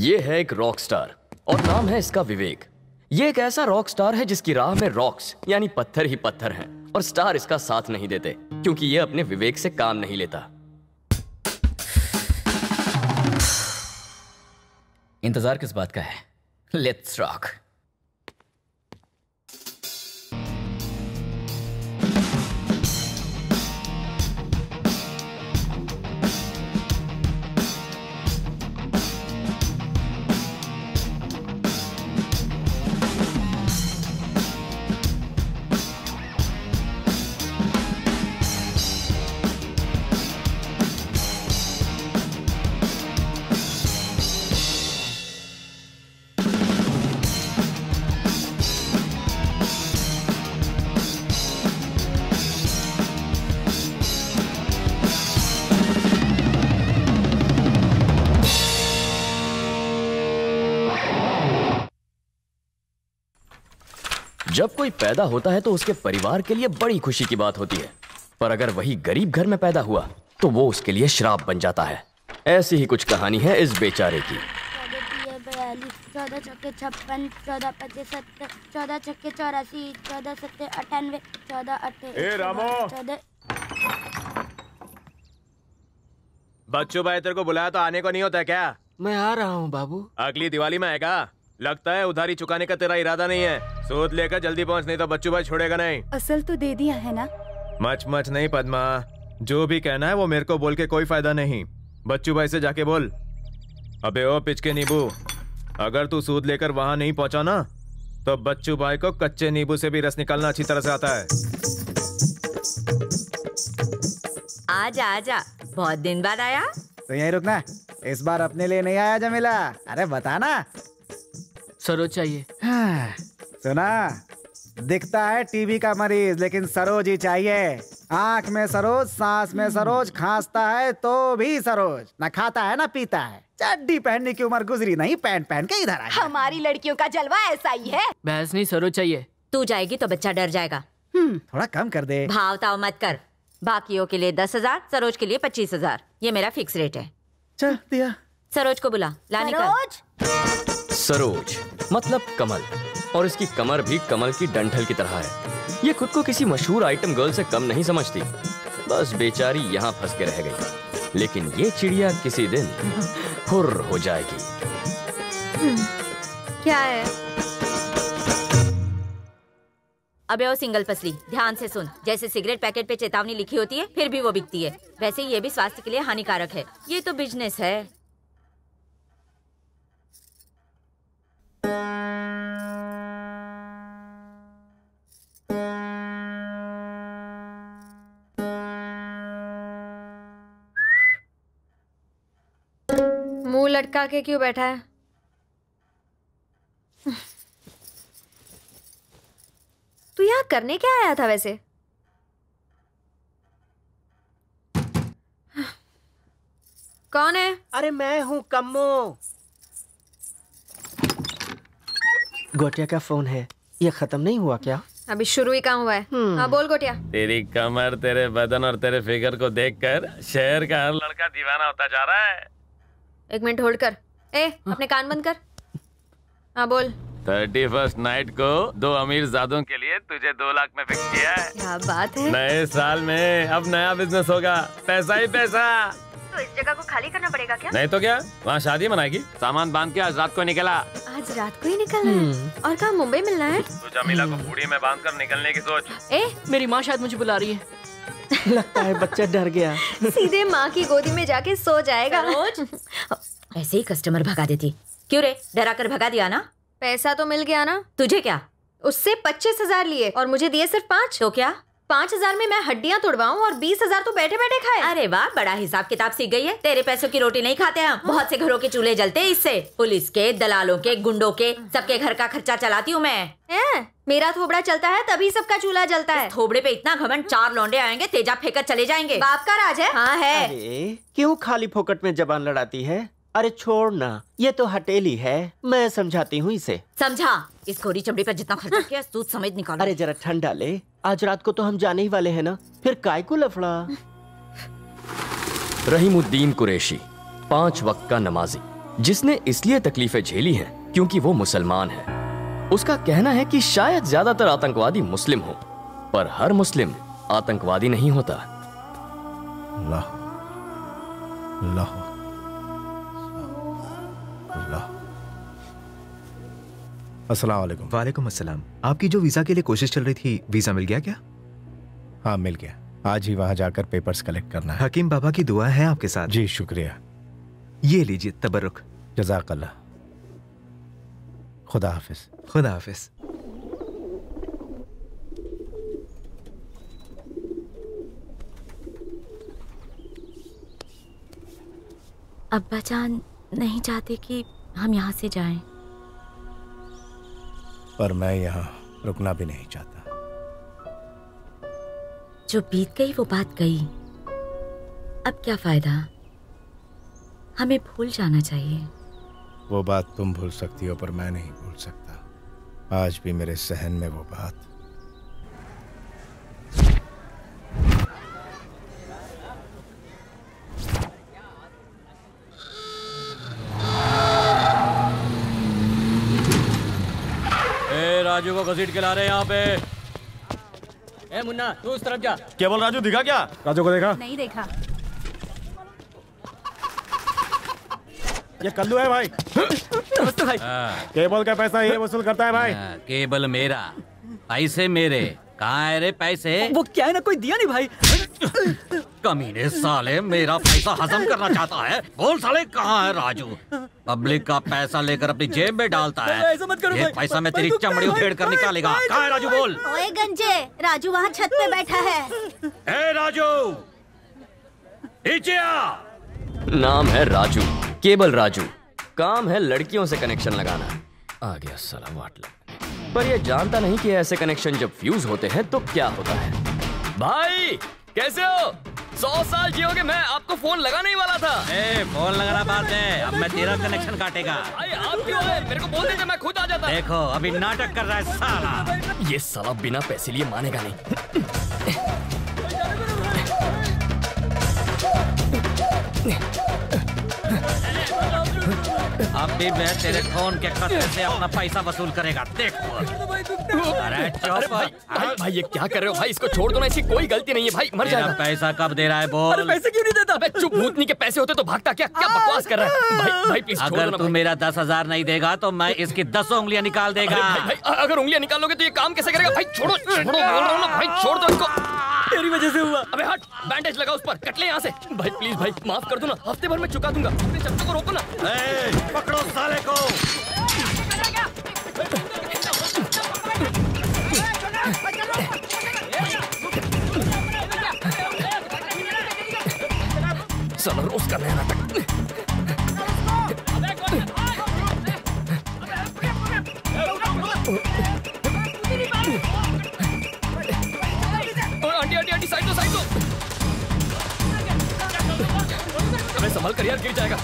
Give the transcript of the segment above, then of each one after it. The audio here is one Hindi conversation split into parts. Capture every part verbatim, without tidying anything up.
ये है एक रॉक स्टार और नाम है इसका विवेक। ये एक ऐसा रॉक स्टार है जिसकी राह में रॉक्स यानी पत्थर ही पत्थर हैं और स्टार इसका साथ नहीं देते क्योंकि ये अपने विवेक से काम नहीं लेता। इंतजार किस बात का है? Let's rock. जब कोई पैदा होता है तो उसके परिवार के लिए बड़ी खुशी की बात होती है, पर अगर वही गरीब घर में पैदा हुआ तो वो उसके लिए श्राप बन जाता है। ऐसी ही कुछ कहानी है इस बेचारे की। चौदह चौके छप्पन, चौदह पच्चीस सत्तर, चौदह छक्के चौरासी, चौदह सत्ते अट्ठानवे, चौदह अट्ठे चौदह। बच्चू भाई तेरे को बुलाया तो आने को नहीं होता क्या? मैं आ रहा हूँ बाबू। अगली दिवाली में आएगा? लगता है उधारी चुकाने का तेरा इरादा नहीं है। सूद लेकर जल्दी पहुंच, नहीं तो बच्चू भाई छोड़ेगा नहीं। असल तो दे दिया है ना। मच मच नहीं पद्मा, जो भी कहना है वो मेरे को बोल के कोई फायदा नहीं। बच्चू भाई से जाके बोल, अबे ओ पिचके नींबू, अगर तू सूद लेकर वहां नहीं पहुंचा ना तो बच्चू भाई को कच्चे नींबू से भी रस निकालना अच्छी तरह से आता है। आजा आजा, बहुत दिन बाद आया। तो यहीं रुकना, इस बार अपने लिए नहीं आया जमीला। अरे बता ना। सरोज चाहिए। हाँ, सुना, दिखता है टीबी का मरीज लेकिन सरोज ही चाहिए। आंख में सरोज, सांस में सरोज, खांसता है तो भी सरोज, ना खाता है ना पीता है। चड्डी पहनने की उम्र गुजरी नहीं, पैंट पहन के इधर आ। हमारी लड़कियों का जलवा ऐसा ही है। बहस नहीं, सरोज चाहिए। तू जाएगी तो बच्चा डर जाएगा। हम्म, थोड़ा कम कर दे। भाव ताव मत कर। बाकियों के लिए दस हजार, सरोज के लिए पच्चीस हजार, ये मेरा फिक्स रेट है। चल दिया। सरोज को बुला, लाने का। सरोज मतलब कमल, और इसकी कमर भी कमल की डंठल की तरह है। ये खुद को किसी मशहूर आइटम गर्ल से कम नहीं समझती। बस बेचारी यहाँ फंस के रह गई, लेकिन ये चिड़िया किसी दिन हुर्र हो जाएगी। क्या है? अबे ओ सिंगल पसली, ध्यान से सुन। जैसे सिगरेट पैकेट पे चेतावनी लिखी होती है, फिर भी वो बिकती है, वैसे ये भी स्वास्थ्य के लिए हानिकारक है। ये तो बिजनेस है। मुंह लटका के क्यों बैठा है? तू यहाँ करने क्या आया था वैसे? कौन है? अरे मैं हूँ कम्मो। गोटिया का फोन है, ये खत्म नहीं हुआ क्या? अभी शुरू ही काम हुआ है। हाँ बोल गोटिया। तेरी कमर, तेरे बदन और तेरे फिगर को देखकर शहर का हर लड़का दीवाना होता जा रहा है। एक मिनट होल्ड कर। ए, अपने कान बंद कर। हाँ बोल। थर्टी फर्स्ट नाइट को दो अमीर जादों के लिए तुझे दो लाख में फिक्स किया है। क्या बात है। नए साल में अब नया बिजनेस होगा, पैसा ही पैसा। तो इस जगह को खाली करना पड़ेगा क्या? नहीं तो क्या, वहाँ शादी मनाएगी। सामान बांध के आज रात को निकला। आज रात को ही निकलना है? और कहाँ मुंबई मिलना है? तो जमीला को बूढ़ी में बांध कर निकलने की सोच। ए, मेरी माँ शायद मुझे बुला रही है। लगता है बच्चा डर गया। सीधे माँ की गोदी में जाके सो जाएगा। ऐसे ही कस्टमर भगा देती। क्यों रे, डरा कर भगा दिया ना? पैसा तो मिल गया ना? तुझे क्या? उससे पच्चीस हजार लिए और मुझे दिए सिर्फ पाँच। तो क्या? पाँच हजार में मैं हड्डियाँ तोड़वाऊं और बीस हजार तो बैठे बैठे खाए। अरे वाह, बड़ा हिसाब किताब सीख गई है। तेरे पैसों की रोटी नहीं खाते हम। बहुत से घरों के चूल्हे जलते हैं इससे। पुलिस के, दलालों के, गुंडों के, सबके घर का खर्चा चलाती हूँ मैं। है? मेरा थोबड़ा चलता है तभी सबका चूल्हा जलता है। थोबड़े पे इतना घमंड, चार लौंडे आएंगे तेजाब फेंकर चले जाएंगे। बाप का राज है। हाँ है। अरे क्यों खाली फोकट में जबान लड़ाती है? अरे छोड़ ना, ये तो हटेली है, मैं समझाती हूँ इसे। समझा? इस खोरी चमड़ी पर जितना खर्चा किया सूद समेत निकालो। अरे जरा ठंडा ले, आज रात को तो हम जाने ही वाले हैं ना, फिर काय को लफड़ा। रहीमुद्दीन कुरैशी, पांच वक्त का नमाजी, जिसने इसलिए तकलीफें झेली हैं क्योंकि वो मुसलमान है। उसका कहना है कि शायद ज्यादातर आतंकवादी मुस्लिम हो, पर हर मुस्लिम आतंकवादी नहीं होता। अल्लाह अल्लाह अल्लाह। अस्सलाम वालेकुम। वालेकुम अस्सलाम। आपकी जो वीजा के लिए कोशिश चल रही थी, वीजा मिल गया क्या? हाँ मिल गया। आज ही वहां जाकर पेपर्स कलेक्ट करना है। हकीम बाबा की दुआ है आपके साथ। जी शुक्रिया। ये लीजिए तबरुक। जज़ाकल्लाह। खुदा हाफिज। खुदा हाफिज। अब्बा जान नहीं चाहते कि हम यहाँ से जाएं। पर मैं यहाँ रुकना भी नहीं चाहता। जो बीत गई वो बात गई, अब क्या फायदा? हमें भूल जाना चाहिए। वो बात तुम भूल सकती हो पर मैं नहीं भूल सकता। आज भी मेरे सहन में वो बात। ए राजू को घसीट के ला रहे हैं यहाँ पे। ए मुन्ना तू उस तरफ जा। केवल राजू दिखा क्या? राजू को देखा? नहीं देखा। ये कल्लू है भाई। नमस्ते भाई। केबल का पैसा ये वसूल करता है भाई। केबल मेरा, पैसे मेरे। कहाँ है रे पैसे? वो क्या है ना, कोई दिया नहीं भाई। कमीने साले मेरा पैसा हजम करना चाहता है। बोल साले कहाँ है राजू? पब्लिक का पैसा लेकर अपनी जेब में डालता है। ऐसा मत करो ये भाई। पैसा मैं तेरी चमड़ी उधेड़ कर निकालेगा। कहाँ है राजू? बोल। ओए गंजे, राजू वहाँ छत पे बैठा है। ए राजू नीचे आ। नाम है राजू, केबल राजू। काम है लड़कियों से कनेक्शन लगाना। आ गया साला वाटला। पर ये जानता नहीं कि ऐसे कनेक्शन जब फ्यूज होते हैं तो क्या होता है। भाई कैसे हो? सौ साल जियोगे, मैं आपको फोन लगाने ही वाला था। ए फोन लगाना बाद में, अब मैं तेरा कनेक्शन काटेगा। भाई आप क्यों आए? मेरे को बोल दीजिए, मैं खुद आ जाता। देखो अभी नाटक कर रहा है साला। ये साला बिना पैसे लिए मानेगा नहीं। अब भी मैं तेरे फोन के खर्चे से अपना पैसा वसूल करेगा। देखो। अरे चुप। भाई, भाई, भाई ये क्या कर रहे हो भाई? इसको छोड़ दो ना, इसकी कोई गलती नहीं है भाई, मर तेरा जाएगा। पैसा कब दे रहा है? बोल। पैसे क्यों नहीं देता? अबे चुप, भूतनी के पैसे होते तो भागता क्या? क्या बकवास कर रहा है? भाई भाई प्लीज छोड़ दो अगर ना तू भाई। मेरा दस हजार नहीं देगा तो मैं इसकी दस उंगलियां निकाल अरे देगा। भाई, भाई अगर उंगलियां निकालोगे तो ये काम कैसे करेगा? भाई छोड़ो छोड़ो, बोल रहा हूं ना भाई, छोड़ दो इसको। तेरी वजह से हुआ। अबे हट, बैंडेज लगा उस पर, कट ले यहाँ से। भाई प्लीज भाई माफ कर दो ना, हफ्ते भर में चुका दूंगा। अपने चप्पू को रोको ना। ए, पकड़ो साले को। साला रोज का नया नाटक। आंटी आंटी आंटी साइड दो साइड दो। अबे संभल कर यार, गिर जाएगा।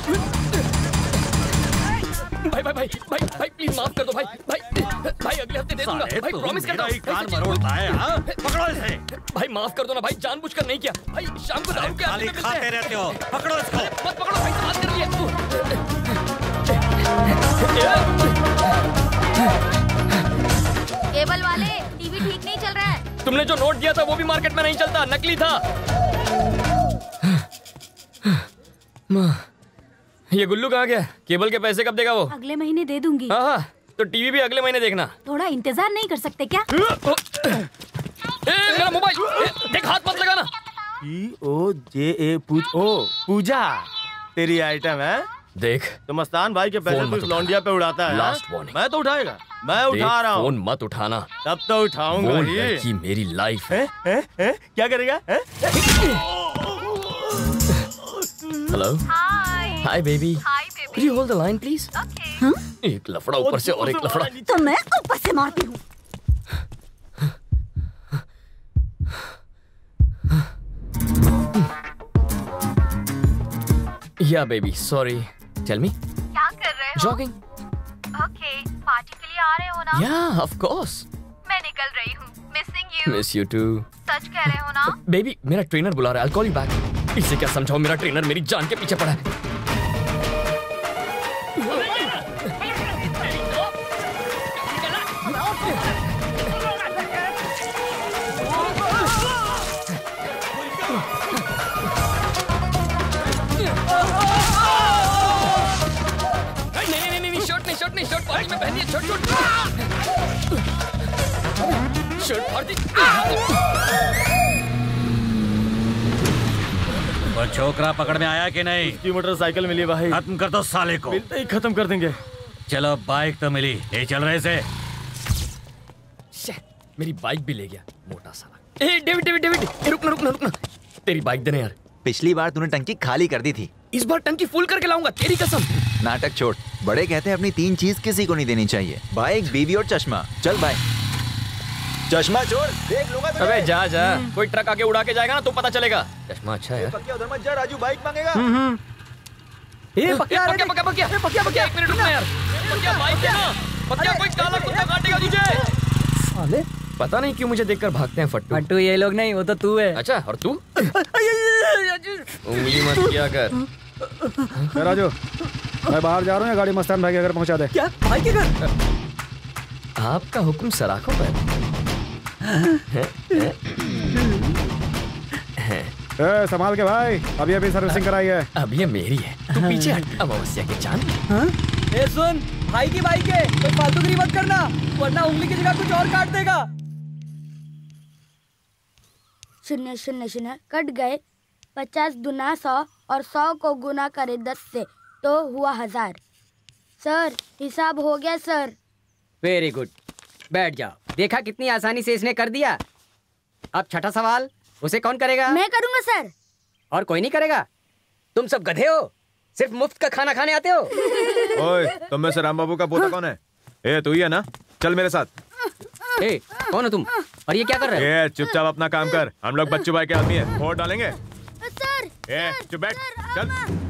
भाई भाई भाई भाई भाई प्लीज माफ कर दो भाई। भाई भाई अगले हफ्ते दे दूंगा भाई, प्रॉमिस करता हूं। कान मरोड़ता है। हाँ? पकड़ो इसे। भाई माफ कर दो ना भाई, जानबूझकर नहीं किया भाई। शाम को दारू के खाली खाते रहते हो। पकड़ो इसको। मत पकड़ो भाई, बात कर लिए। केबल वाले, टीवी ठीक नहीं चल रहा है। तुमने जो नोट दिया था वो भी मार्केट में नहीं चलता, नकली था। ये गुल्लू कहाँ गया? केबल के पैसे कब देगा वो? अगले महीने दे दूंगी। हाँ हाँ, तो टीवी भी अगले महीने देखना। थोड़ा इंतजार नहीं कर सकते क्या? ए, मेरा मोबाइल ए, देख, हाथ मत लगाना। पी ओ जे ए पूज ओ पूजा तेरी आइटम है। देख तो मस्तान भाई के पैसे फोन तू मत इस लौंडिया पे उड़ाता है। लास्ट हाँ? वार्निंग। मैं तो उठाएगा, मैं उठा रहा हूँ। फोन मत उठाना। तब तो उठाऊंगा वो ही। लड़की मेरी लाइफ है। हैं? हैं? क्या करेगा? Hello hi baby, could you hold the line please? एक लफड़ा ऊपर से और एक लफड़ा। तो मैं ऊपर से मारती हूँ। या बेबी सॉरी, टेल मी। क्या कर रहे हो? जॉगिंग। ओके, पार्टी के लिए आ रहे हो ना? या ऑफ कोर्स। मैं निकल रही हूँ। Missing you. Miss you too. सच कह रहे हो ना? बेबी मेरा ट्रेनर बुला रहा है, I'll call you back। इसे क्या समझाऊं, मेरा ट्रेनर मेरी जान के पीछे पड़ा है। दिया, छोड़ छोड़ छोड़ मार दी। वो छोकरा पकड़ में आया कि नहीं? उसकी मोटरसाइकिल मिली भाई। खत्म कर दो साले को। मिलते ही खत्म कर देंगे। चलो बाइक तो मिली, ले चल रहे से। मेरी बाइक भी ले गया मोटा साला। ए डेविड डेविड डेविड ए, रुकना रुकना रुकना, तेरी बाइक देना यार। पिछली बार तूने टंकी खाली कर दी थी, इस बार टंकी फुल करके लाऊंगा, तेरी कसम। नाटक छोड़, बड़े कहते हैं अपनी तीन चीज किसी को नहीं देनी चाहिए, बाइक, बीवी और चश्मा। चल बाइक। चश्मा छोड़, देख लूंगा तुझे। अबे जा जा, कोई ट्रक आके उड़ा के जाएगा ना तो पता चलेगा। चश्मा अच्छा है यार। पक्या उधर मत जा, राजू बाइक मांगेगा। ए पक्या पक्या पक्या पक्या पक्या पक्या एक मिनट रुकना यार। पक्या बाइक देना, पक्या कोई काला कुत्ता काटेगा तुझे। साले पता नहीं क्यों मुझे देखकर भागते हैं फट्टू। फट्टू ये लोग नहीं, वो तो तू है। अच्छा और तू? उंगली मत किया कर। राजू मैं बाहर जा रहा हूँ, गाड़ी मस्तान भाई के घर पहुँचा दे। क्या भाई के घर? आपका हुक्म सराखों पर। ए, संभाल के भाई, अभी अभी सर्विसिंग कराई है। अब ये मेरी है, तू पीछे हट। अमावस्या के चांद। ए सुन, भाई की बाइक है, कोई फालतूगिरी मत करना वरना उंगली की जगह कुछ और काट देगा। शून्य शून्य शून्य कट गए। पचास गुना सौ और सौ को गुना करे दस से तो हुआ हजार। सर हिसाब हो गया सर। वेरी गुड, बैठ जाओ। देखा कितनी आसानी से इसने कर दिया। अब छठा सवाल, उसे कौन करेगा? मैं करूंगा सर। और कोई नहीं करेगा? तुम सब गधे हो, सिर्फ मुफ्त का खाना खाने आते हो। ओए, तुम में से राम बाबू का पोता कौन है? ए तू ही है ना? चल मेरे साथ। ए, कौन हो तुम? और ये क्या कर रहे हो? ए चुपचाप अपना काम कर, हम लोग बच्चू भाई के आदमी है, वोट डालेंगे। सर ए चुप बैठ, चल।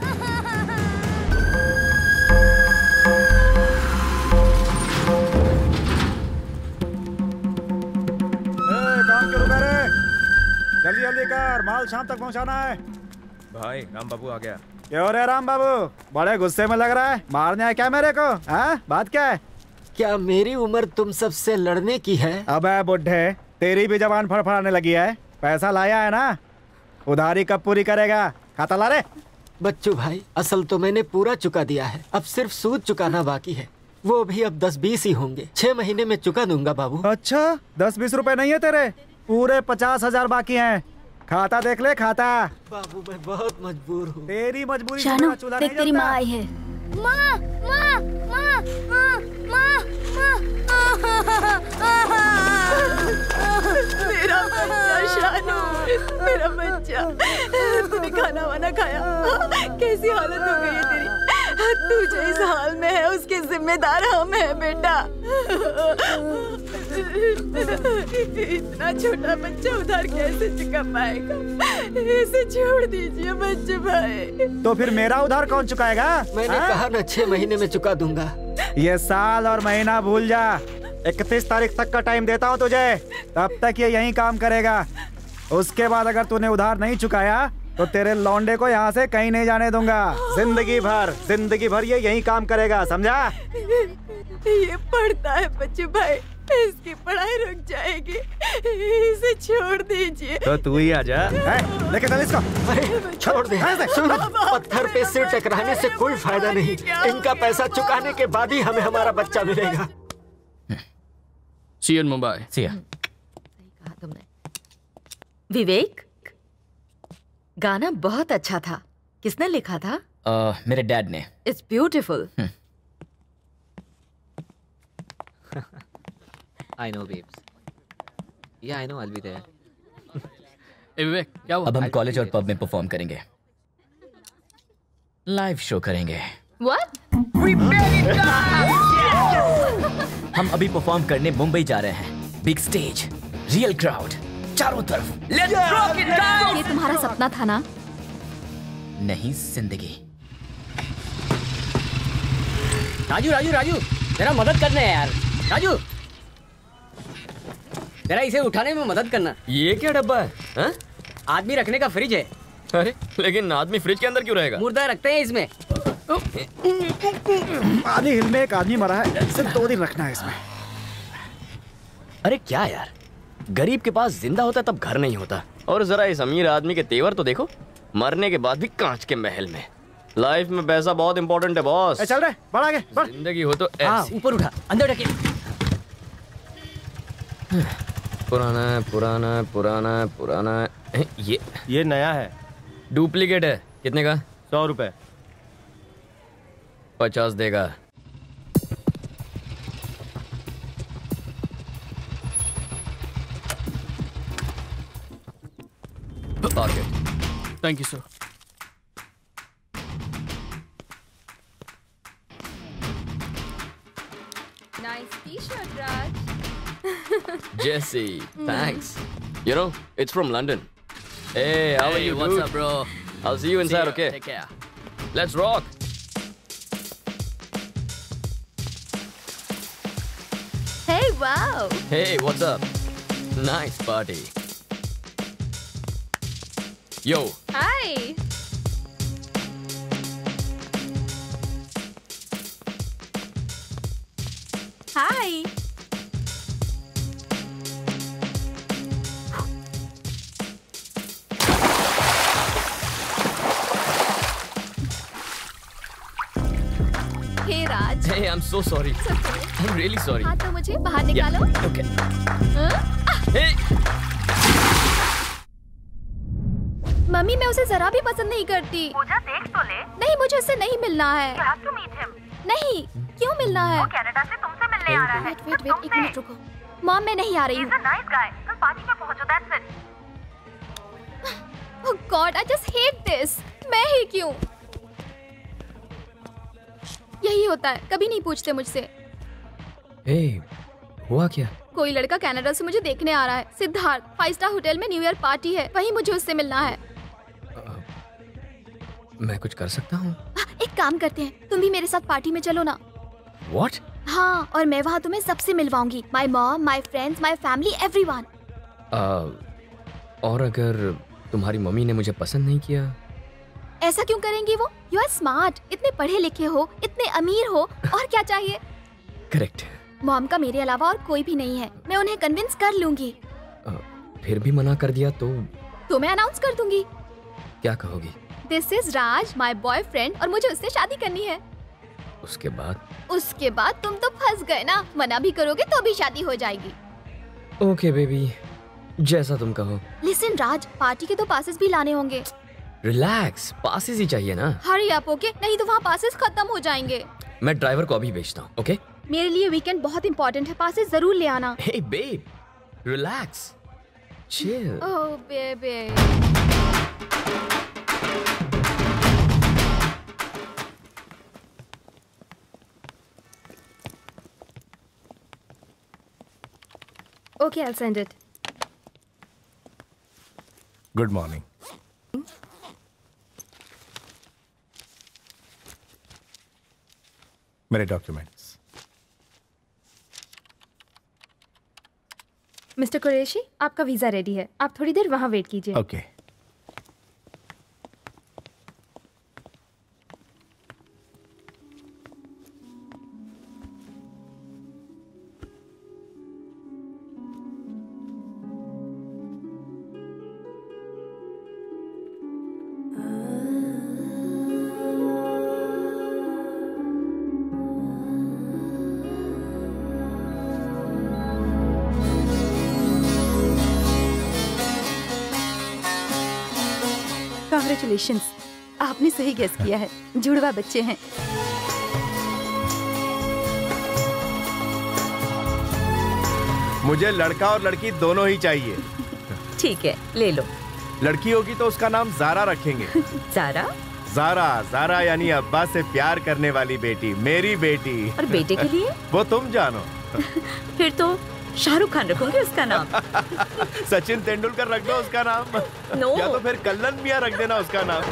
काम क्यों रुका रे? जल्दी जल्दी कर, माल शाम तक पहुंचाना है। भाई राम बाबू आ गया। क्यों रे राम बाबू, बड़े गुस्से में लग रहा है? मारने आया क्या मेरे को? हाँ बात क्या है? क्या मेरी उम्र तुम सबसे लड़ने की है? अबे बुड्ढे, तेरी भी जबान फड़फड़ाने लगी है। पैसा लाया है ना, उधारी कब पूरी करेगा? खाता ला रे। बच्चू भाई, असल तो मैंने पूरा चुका दिया है, अब सिर्फ सूद चुकाना बाकी है, वो भी अब दस बीस ही होंगे। छह महीने में चुका दूंगा बाबू। अच्छा, दस बीस रुपए नहीं है तेरे? पूरे पचास हजार बाकी हैं। खाता देख ले, खाता। बाबू मैं बहुत मजबूर हूँ। तेरी मजबूरी शानू, देख तेरी माँ आई है। माँ माँ माँ माँ माँ मेरा बच्चा शानू, मेरा बच्चा, तूने खाना वाना खाया? कैसी हालत हो गई है तेरी? तू जो इस हाल में है उसके जिम्मेदार हम हैं बेटा। इतना छोटा बच्चा उधार कैसे चुका पाएगा? इसे छोड़ दीजिए बच्चे भाई। तो फिर मेरा उधार कौन चुकाएगा? मैंने हा? कहा ना, छह महीने में चुका दूंगा। ये साल और महीना भूल जा, इकतीस तारीख तक का टाइम देता हूँ तुझे, तब तक ये यही काम करेगा। उसके बाद अगर तूने उधार नहीं चुकाया तो तेरे लौंडे को यहाँ से कहीं नहीं जाने दूंगा। जिंदगी भर जिंदगी भर ये यही काम करेगा, समझा? ये पढ़ता है बच्चे भाई, इसकी पढ़ाई रुक जाएगी, इसे छोड़ दीजिए। तो तू ही आ जा। लेके चल इसको। अरे छोड़ दे। सुन, पत्थर पे सिर टकराने से कोई फायदा नहीं, इनका पैसा चुकाने के बाद ही हमें हमारा बच्चा मिलेगा। सी यू इन मुंबई। सी या। कहा तुमने। विवेक, गाना बहुत अच्छा था, किसने लिखा था? uh, मेरे डैड ने। It's beautiful. I know, babes. Yeah, I know. I'll be there. ए विवेक, क्या हुआ? अब हम कॉलेज और पब में परफॉर्म करेंगे, लाइव शो करेंगे। What? हम अभी परफॉर्म करने मुंबई जा रहे हैं। बिग स्टेज, रियल क्राउड, चारों तरफ। Let's rock it down! ये तुम्हारा सपना था ना? नहीं, जिंदगी। राजू राजू राजू, मेरा मदद करना है यार। राजू, तेरा इसे उठाने में मदद करना। ये क्या डब्बा है? हा? आदमी रखने का फ्रिज है। अरे लेकिन आदमी फ्रिज के अंदर क्यों रहेगा? मुर्दा रखते हैं इसमें। आधी हिल में एक आदमी मरा है, सिर्फ दो दिन रखना है इसमें। अरे क्या यार, गरीब के पास जिंदा होता तब घर नहीं होता। और जरा इस अमीर आदमी के तेवर तो देखो, मरने के बाद भी कांच के महल में। लाइफ में पैसा बहुत इंपॉर्टेंट है बॉस। ए, चल रहे बढ़ आगे बढ़। जिंदगी हो तो हाँ, ऐसी। ऊपर उठा, अंदर ढकेल। पुराना है, पुराना है, पुराना है, पुराना है। ये ये नया है। डुप्लीकेट है। कितने का? सौ रुपए। पचास देगा। आगे। Thank you sir. Nice t-shirt, Raj. Jesse, thanks. You know, it's from London. Hey, how are Hey, you, what's dude? up, bro? I'll see you inside, See ya. okay? Take care. Let's rock. Hey, wow. Hey, what's up? Nice party. Yo, Hi. Hi. Hey, Raj. hey, I'm so sorry. I'm really sorry. हाँ तो मुझे बाहर निकालो। Okay. हाँ? Hey, मम्मी मैं उसे जरा भी पसंद नहीं करती। पूजा देख तो ले। नहीं मुझे उससे नहीं मिलना है। You have to meet him. नहीं क्यों मिलना है? वो कनाडा से तुमसे मिलने आ रहा है। वेट वेट वेट एक मिनट रुको। मॉम मैं नहीं आ रही हूँ। He's a nice guy. कल पार्टी में पहुँचो that's it. Oh God, I just hate this. मैं ही क्यों? यही होता है कभी नहीं पूछते मुझसे। hey, हुआ क्या? कोई लड़का कनाडा से मुझे देखने आ रहा है। सिद्धार्थ फाइव स्टार होटल में न्यू ईयर पार्टी है, वहीं मुझे उससे मिलना है। मैं कुछ कर सकता हूँ? एक काम करते हैं, तुम भी मेरे साथ पार्टी में चलो ना। What? हाँ, और मैं वहाँ तुम्हें सबसे मिलवाऊंगी। My mom, my friends, my family, everyone. और अगर तुम्हारी मम्मी ने मुझे पसंद नहीं किया? ऐसा क्यों करेंगी वो? यू आर स्मार्ट, इतने पढ़े लिखे हो, इतने अमीर हो, और क्या चाहिए? करेक्ट। मॉम का मेरे अलावा और कोई भी नहीं है, मैं उन्हें कन्विंस कर लूंगी। फिर भी मना कर दिया तो? तो मैं अनाउंस कर दूंगी। क्या कहोगी? This is Raj, my boyfriend, और मुझे उससे शादी करनी है। उसके बाद? उसके बाद तुम तो फंस गए ना, मना भी करोगे तो भी शादी हो जाएगी। ओके बेबी, जैसा तुम कहो। लिसन राज, पार्टी के तो पासेस भी लाने होंगे। रिलैक्स, पासेस ही चाहिए ना। हरी अप ओके, नहीं तो वहाँ पासेस खत्म हो जाएंगे। मैं ड्राइवर को अभी भेजता हूँ, ओके? मेरे लिए वीकेंड बहुत इंपॉर्टेंट है, पासेस जरूर ले आना। Hey babe, relax, chill. Oh baby. Okay, I'll send it. Good morning. मेरे डॉक्यूमेंट्स। मिस्टर कुरैशी, आपका वीजा रेडी है, आप थोड़ी देर वहाँ वेट कीजिए। Okay okay. कांग्रेचुलेशंस, आपने सही गेस किया है, जुड़वा बच्चे हैं। मुझे लड़का और लड़की दोनों ही चाहिए। ठीक है, ले लो। लड़की होगी तो उसका नाम जारा रखेंगे। जारा? जारा, जारा यानी अब्बा से प्यार करने वाली बेटी, मेरी बेटी। और बेटे के लिए? वो तुम जानो। फिर तो शाहरुख खान रखोगे उसका नाम। सचिन तेंदुलकर रख दो उसका नाम। नो। या तो फिर कल्लन मियां रख देना उसका नाम।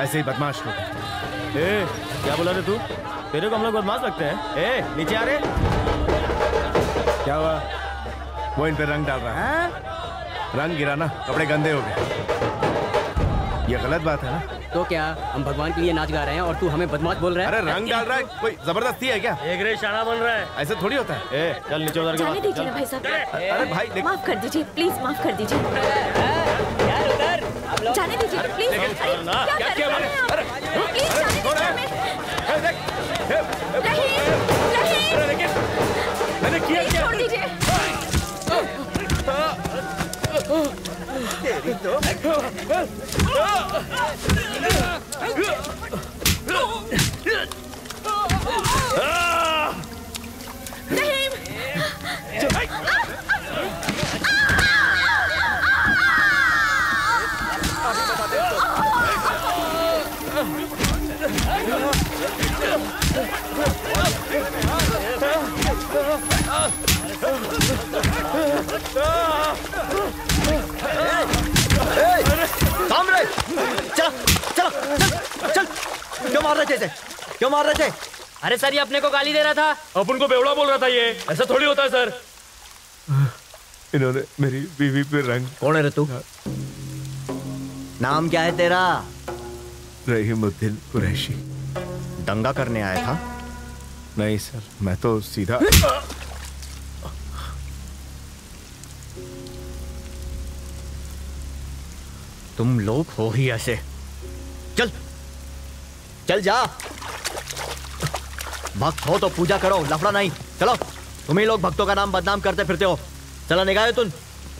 ऐसे ही बदमाश लोग। ए, क्या बोला रे तू? तेरे को हम लोग बदमाश लगते हैं? ए, नीचे आ रे। क्या हुआ? वो इन पे रंग डाल रहा है। रंग गिरा ना, कपड़े गंदे हो गए। ये गलत बात है ना? तो क्या हम भगवान के लिए नाच गा रहे हैं और तू हमें बदमाश बोल रहा है? अरे रंग डाल रहा है, कोई जबरदस्ती है क्या? एक रे शाना बन रहा है। ऐसे थोड़ी होता है। ए, चल नीचे उतर के जाने दीजिए ना भाई साहब। अरे भाई देख, माफ कर दीजिए, प्लीज माफ कर दीजिए। जाने दीजिए प्लीज। क्या क्या मारे? अरे प्लीज जाने दीजिए। मैंने किया क्या? छोड़ दीजिए। तेरी तो सामने चलो चलो चल चल। क्यों मार रहे थे? क्यों मार रहे थे? अरे सर ये अपने को गाली दे रहा था। अपन को बेवड़ा बोल रहा था। ये ऐसा थोड़ी होता है सर। इन्होंने मेरी बीवी पे रंग। कौन है रे तू? नाम क्या है तेरा? रहीमुद्दीन कुरैशी। दंगा करने आया था? नहीं सर, मैं तो सीधा। तुम लोग हो ही ऐसे। चल चल जा। भक्त हो तो पूजा करो, लफड़ा नहीं। चलो, तुम ही लोग भक्तों का नाम बदनाम करते फिरते हो। चलो निगाहे तुम।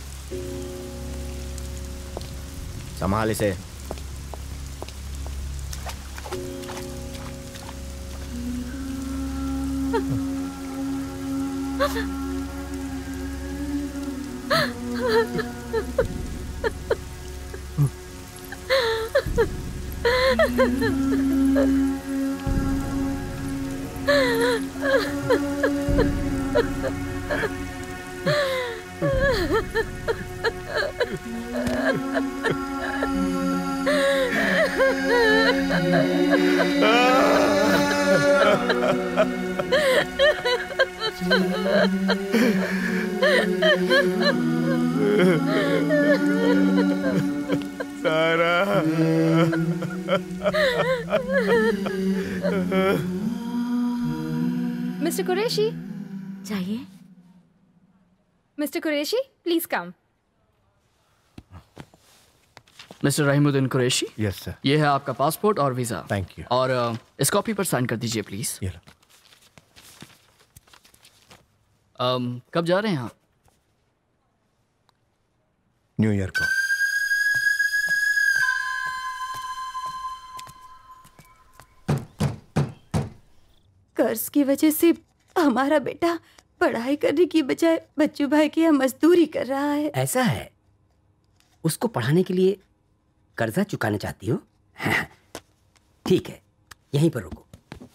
संभाल इसे। सारा मिस्टर कुरैशी चाहिए? Mister Qureshi please come. Mister Rahimuddin Qureshi, yes sir. ये है आपका पासपोर्ट और वीजा। Thank you. और अ, इस कॉपी पर साइन कर दीजिए प्लीज। ये लो। अम, कब जा रहे हैं आप? न्यू ईयर को। कर्ज की वजह से हमारा बेटा पढ़ाई करने की बजाय बच्चू भाई की यहाँ मजदूरी कर रहा है। ऐसा है? उसको पढ़ाने के लिए कर्जा चुकाना चाहती हो? ठीक है, यहीं पर रुको।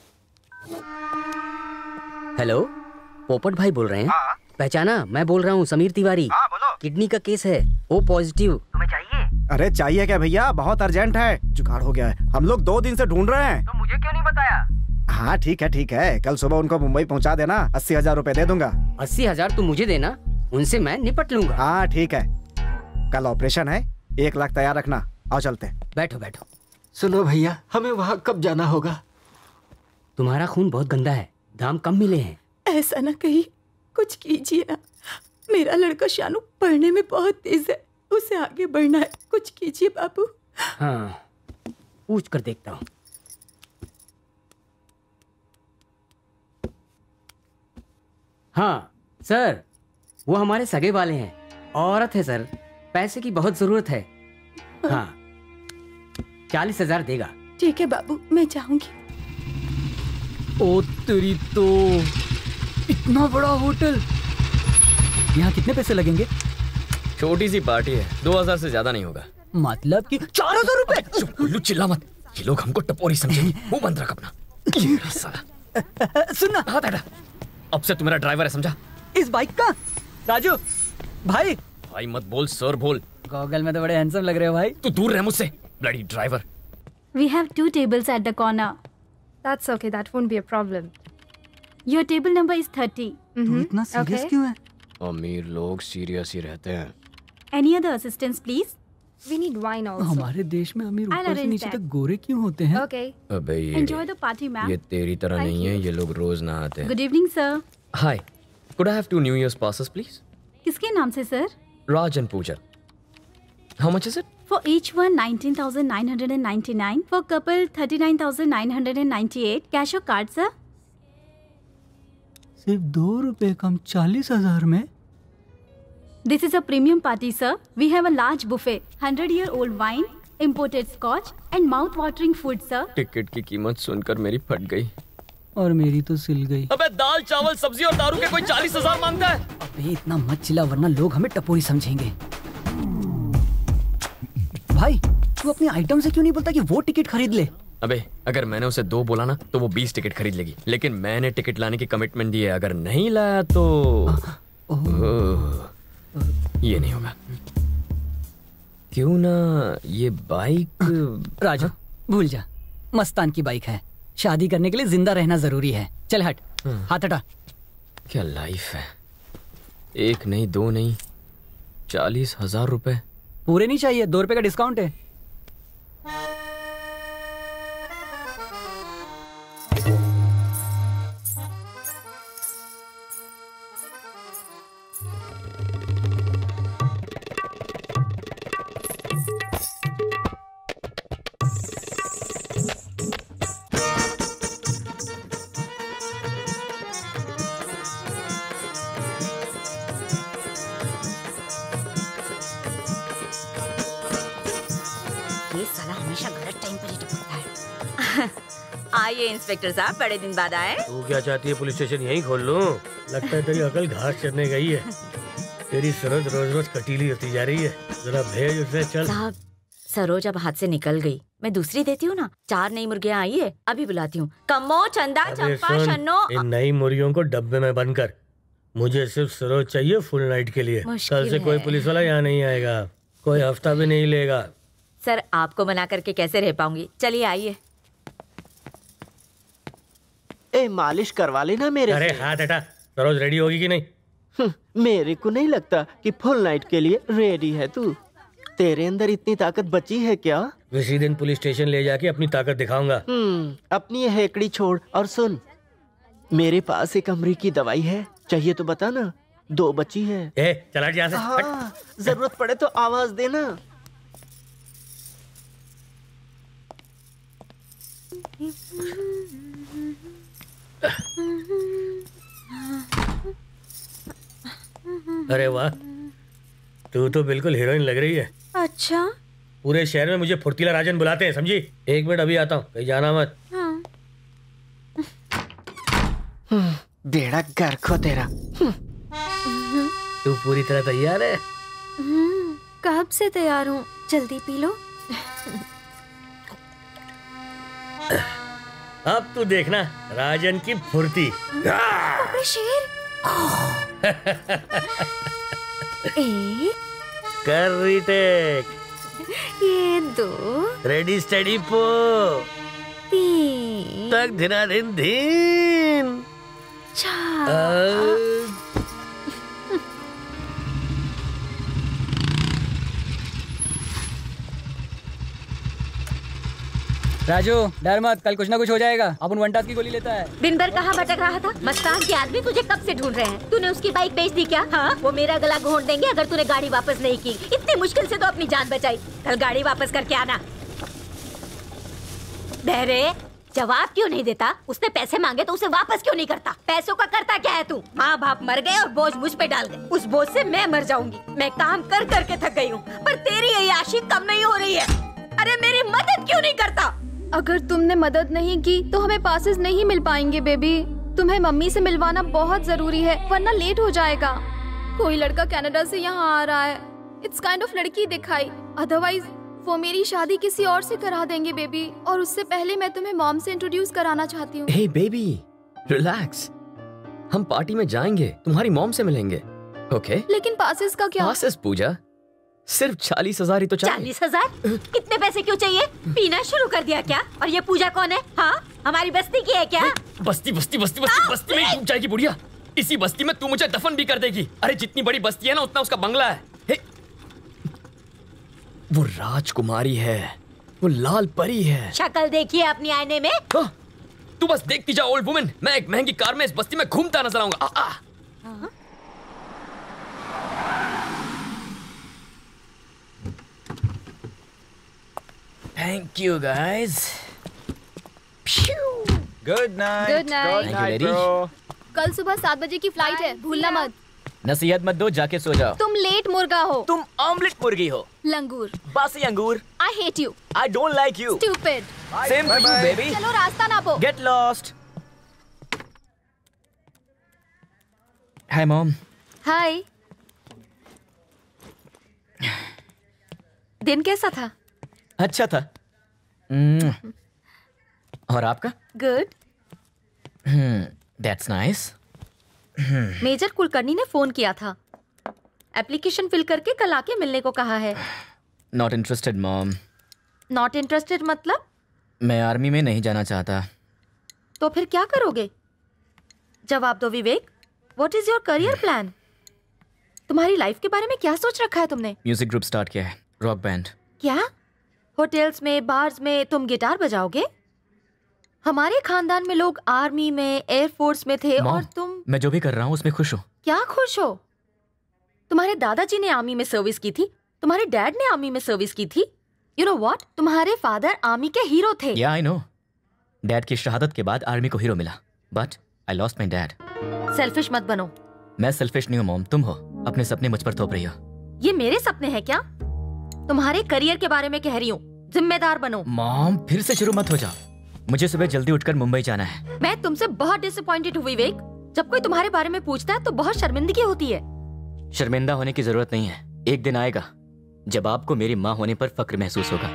हेलो, पोपट भाई बोल रहे हैं? हाँ। पहचाना? मैं बोल रहा हूँ समीर तिवारी। हाँ, बोलो। किडनी का केस है, ओ पॉजिटिव। तुम्हें चाहिए? अरे चाहिए क्या भैया, बहुत अर्जेंट है, जुगाड़ हो गया है। हम लोग दो दिन से ढूंढ रहे हैं। तो मुझे क्यों नहीं बताया? हाँ ठीक है ठीक है, कल सुबह उनको मुंबई पहुंचा देना, अस्सी हजार रूपए दे दूंगा। अस्सी हजार तुम मुझे देना, उनसे मैं निपट लूंगा। हाँ ठीक है, कल ऑपरेशन है, एक लाख तैयार रखना। आओ चलते हैं। बैठो बैठो। सुनो भैया, हमें वहाँ कब जाना होगा? तुम्हारा खून बहुत गंदा है, दाम कम मिले हैं। ऐसा ना कही, कुछ कीजिए ना। मेरा लड़का शानू पढ़ने में बहुत तेज है, उसे आगे बढ़ना है, कुछ कीजिए बाबू। हाँ, पूछ कर देखता हूँ। हाँ सर, वो हमारे सगे वाले हैं, औरत है सर, पैसे की बहुत जरूरत है। हाँ, चालीस हजार देगा। ठीक है बाबू, मैं जाऊंगी। ओ तेरी तो, इतना बड़ा होटल, यहाँ कितने पैसे लगेंगे? छोटी सी पार्टी है, दो हजार से ज्यादा नहीं होगा। मतलब कि चार हजार रुपए? चुप उल्लू, चिल्ला मत, ये लोग हमको टपोरी समझेंगे। मुंह बंद रख अपना। ये साला। सुनना, हाथ हटा। अब से तू मेरा ड्राइवर है, समझा? इस बाइक का? राजू भाई। भाई मत बोल, सर बोल। गॉगल में तो बड़े हैंडसम लग रहे हो भाई। तू दूर रह मुझसे, bloody driver. We have two tables at the corner. That's okay. That won't be a problem. Your table number is thirty. तू इतना सीरियस Okay. क्यों है? अमीर लोग सीरियस ही रहते हैं। Any other assistance, please? We need wine also. हमारे देश में अमीर I'll ऊपर से arrange नीचे that. तक गोरे क्यों होते हैं? Okay. अबे ये Enjoy the party, ma'am. ये तेरी तरह Thank नहीं है, you. ये लोग रोज ना आते हैं। Good evening, sir. Hi, could I have two New Year's passes, please? किसके नाम से, sir? Raj and Pooja. How much is it? For each one, nineteen thousand nine hundred and ninety-nine. For couple, thirty-nine thousand nine hundred and ninety-eight. Cash or card, sir? सिर्फ दो रुपए कम चालीस हजार में? This is a premium party, sir. We have a large buffet, hundred-year-old wine, imported scotch, and mouth-watering food, sir. Ticket की कीमत सुनकर मेरी फट गई। और मेरी तो सिल गई। अबे दाल चावल सब्जी और दारू के कोई चालीस हजार मांगता है? अबे इतना मत चिल्ला वरना लोग हमें टपोरी समझेंगे। भाई तू अपनी आइटम से क्यों नहीं बोलता कि वो टिकट खरीद ले? अबे अगर मैंने उसे दो बोला ना तो वो बीस टिकट खरीद लेगी, लेकिन मैंने टिकट लाने की कमिटमेंट दी है, अगर नहीं लाया तो ओह, ये नहीं होगा। क्यों ना ये बाइक राजू भूल जा, मस्तान की बाइक है। शादी करने के लिए जिंदा रहना जरूरी है। चल हट, हाथ हटा। क्या लाइफ है, एक नहीं दो नहीं चालीस हजार रुपए। पूरे नहीं चाहिए, दो रुपए का डिस्काउंट है। ये साला हमेशा गलत टाइम पर ही टपकता है। आइए इंस्पेक्टर साहब, बड़े दिन बाद आए। तू क्या चाहती है, पुलिस स्टेशन यहीं खोल लूं? लगता है तेरी अकल घास चरने गई है। तेरी सरोज रोज रोज कटीली होती जा रही है। जरा भेज उसे, चल। साहब सरोज अब हाथ से निकल गई, मैं दूसरी देती हूँ ना। चार नई मुर्गियाँ आई है, अभी बुलाती हूँ। कम्मो, चंदा, अबे चंपा, सुन, शन्नो। इन नई मुर्गियों को डब्बे में बंद कर। मुझे सिर्फ सरोज चाहिए फुल नाइट के लिए। मुश्किल कल से कोई है। पुलिस वाला यहाँ नहीं आएगा, कोई हफ्ता भी नहीं लेगा। सर आपको मना करके कैसे रह पाऊंगी। चलिए आइए। ए मालिश करवा लेना मेरे अरे से। हाथ हटा। सरोज रेडी होगी कि नहीं? हम्म, मेरे को नहीं लगता कि फुल नाइट के लिए रेडी है तू। तेरे अंदर इतनी ताकत बची है क्या? इसी दिन पुलिस स्टेशन ले जाके अपनी ताकत दिखाऊंगा। हम्म, अपनी ये हेकड़ी छोड़ और सुन, मेरे पास एक अमरीकी दवाई है, चाहिए तो बता ना। दो बची है। ए चला यहाँ से। हट। हाँ, जरूरत पड़े तो आवाज देना। अरे वाह, तू तो बिल्कुल हीरोइन लग रही है। अच्छा। पूरे शहर में मुझे फुर्तीला राजन बुलाते हैं, समझी? एक मिनट अभी आता हूँ, कहीं जाना मत। हाँ। बेड़ा गर्क हो तेरा। तू पूरी तरह तैयार है? हम्म, कब से तैयार हूँ, जल्दी पी लो। अब तू देखना राजन की फुर्ती। अबे शेर। एक, कर रीटेक। ये दो, रेडी स्टडी पो। तीन, तक धिना दिन धीन। चार। राजू डर मत, कल कुछ ना कुछ हो जाएगा। अपन वनटास की गोली लेता है। दिन भर कहाँ भटक रहा था? मस्तान के आदमी तुझे कब से ढूंढ रहे हैं। तूने उसकी बाइक बेच दी क्या? हाँ, वो मेरा गला घोंट देंगे अगर तूने गाड़ी वापस नहीं की। इतनी मुश्किल से तो अपनी जान बचाई, कल गाड़ी वापस करके आना। बहरे जवाब क्यों नहीं देता? उसने पैसे मांगे तो उसे वापस क्यों नहीं करता? पैसों का करता क्या है तू? माँ बाप मर गए और बोझ मुझ पे डाल गए। उस बोझ से मैं मर जाऊंगी। मैं काम कर करके थक गई हूँ, पर तेरी ये आशी कम नहीं हो रही है। अरे मेरी मदद क्यों नहीं करता? अगर तुमने मदद नहीं की तो हमें पासेस नहीं मिल पाएंगे बेबी। तुम्हें मम्मी से मिलवाना बहुत जरूरी है, वरना लेट हो जाएगा। कोई लड़का कनाडा से यहाँ आ रहा है। इट्स काइंड ऑफ लड़की दिखाई, अदरवाइज वो मेरी शादी किसी और से करा देंगे बेबी। और उससे पहले मैं तुम्हें मॉम से इंट्रोड्यूस कराना चाहती हूँ। हे बेबी रिलैक्स, हम पार्टी में जाएंगे, तुम्हारी मॉम से मिलेंगे। ओके? लेकिन पासेस का क्या? पासेस पूजा, सिर्फ चालीस हजार ही तो चाहिए। चालीस हजार? कितने पैसे क्यों चाहिए? पीना शुरू कर दिया क्या? और ये पूजा कौन है? हाँ, हमारी बस्ती की है क्या? बस्ती बस्ती बस्ती बस्ती बस्ती में डूब जाएगी बुढ़िया। इसी बस्ती में तू मुझे दफन भी कर देगी। अरे जितनी बड़ी बस्ती है ना उतना उसका बंगला है। हे, वो राजकुमारी है, वो लाल परी है। शक्ल देखिए अपनी आईने में। हाँ, तू बस देखती जा ओल्ड वुमन, मैं एक महंगी कार में इस बस्ती में घूमता नजर आऊंगा। आ, आ। Thank you guys. Good night. Good night. Thank you, lady. कल सुबह सात बजे की फ्लाइट है, भूलना मत। नसीहत मत दो, जाके सो जाओ। तुम लेट मुर्गा हो। तुम ऑमलेट मुर्गी हो। लंगूर। बासी अंगूर। I hate you. I don't like you. Stupid. Same to you, baby. चलो रास्ता नापो। Get lost. Hi, mom. हाय। दिन कैसा था? अच्छा था। Mm. और आपका? Good. Hmm. That's nice. Hmm. Major Kulkarni ने फोन किया था, एप्लीकेशन फिल करके कल आके मिलने को कहा है। Not interested, mom. Not interested मतलब? मैं आर्मी में नहीं जाना चाहता। तो फिर क्या करोगे? जवाब दो Vivek. What is your career plan? तुम्हारी लाइफ के बारे में क्या सोच रखा है तुमने? म्यूजिक ग्रुप स्टार्ट किया है, रॉक बैंड। क्या होटल्स में, बार्स में तुम गिटार बजाओगे? हमारे खानदान में लोग आर्मी में, एयरफोर्स में थे और तुम। मैं जो भी कर रहा हूँ उसमें खुश हूँ। क्या खुश हो? तुम्हारे दादाजी ने आर्मी में सर्विस की थी, तुम्हारे डैड ने आर्मी में सर्विस की थी। यू नो व्हाट, तुम्हारे फादर आर्मी के हीरो थे। या आई नो, डैड की शहादत के बाद आर्मी को हीरो मिला, but I lost my dad. Selfish मत बनो। मैं सेल्फिश नहीं हूँ मॉम, तुम हो। अपने सपने मुझ पर थोप रही हो। ये मेरे सपने हैं क्या? तुम्हारे करियर के बारे में कह रही हूँ, जिम्मेदार बनो। मॉम फिर से शुरू मत हो जाओ, मुझे सुबह जल्दी उठकर मुंबई जाना है। मैं तुमसे बहुत डिसअपॉइंटेड हूँ विवेक। जब कोई तुम्हारे बारे में पूछता है तो बहुत शर्मिंदगी होती है। शर्मिंदा होने की जरूरत नहीं है, एक दिन आएगा जब आपको मेरी माँ होने पर फक्र महसूस होगा।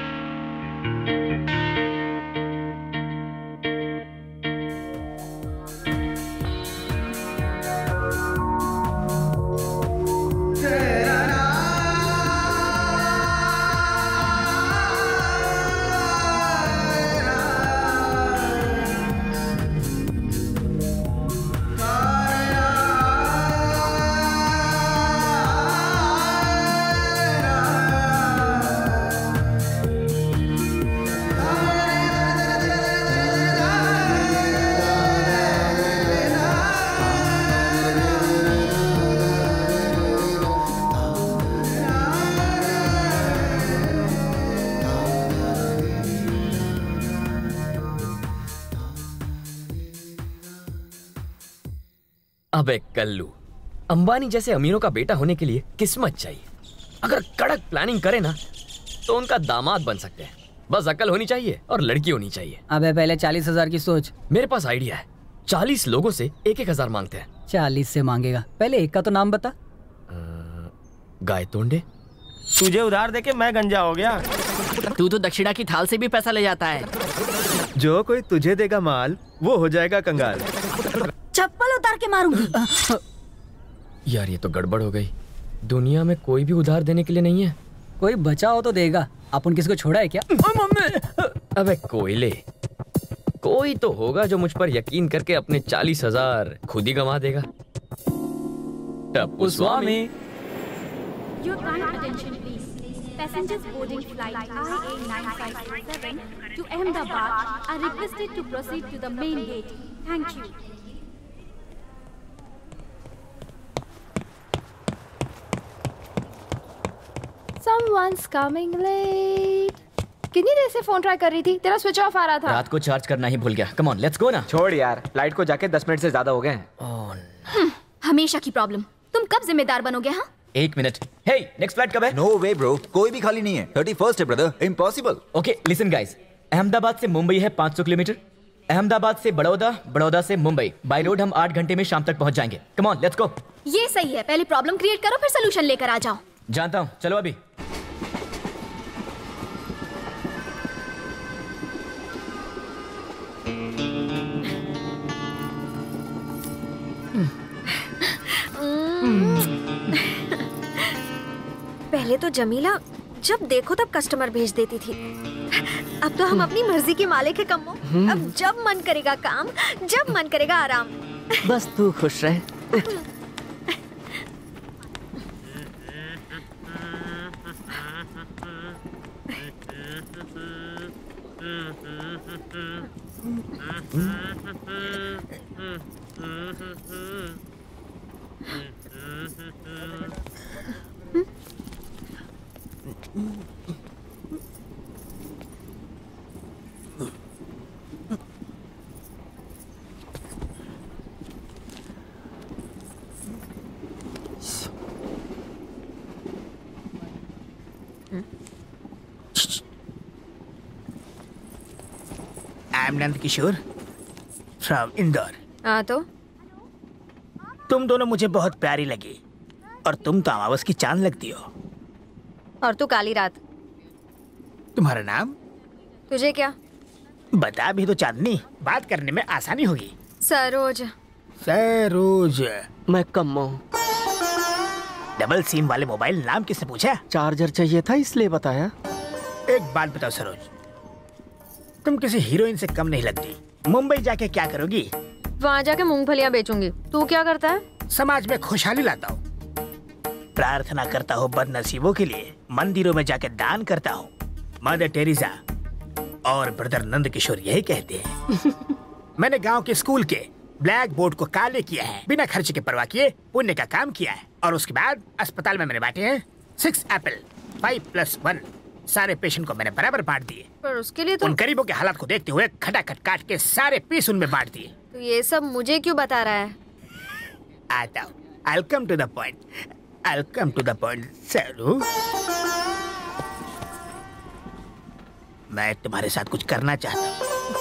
अबे कल्लू, अंबानी जैसे अमीरों का बेटा होने के लिए किस्मत चाहिए। अगर कड़क प्लानिंग करे ना तो उनका दामाद बन सकते हैं। बस अकल होनी चाहिए और लड़की होनी चाहिए। अबे पहले चालीस हजार की सोच। मेरे पास आइडिया है। चालीस लोगों से एक एक हजार मांगते हैं। चालीस से मांगेगा? पहले एक का तो नाम बता। गाय तोंडे। तुझे उधार देके मैं गंजा हो गया। तू तो दक्षिणा की थाल से भी पैसा ले जाता है। जो कोई तुझे देगा माल वो हो जाएगा कंगाल। चप्पल उतार के मारूंगी। यार ये तो गड़बड़ हो गई। दुनिया में कोई भी उधार देने के लिए नहीं है। कोई बचा हो तो देगा। अपन किसको छोड़ा है क्या? अबे कोयले, कोई तो होगा जो मुझ पर यकीन करके अपने चालीस हजार खुद ही गंवा देगा। टप्पू स्वामी। Your kind attention please. Passengers boarding flight I A nine five seven to Ahmedabad are requested to proceed to the main gate. Thank you. Someone's coming late. कितनी देर से फोन ट्राई कर रही थी, तेरा स्विच ऑफ आ रहा था। रात को चार्ज करना ही भूल गया। कम ऑन लेट्स गो ना। छोड़ यार, फ्लाइट को जाके दस मिनट से ज्यादा हो गए हैं। हम्म, हमेशा की प्रॉब्लम। तुम कब जिम्मेदार बनोगे? हाँ एक मिनट। हे नेक्स्ट फ्लाइट कब है? नो वे ब्रो, कोई भी खाली नहीं है। थर्टी फर्स्ट है brother, impossible. Okay listen guys, Ahmedabad से मुंबई है पाँच सौ किलोमीटर। अहमदाबाद से बड़ौदा, बड़ौदा से मुंबई। बाय रोड हम आठ घंटे में शाम तक पहुंच जाएंगे। Come on let's go. ये सही है, पहले प्रॉब्लम क्रिएट करो फिर सोल्यूशन लेकर आ जाओ। जानता हूँ, चलो अभी। पहले पहले तो जमीला जब देखो तब कस्टमर भेज देती थी। अब तो हम अपनी मर्जी के मालिक है कम्मो। अब जब मन करेगा काम, जब मन करेगा आराम। बस तू खुश रहे। I am Nand Kishore from Indore. हाँ तो तुम दोनों मुझे बहुत प्यारी लगी और तुम तो अमावस की चांद लगती हो। और तू काली रात। तुम्हारा नाम? तुझे क्या? बता भी तो चांदनी, बात करने में आसानी होगी। सरोज। सरोज। मैं कम्मो। डबल सिम वाले मोबाइल नाम किसने पूछा? चार्जर चाहिए था इसलिए बताया। एक बात बताओ सरोज, तुम किसी हीरोइन से कम नहीं लगती। मुंबई जाके क्या करोगी? वहाँ जाके मूंगफलियाँ बेचूंगी। तू क्या करता है? समाज में खुशहाली लाता हूँ, प्रार्थना करता हूँ बदनसीबों के लिए, मंदिरों में जाके दान करता हूँ। मदर टेरेसा और ब्रदर नंद किशोर यही कहते हैं। मैंने गांव के स्कूल के ब्लैक बोर्ड को काले किया है, बिना खर्च के परवाह किए पुण्य का काम किया है। और उसके बाद अस्पताल में मैंने बांटे हैं six apple, five plus one. सारे पेशेंट को मैंने बराबर बांट दिए। पर उसके लिए तो उन गरीबों के हालात को देखते हुए खटाखट काट के सारे पीस उनमें बांट दिए। तो ये सब मुझे क्यों बता रहा है? आता हूँ, I'll come to the point. I'll come to the point, सरू। मैं तुम्हारे साथ कुछ करना चाहता हूँ।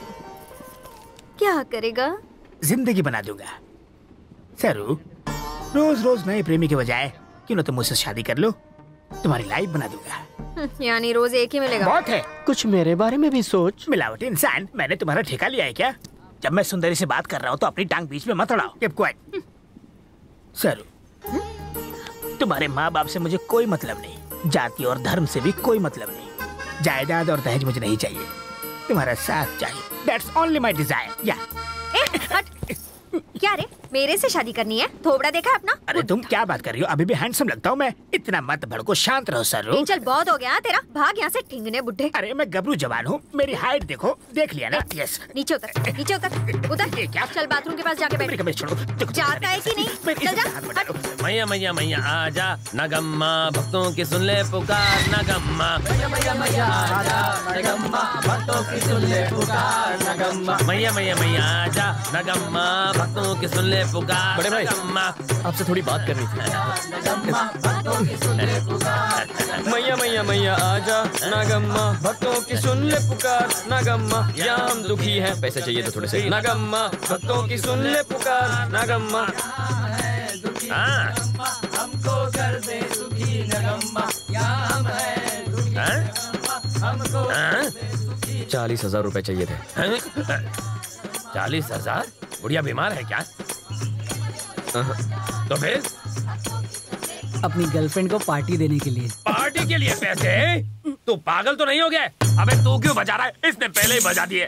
क्या करेगा? जिंदगी बना दूंगा। सरू, रोज रोज नए प्रेमी के बजाय क्यों ना तुम मुझसे शादी कर लो, तुम्हारी लाइफ बना दूंगा। यानी रोज एक ही मिलेगा? बहुत है। कुछ मेरे बारे में भी सोच। मिलावटी इंसान, मैंने तुम्हारा ठेका लिया है क्या? जब मैं सुंदरी से बात कर रहा हूँ तो अपनी टांग बीच में मत अड़ाओ। Keep quiet. सरू, तुम्हारे माँ बाप से मुझे कोई मतलब नहीं, जाति और धर्म से भी कोई मतलब नहीं। जायदाद और दहेज मुझे नहीं चाहिए, तुम्हारा साथ चाहिए। That's only my desire. Yeah. ए, हट। क्या रे, मेरे से शादी करनी है? थोबड़ा देखा है अपना? अरे तुम क्या बात कर रही हो? अभी भी हैंडसम लगता हूँ मैं। इतना मत भड़को, शांत रहो सरू। चल बहुत हो गया तेरा, भाग यहाँ से ठिंगने बुड्ढे। अरे मैं गबरू जवान हूँ, मेरी हाइट देखो, देख लिया ना? यस। नीचे उतर, नीचे उतर, उतर। क्या? चल बाथरूम के पास जाके बैठ। छोड़ो। जाता है कि नहीं? चल जा। मैया मैया मैया आजा, नगम्मा भक्तों की सुन ले पुकार, नगम्मा। मैया मैया मैया आजा, नगम्मा भक्तों की सुन ले पुकार, नगम्मा। मैया मैया मैया आजा, नगम्मा भक्तों की सुन ले पुकार। बड़े भाई, आपसे थोड़ी बात करनी थी। मैया मैया मैया आजा, नागम्मा भक्तों की सुन ले पुकार, नागम्मा या हम दुखी हैं। पैसे चाहिए तो थोड़े से। नागम्मा भक्तों की सुन ले पुकार, नागम्मा हमको कर दे सुखी, नगम्मा या हम है दुखी, हमको। चालीस हजार रुपए चाहिए थे। चालीस हजार? बुढ़िया बीमार है क्या? तो फिर अपनी गर्लफ्रेंड को पार्टी देने के लिए। पार्टी के लिए पैसे? तू पागल तो नहीं हो गया? अबे तू क्यों बजा रहा है? इसने पहले ही बजा दिए।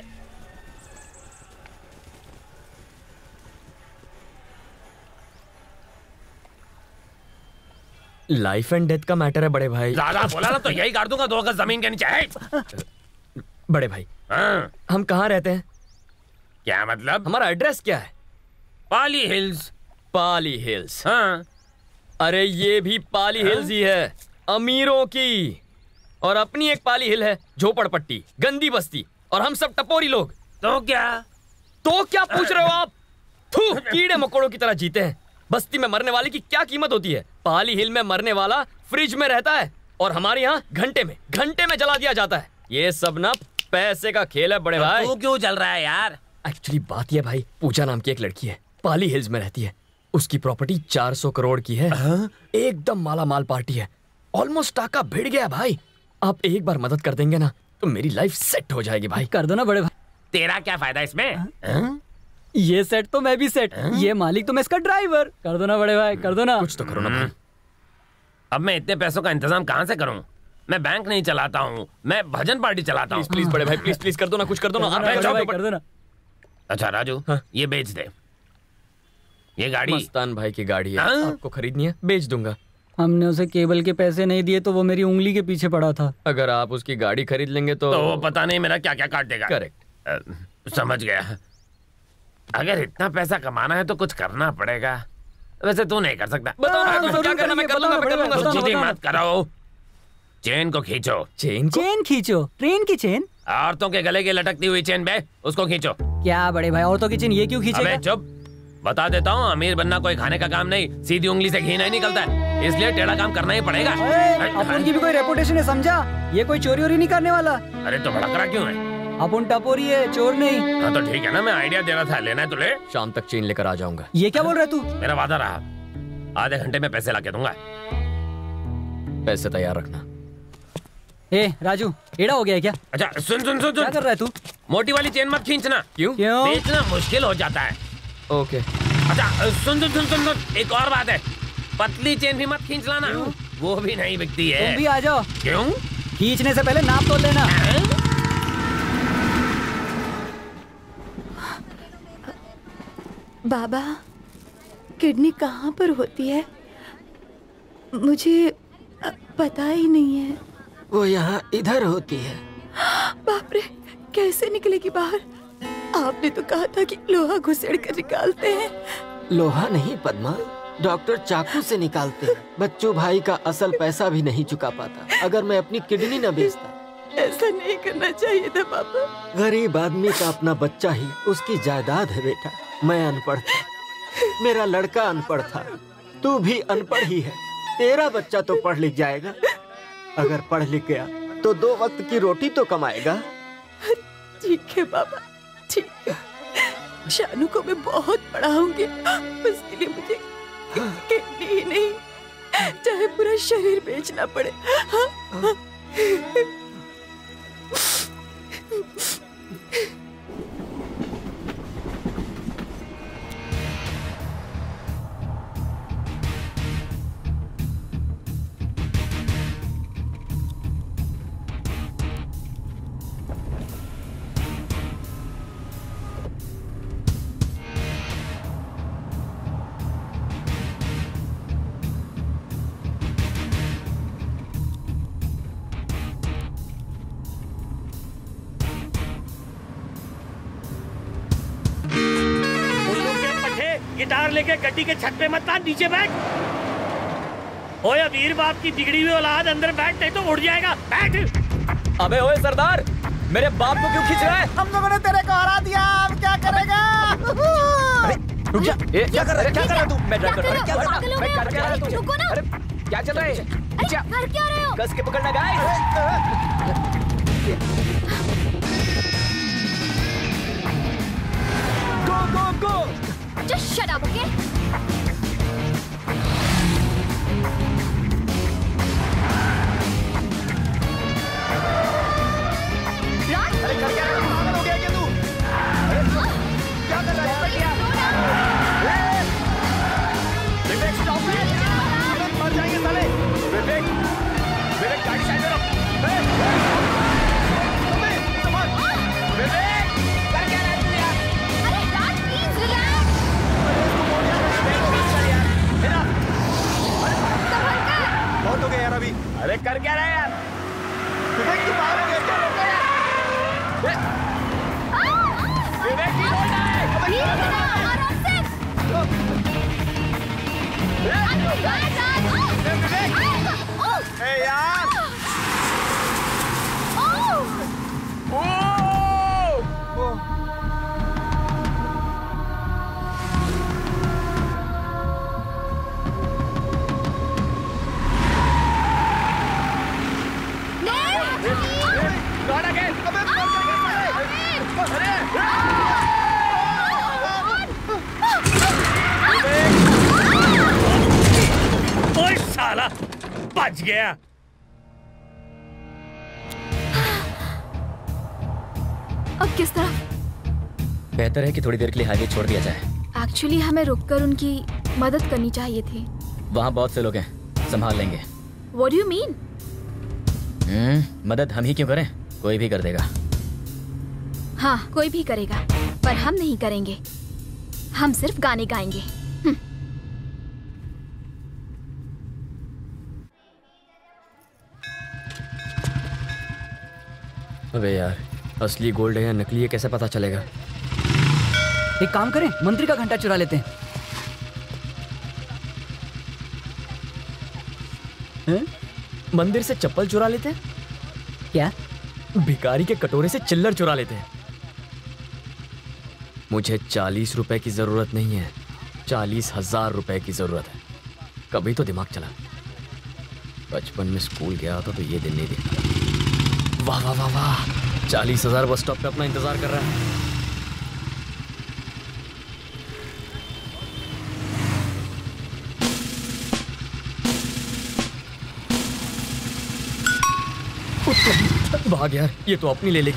लाइफ एंड डेथ का मैटर है बड़े भाई। ज्यादा बोला ना तो यही काट दूंगा दो गज जमीन के नीचे है। बड़े भाई, हम कहाँ रहते हैं? क्या मतलब? हमारा एड्रेस क्या है? पाली हिल्स। पाली हिल्स? हाँ। अरे ये भी पाली हाँ? हिल्स ही है, अमीरों की। और अपनी एक पाली हिल है, झोपड़पट्टी, गंदी बस्ती, और हम सब टपोरी लोग। तो क्या? तो क्या पूछ रहे हो आप? थू, कीड़े मकोड़ों की तरह जीते हैं। बस्ती में मरने वाले की क्या कीमत होती है? पाली हिल में मरने वाला फ्रिज में रहता है और हमारे यहाँ घंटे में घंटे में जला दिया जाता है। ये सब ना पैसे का खेल है बड़े भाई। तू क्यों चल रहा है यार? एक्चुअली बात यह भाई, पूजा नाम की एक लड़की है, पाली हिल्स में रहती है। उसकी प्रॉपर्टी चार सौ करोड़ की है। एकदम माला माल पार्टी है। ऑलमोस्ट टाका भिड़ गया भाई। आप एक बार मदद कर देंगे ना तो मेरी लाइफ सेट हो जाएगी भाई। कर दो ना बड़े भाई। तेरा क्या फायदा इसमें? हा? ये सेट तो मैं भी सेट। ये मालिक तो मैं इसका ड्राइवर। कर दो ना बड़े भाई, कर दो ना। कुछ तो करो ना भाई। अब मैं इतने पैसों का इंतजाम कहाँ से करूँ? मैं बैंक नहीं चलाता हूँ, मैं भजन पार्टी चलाता हूँ। प्लीज बड़े भाई, प्लीज प्लीज कर दो ना, कुछ कर दो ना। अबे, जाओ, भाई, कर दो ना। अच्छा राजू, ये बेच दे। ये गाड़ी मस्तान भाई की गाड़ी है, हाँ? आपको खरीदनी है? बेच दूंगा। हमने उसे केबल के पैसे नहीं दिए तो वो मेरी उंगली के पीछे पड़ा था। अगर आप उसकी गाड़ी खरीद लेंगे तो तो वो पता नहीं मेरा क्या क्या काट देगा। करेक्ट, समझ गया। अगर इतना पैसा कमाना है तो कुछ करना पड़ेगा। वैसे तू नहीं कर सकता। बताओ ना, तो क्या करना, मैं कर लूंगा, मैं कर लूंगा। जिद्दी मत करो। चेन को खींचो। चेन चेन खींचो? ट्रेन की चेन? औरतों के गले की लटकती हुई चेन बे, उसको खींचो। क्या बड़े भाई, औरतों की चेन ये क्यों खींचेगा? अबे चुप, बता देता हूँ, अमीर बनना कोई खाने का काम नहीं, सीधी उंगली से घी नहीं निकलता है, इसलिए टेढ़ा काम करना ही पड़ेगा। अपन की भी कोई रेपुटेशन है, समझा? ये कोई चोरी वोरी नहीं करने वाला। अरे तो भड़क रहा क्यों है? अपन टपोरी है, चोर नहीं। हाँ तो ठीक है ना, मैं आइडिया दे रहा था, लेना है तो ले। शाम तक चेन लेकर आ जाऊंगा। ये क्या बोल रहा है तू? मेरा वादा रहा, आधे घंटे में पैसे लाके दूंगा। पैसे तैयार रखना। ए राजू, एड़ा हो गया है क्या? अच्छा सुन सुन सुन क्या कर रहा है तू? मोटी वाली चेन मत खींचना। क्यों? क्यों? बेचना मुश्किल हो जाता है। ओके। अच्छा सुन सुन सुन सुन सुन एक और बात है, पतली चेन भी मत खींच लाना, वो भी नहीं बिकती है। तुम भी आ जाओ। क्यों? खींचने से पहले नाप तोल लेना। बाबा, किडनी कहाँ पर होती है? मुझे पता ही नहीं है। वो यहाँ इधर होती है। बाप रे, कैसे निकलेगी बाहर? आपने तो कहा था कि लोहा घुसेड़ कर निकालते हैं। लोहा नहीं पद्मा, डॉक्टर चाकू से निकालते हैं। बच्चू भाई का असल पैसा भी नहीं चुका पाता। अगर मैं अपनी किडनी न बेचता। ऐसा नहीं करना चाहिए था पापा। गरीब आदमी का अपना बच्चा ही उसकी जायदाद है बेटा। मैं अनपढ़ था, मेरा लड़का अनपढ़ था, तू भी अनपढ़ ही है। तेरा बच्चा तो पढ़ लिख जाएगा। अगर पढ़ लिख गया तो दो वक्त की रोटी तो कमाएगा। ठीक है बाबा, ठीक है। शानू को मैं बहुत पढ़ाऊंगी, उसके लिए मुझे किडनी ही नहीं, चाहे पूरा शरीर बेचना पड़े। हाँ? हाँ? गिटार लेके गड्डी के छत पे मत आ, नीचे बैठ। ओए अमीर बाप की बिगड़ी हुई औलाद, अंदर बैठ नहीं तो उड़ जाएगा। बैठ। अबे ओए सरदार, मेरे बाप को क्यों खींच रहा है? हम लोगों ने तेरे को हरा दिया, अब क्या करेगा? रुक जा। ए, क्या कर रहा है? क्या कर रहा है तू? मैं ड्राइव कर रहा हूं। क्या कर रहा है? मैं कर क्या रहा है तू? रुको ना। अरे क्या चल रहा है? अरे कर क्या रहे हो? कस के पकड़ना guys. Go go go. Just shut up, okay? अरे कर क्या रहा है? पागल हो गया क्या तू? अरे क्या कर रहा है? Vivek stop it! मर जाएंगे साले! विवेक, विवेक गाड़ी साइड में रख! विवेक, कर क्या रहा है तू यार? अरे राज, प्लीज रिलैक्स। बहुत हो गया यार अभी। अरे कर क्या रहा है यार? विवेक तू पागल हो गया क्या? विवेक की रोड है। आराम से। ए यार। Not again. ओए साला, बच गया। अब किस तरफ? बेहतर है कि थोड़ी देर के लिए हाईवे छोड़ दिया जाए। एक्चुअली हमें रुककर उनकी मदद करनी चाहिए थी। वहाँ बहुत से लोग हैं, संभाल लेंगे। What do you mean? हम्म, मदद हम ही क्यों करें? कोई भी कर देगा। हाँ, कोई भी करेगा, पर हम नहीं करेंगे। हम सिर्फ गाने गाएंगे। हम्म। अबे यार, असली गोल्ड है या नकली है कैसे पता चलेगा? एक काम करें, मंत्री का घंटा चुरा लेते हैं। हैं? मंदिर से चप्पल चुरा लेते हैं? क्या? भिखारी के कटोरे से चिल्लर चुरा लेते हैं। मुझे चालीस रुपए की जरूरत नहीं है, चालीस हजार रुपए की जरूरत है। कभी तो दिमाग चला। बचपन में स्कूल गया था तो ये दिन नहीं देखा। वाह वाह वाह वाह, चालीस हजार बस स्टॉप पे अपना इंतजार कर रहा है। भाग यार, ये तो अपनी ले लेगी।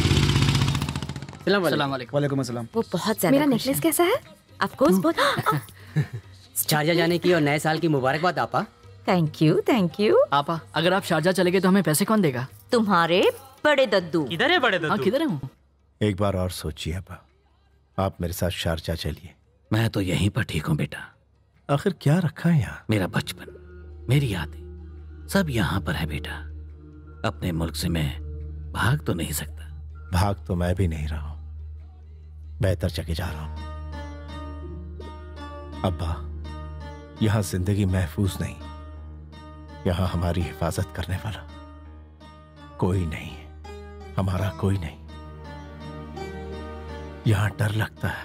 सलाम वालेकुम। वालेकुम अस्सलाम। वो बहुत ज्यादा मेरा खुश नेकलेस है। कैसा है? ऑफ कोर्स बहुत। शारजा जाने की और नए साल की मुबारकबाद आपा। Thank you thank you. आपा, अगर आप शारजा चले गए तो हमें पैसे कौन देगा? तुम्हारे बड़े दद्दू। किधर है बड़े दद्दू? हाँ, किधर है? एक बार और सोचिए अब्बा, आप मेरे साथ शारजा चलिए। मैं तो यहीं पर ठीक हूँ बेटा। आखिर क्या रखा है यहाँ? मेरा बचपन, मेरी यादें, सब यहाँ पर है बेटा। अपने मुल्क से मैं भाग तो नहीं सकता। भाग तो मैं भी नहीं रहा हूं, बेहतर जगह जा रहा हूं। अब्बा, यहां जिंदगी महफूज नहीं, यहां हमारी हिफाजत करने वाला कोई नहीं है, हमारा कोई नहीं। यहां डर लगता है,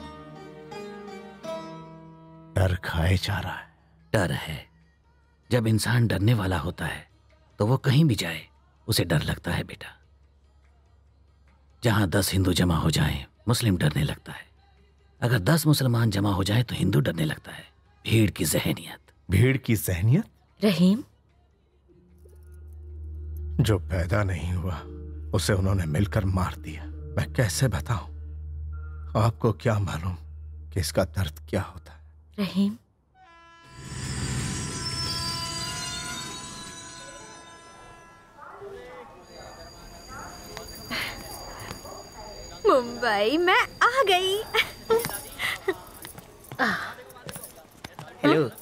डर खाए जा रहा है। डर है, जब इंसान डरने वाला होता है तो वो कहीं भी जाए उसे डर लगता है बेटा। जहां दस हिंदू जमा हो जाएं, मुस्लिम डरने लगता है। अगर दस मुसलमान जमा हो जाएं तो हिंदू डरने लगता है। भीड़ की जहनियत। भीड़ की जहनियत? रहीम, जो पैदा नहीं हुआ उसे उन्होंने मिलकर मार दिया। मैं कैसे बताऊं? आपको क्या मालूम कि इसका दर्द क्या होता है? रहीम, मुंबई मैं आ गई। हेलो।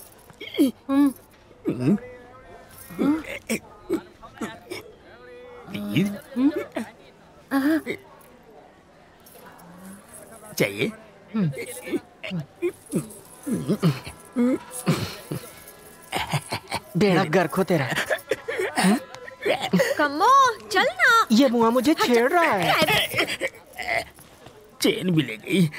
चाहिए? बेड़ा गर्क हो तेरा। कमो चल ना। ये मुआ मुझे छेड़ रहा है। चेन भी ले गई।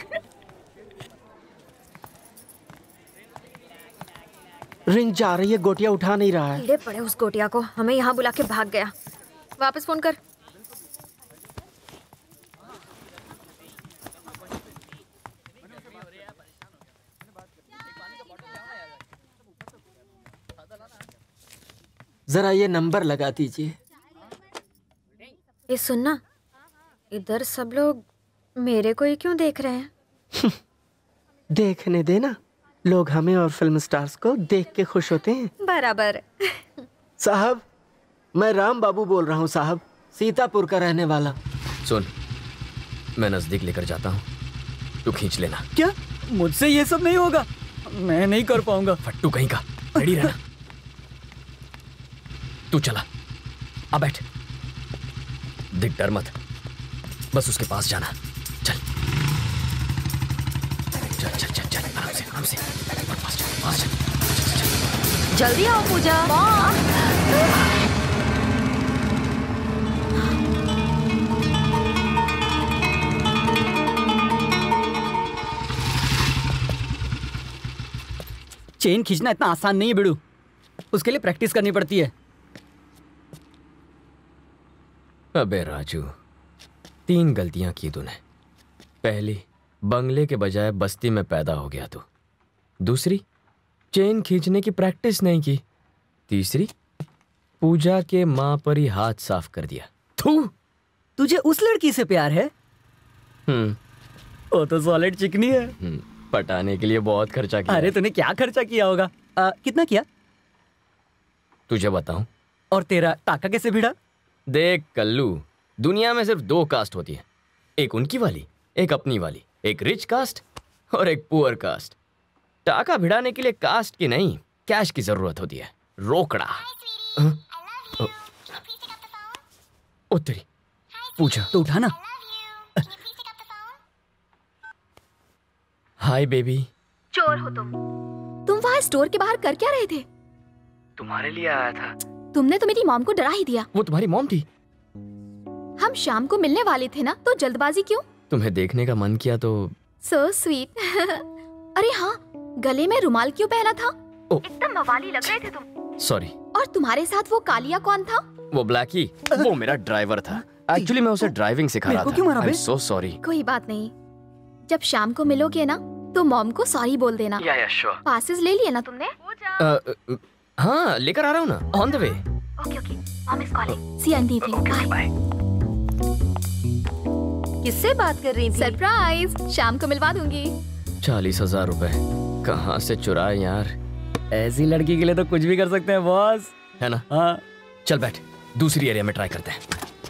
रिंग जा रही है, गोटिया उठा नहीं रहा है। कीड़े पड़े उस गोटिया को, हमें यहाँ बुला के भाग गया। वापस फोन कर। जरा ये नंबर लगा दीजिए। ये सुनना, इधर सब लोग मेरे को ही क्यों देख रहे हैं? देखने देना, लोग हमें और फिल्म स्टार्स को देख के खुश होते हैं। बराबर। साहब, मैं राम बाबू बोल रहा हूँ साहब, सीतापुर का रहने वाला। सुन, मैं नजदीक लेकर जाता हूँ, तू खींच लेना। क्या? मुझसे ये सब नहीं होगा, मैं नहीं कर पाऊंगा। फट्टू कहीं का, रेडी रहना। तू चला, आ बैठ, दिख डर मत, बस उसके पास जाना। चल चल चल चल चल, आराम से आराम से, और पास चल, पास चल, चल, चल, चल। जल्दी आओ पूजा। चेन खींचना इतना आसान नहीं है बिड़ू, उसके लिए प्रैक्टिस करनी पड़ती है। अबे राजू, तीन गलतियां की तूने। पहली, बंगले के बजाय बस्ती में पैदा हो गया तू। दूसरी, चेन खींचने की प्रैक्टिस नहीं की। तीसरी, पूजा के मां पर ही हाथ साफ कर दिया। तू तुझे उस लड़की से प्यार है? हम्म, वो तो सॉलिड चिकनी है। हम्म, पटाने के लिए बहुत खर्चा किया। अरे तूने क्या खर्चा किया होगा? आ, कितना किया? तुझे बताऊं? और तेरा टाका कैसे भिड़ा? देख कल्लू, दुनिया में सिर्फ दो कास्ट होती है, एक उनकी वाली, एक अपनी वाली, एक रिच कास्ट और एक पुअर कास्ट। टाका भिड़ाने के लिए कास्ट की नहीं, कैश की जरूरत होती है, रोकड़ा। हाँ? ओ तेरी, पूछा तो उठा ना। Hi baby. चोर हो तुम तुम वहाँ स्टोर के बाहर कर क्या रहे थे? तुम्हारे लिए आया था। तुमने तो मेरी मॉम को डरा ही दिया। वो तुम्हारी मॉम थी? हम शाम को मिलने वाले थे ना, तो जल्दबाजी क्यों? तुम्हें देखने का मन किया तो। So sweet. अरे हाँ, गले में रुमाल क्यों पहना था? एकदम मवाली लग रहे थे तुम। सॉरी। और तुम्हारे साथ वो कालिया कौन था? वो ब्लैकी, वो मेरा ड्राइवर था। एक्चुअली मैं उसे ड्राइविंग सिखा रहा था। क्यों मारा बे? I'm so sorry। कोई बात नहीं, जब शाम को मिलोगे ना तो मॉम को सॉरी बोल देना। या या श्योर। पासेस ले लिए ना तुमने? uh, हाँ, लेकर आ रहा हूँ ना, on the way. Okay okay, mom is calling. See you in the evening. Bye. किससे बात कर रही थी? सरप्राइज, शाम को मिलवा दूंगी। चालीस हजार रुपए कहाँ से चुराए यार? ऐसी लड़की के लिए तो कुछ भी कर सकते हैं बॉस, है ना? हाँ। चल बैठ, दूसरी एरिया में ट्राई करते हैं।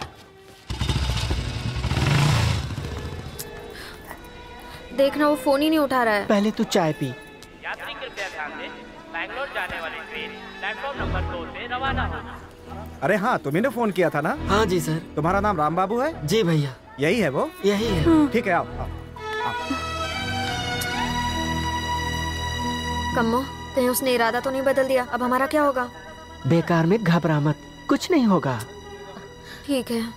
देखना वो फोन ही नहीं उठा रहा है। पहले तू चाय पी। यात्री कृपया ध्यान दें, बैंगलोर जाने वाली ट्रेन प्लेटफॉर्म नंबर दो से रवाना होगी। अरे हाँ, तुम्ही ने फोन किया था ना? हाँ जी सर। तुम्हारा नाम राम बाबू है? जी भैया। यही है वो? यही है। ठीक है, आओ आओ, आओ। कम्मो, कहीं उसने इरादा तो नहीं बदल दिया? अब हमारा क्या होगा? बेकार में घबरा मत, कुछ नहीं होगा। ठीक है।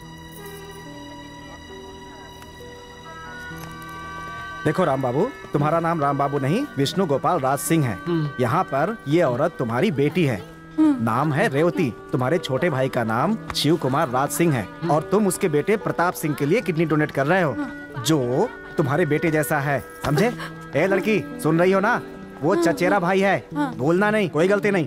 देखो राम बाबू, तुम्हारा नाम राम बाबू नहीं, विष्णु गोपाल राज सिंह है। यहाँ पर ये औरत तुम्हारी बेटी है, नाम है रेवती। तुम्हारे छोटे भाई का नाम शिव कुमार राज सिंह है और तुम उसके बेटे प्रताप सिंह के लिए किडनी डोनेट कर रहे हो, जो तुम्हारे बेटे जैसा है, समझे? ए लड़की, सुन रही हो ना? वो चचेरा भाई है, बोलना नहीं, कोई गलती नहीं।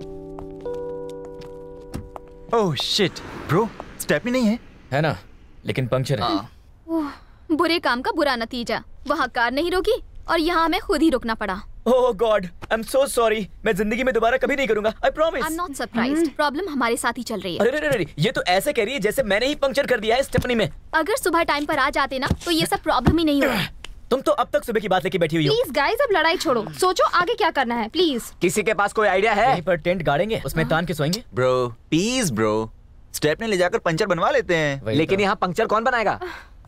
ओह शिट ब्रो, स्टेपनी नहीं है। है ना, लेकिन पंक्चर है। ओह, बुरे काम का बुरा नतीजा। वहाँ कार नहीं रोकी और यहाँ हमें खुद ही रुकना पड़ा। Oh God, I am so sorry. मैं जिंदगी में दोबारा कभी नहीं करूंगा, I promise. I am not surprised. Problem हमारे साथ ही चल रही है। अरे अरे अरे, ये तो ऐसे कह रही है जैसे मैंने ही पंक्चर कर दिया है स्टेपनी में। अगर सुबह टाइम पर आ जाते ना तो ये सब प्रॉब्लम ही नहीं हुआ। तुम तो अब तक सुबह की बात लेके बैठी हुई हो। प्लीज गाइस, अब लड़ाई छोड़ो, सोचो आगे क्या करना है प्लीज। किसी के पास कोई आइडिया है? यहीं पर टेंट गाड़ेंगे, उसमें तान के सोएंगे। ब्रो प्लीज ब्रो, स्टेपनी ले जाकर पंचर बनवा लेते हैं। लेकिन यहाँ पंक्चर कौन बनाएगा?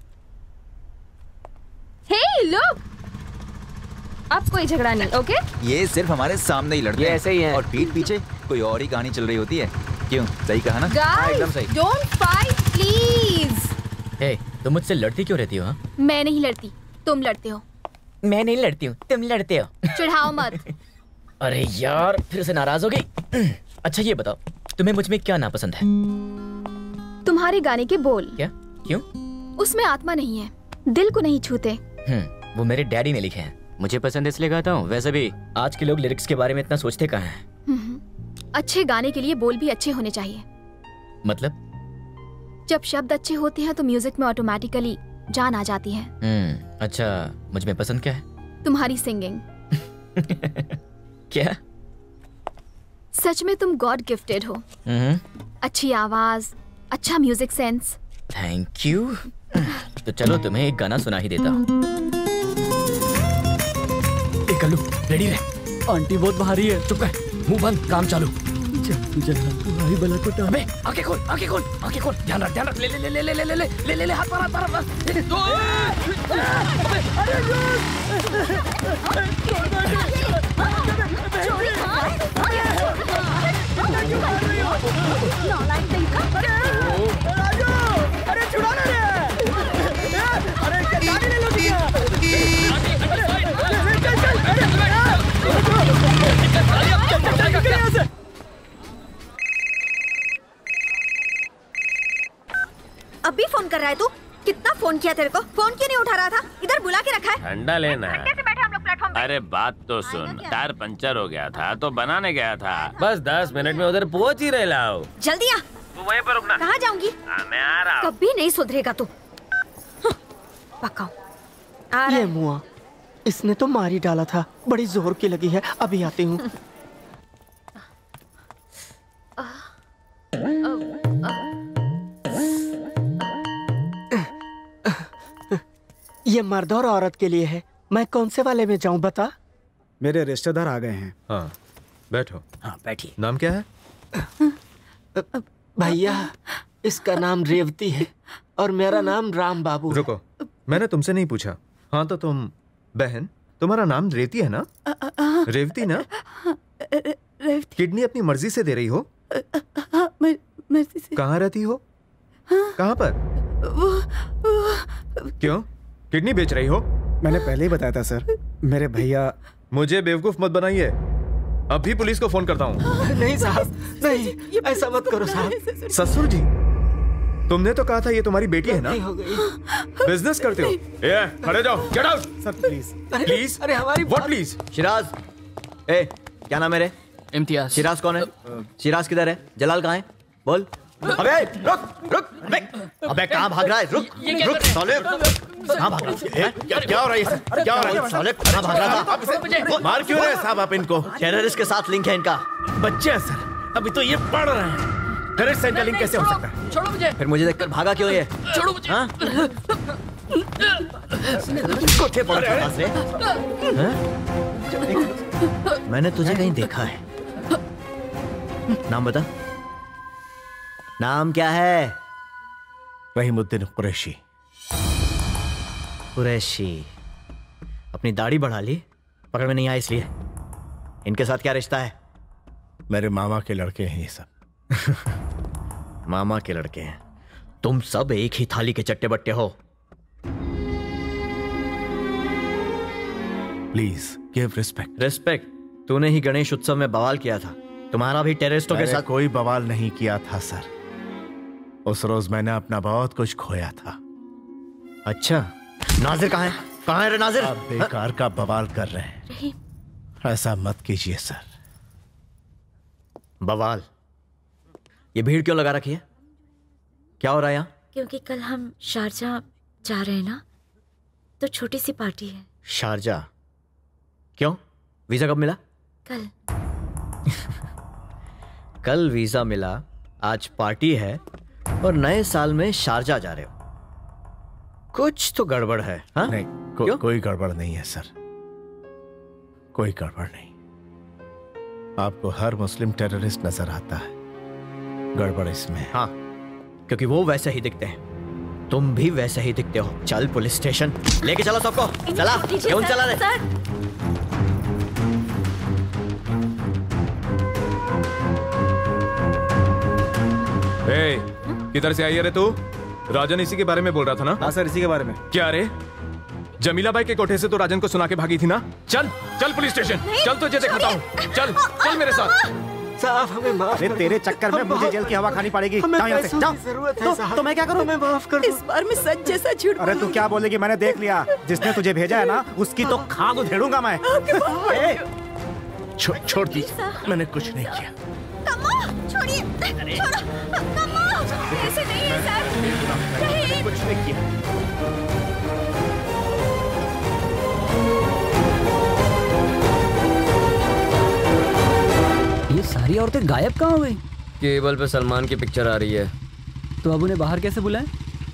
हे लुक, अब कोई झगड़ा नहीं, ओके? ये सिर्फ हमारे सामने ही लड़ते ये हैं, ऐसे ही हैं। और पीठ पीछे कोई और ही कहानी चल रही होती है। क्यों, सही कहा ना? Guys, don't fight please. Hey, तुम मुझसे लड़ती क्यों रहती हो? हाँ? मैं नहीं लड़ती, तुम लड़ते हो। मैं नहीं लड़ती हूँ, तुम लड़ते हो। चिढ़ाओ मत। अरे यार, फिर से नाराज हो गई। अच्छा ये बताओ, तुम्हें मुझ में क्या नापसंद है? तुम्हारे गाने के बोल। क्या? क्यों? उसमें आत्मा नहीं है, दिल को नहीं छूते। हम्म, वो मेरे डैडी ने लिखे हैं। मुझे पसंद इसलिए गाता हूँ। वैसे भी आज के लोग लिरिक्स के बारे में इतना सोचते कहाँ हैं? अच्छे गाने के लिए बोल भी अच्छे होने चाहिए। मतलब? जब शब्द अच्छे होते हैं तो म्यूजिक में ऑटोमेटिकली जान आ जाती है। हम्म, अच्छा मुझ में पसंद क्या है? तुम्हारी सिंगिंग। क्या? सच में तुम गॉड गिफ्टेड हो। अच्छी आवाज, अच्छा म्यूजिक सेंस। Thank you. तो चलो तुम्हें एक गाना सुना ही देता हूँ। कल्लू रेडी रहे। आंटी बहुत भारी है। चुप कर, मुंह बंद, काम चालू। तुझे तुम्हारी बला को टाल। अबे आंखें खोल, आंखें खोल, आंखें खोल। ध्यान रख, ध्यान रख। ले ले ले ले ले ले ले ले ले ले हाथ पर, हाथ पर, हाथ पर। अरे छुड़ा ना रे। अरे गाड़ी ले लो क्या? अभी फोन कर रहा है तू? कितना फोन किया तेरे को? फोन क्यों नहीं उठा रहा था? इधर बुला के रखा है। ठंडा लेना है। कैसे बैठे हम लोग प्लेटफॉर्म पे? अरे बात तो सुन, टायर पंचर हो गया था तो बनाने गया था। बस दस मिनट में उधर पहुंच ही रहे लाओ। जल्दी आ। तू वहीं पर रुकना। कहाँ जाऊंगी? हाँ, मैं आ रहा हूँ। कभी नहीं सुधरेगा तू। पक्का। ये मुआ, इसने तो मार ही डाला था। बड़ी जोर की लगी है। अभी आती हूँ। ये मर्द और औरत के लिए है। मैं कौन से वाले में जाऊं बता? मेरे रिश्तेदार आ गए हैं। हाँ बैठो। हाँ बैठिए। नाम क्या है? भैया इसका नाम रेवती है और मेरा नाम राम बाबू। रुको, मैंने तुमसे नहीं पूछा। हाँ तो तुम बहन, तुम्हारा नाम रेवती है ना? रेवती ना? रेवती। किडनी अपनी मर्जी से दे रही हो? हाँ, मर्जी से। कहाँ रहती हो? कहाँ पर? वो, वो... क्यों? किडनी बेच रही हो? मैंने पहले ही बताया था सर। मेरे भैया। मुझे बेवकूफ मत बनाइए, अभी पुलिस को फोन करता हूँ। नहीं साहब, नहीं ऐसा मत करो साहब। ससुर जी, तुमने तो कहा था ये तुम्हारी बेटी है ना? हो गई। बिजनेस करते हो? ए, खड़े जाओ, get out. Sir please please. अरे हमारी व्हाट प्लीज? शिराज, ए क्या नाम है रे? इम्तियाज। शिराज कौन है? शिराज किधर है? जलाल कहाँ है? बोल। अबे रुक रुक अबे अबे कहाँ भाग रहा है? रुक रुक साले, कहाँ भाग रहा है? क्या क्या हो रहा है? क्या हो रहा है? साले कहाँ भाग रहा था? मार क्यों रहे साहब आप इनको? टेररिस्ट के साथ लिंक है इनका। बच्चे हैं सर, अभी तो ये पढ़ रहे हैं। टेररिस्ट से इनका लिंक कैसे हो सकता है? छोड़ो मुझे। फिर मुझे देखकर भागा क्यों ये? छोड़ो मुझे। हाँ? कोठे पर पास रे? हाँ? मैंने तुझे कहीं देखा है। नाम बता। नाम क्या है? रहीमुद्दीन कुरैशी। कुरैशी। अपनी दाढ़ी बढ़ा ली? पकड़ में नहीं आया इसलिए? इनके साथ क्या रिश्ता है? मेरे मामा के लड़के हैं ये सब। मामा के लड़के हैं? तुम सब एक ही थाली के चट्टे बट्टे हो। Please give respect. रिस्पेक्ट? तूने ही गणेश उत्सव में बवाल किया था। तुम्हारा भी टेररिस्टों के साथ कोई बवाल नहीं किया था सर। उस रोज मैंने अपना बहुत कुछ खोया था। अच्छा, नाजिर कहाँ है? कहाँ है रे नाजिर? आप बेकार का बवाल कर रहे हैं। ऐसा मत कीजिए सर। बवाल? ये भीड़ क्यों लगा रखी है? क्या हो रहा है यहाँ? क्योंकि कल हम शारजा जा रहे हैं ना, तो छोटी सी पार्टी है। शारजा? क्यों? वीजा कब मिला? कल। कल वीजा मिला, आज पार्टी है और नए साल में शारजा जा रहे हो। कुछ तो गड़बड़ है। हा? नहीं, को, कोई गड़बड़ नहीं है सर, कोई गड़बड़ नहीं। आपको हर मुस्लिम टेररिस्ट नजर आता है, गड़बड़ इसमें। हाँ, क्योंकि वो वैसे ही दिखते हैं, तुम भी वैसे ही दिखते हो। चल पुलिस स्टेशन लेके चलो सबको। चला क्यों चला रहे? ए, किधर से आई है रे तू? राजन इसी के बारे में बोल रहा था ना? हाँ सर, इसी के बारे में। क्या रे, जमीला बाई के कोठे से तो राजन को सुना के भागी थी ना? चल चल पुलिस स्टेशन, चल तुझे दिखाता हूँ। चल चल मेरे साथ। साहब हमें माफ कर। तेरे चक्कर में मुझे जेल की हवा खानी पड़ेगी। हमें पैसों की जरूरत है साहब। तो मैं क्या करूँ? हमें माफ कर दो। इस बार मैं सच जैसा झूठ। अरे तू क्या बोलेगी? मैंने देख लिया, जिसने तुझे भेजा है ना उसकी तो खाक उधेड़ूंगा मैं। छोड़ छोड़ दी, मैंने कुछ नहीं किया। छोड़िए, छोड़ो, ऐसे नहीं है सर। मैंने कुछ नहीं किया। ये सारी औरतें गायब कहाँ हो गई? केबल पे सलमान की पिक्चर आ रही है। तो अब उन्हें बाहर कैसे बुलाएं?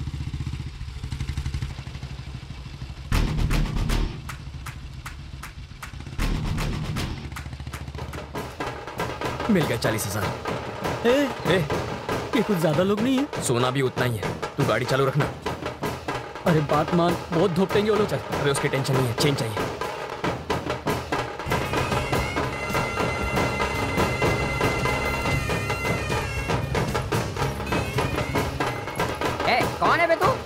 मिल गए चालीस हजार। ए, ए, ये कुछ ज्यादा लोग नहीं है। सोना भी उतना ही है, तू गाड़ी चालू रखना। अरे बात मान, बहुत धोपेंगे वो लोग। चल, अबे उसकी टेंशन नहीं है, चेंज चाहिए। ए, कौन है बे तू?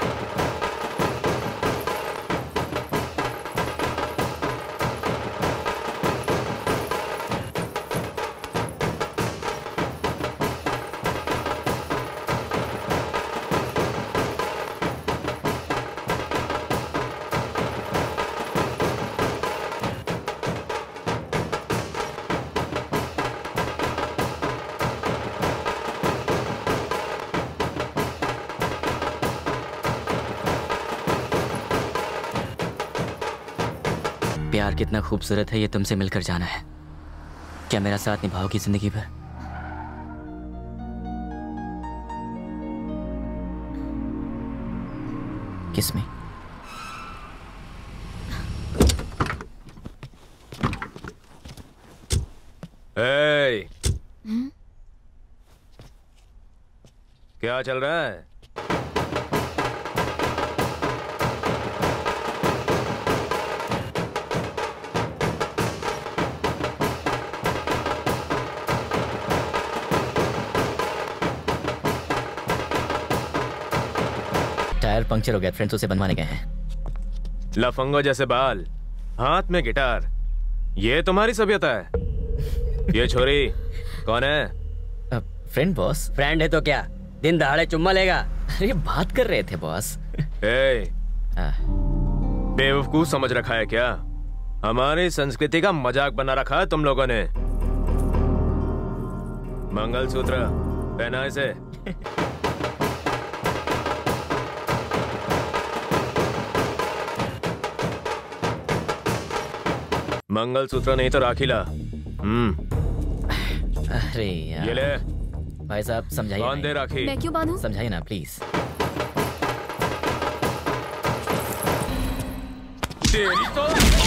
प्यार कितना खूबसूरत है, ये तुमसे मिलकर जाना है। क्या मेरा साथ निभाओगी जिंदगी भर? किस में? ए, क्या चल रहा है? टायर पंक्चर हो गया, फ्रेंड्स उसे बनवाने गए हैं। लफंगो जैसे बाल, हाथ में गिटार, ये तुम्हारी सभ्यता है? ये छोरी कौन है? Friend boss. फ्रेंड है तो क्या, दिन दहाड़े चुम्मा लेगा? अरे बात कर रहे थे बॉस। ए, बेवकूफ समझ रखा है क्या? हमारी संस्कृति का मजाक बना रखा है तुम लोगों ने। मंगलसूत्र पहना इसे। मंगलसूत्र नहीं तो राखी ला। हम्म। अरे यार। ये ले। भाई साहब समझाइए। बांध दे राखी। मैं क्यों बांधूं? समझाइए ना प्लीज। तेरी तो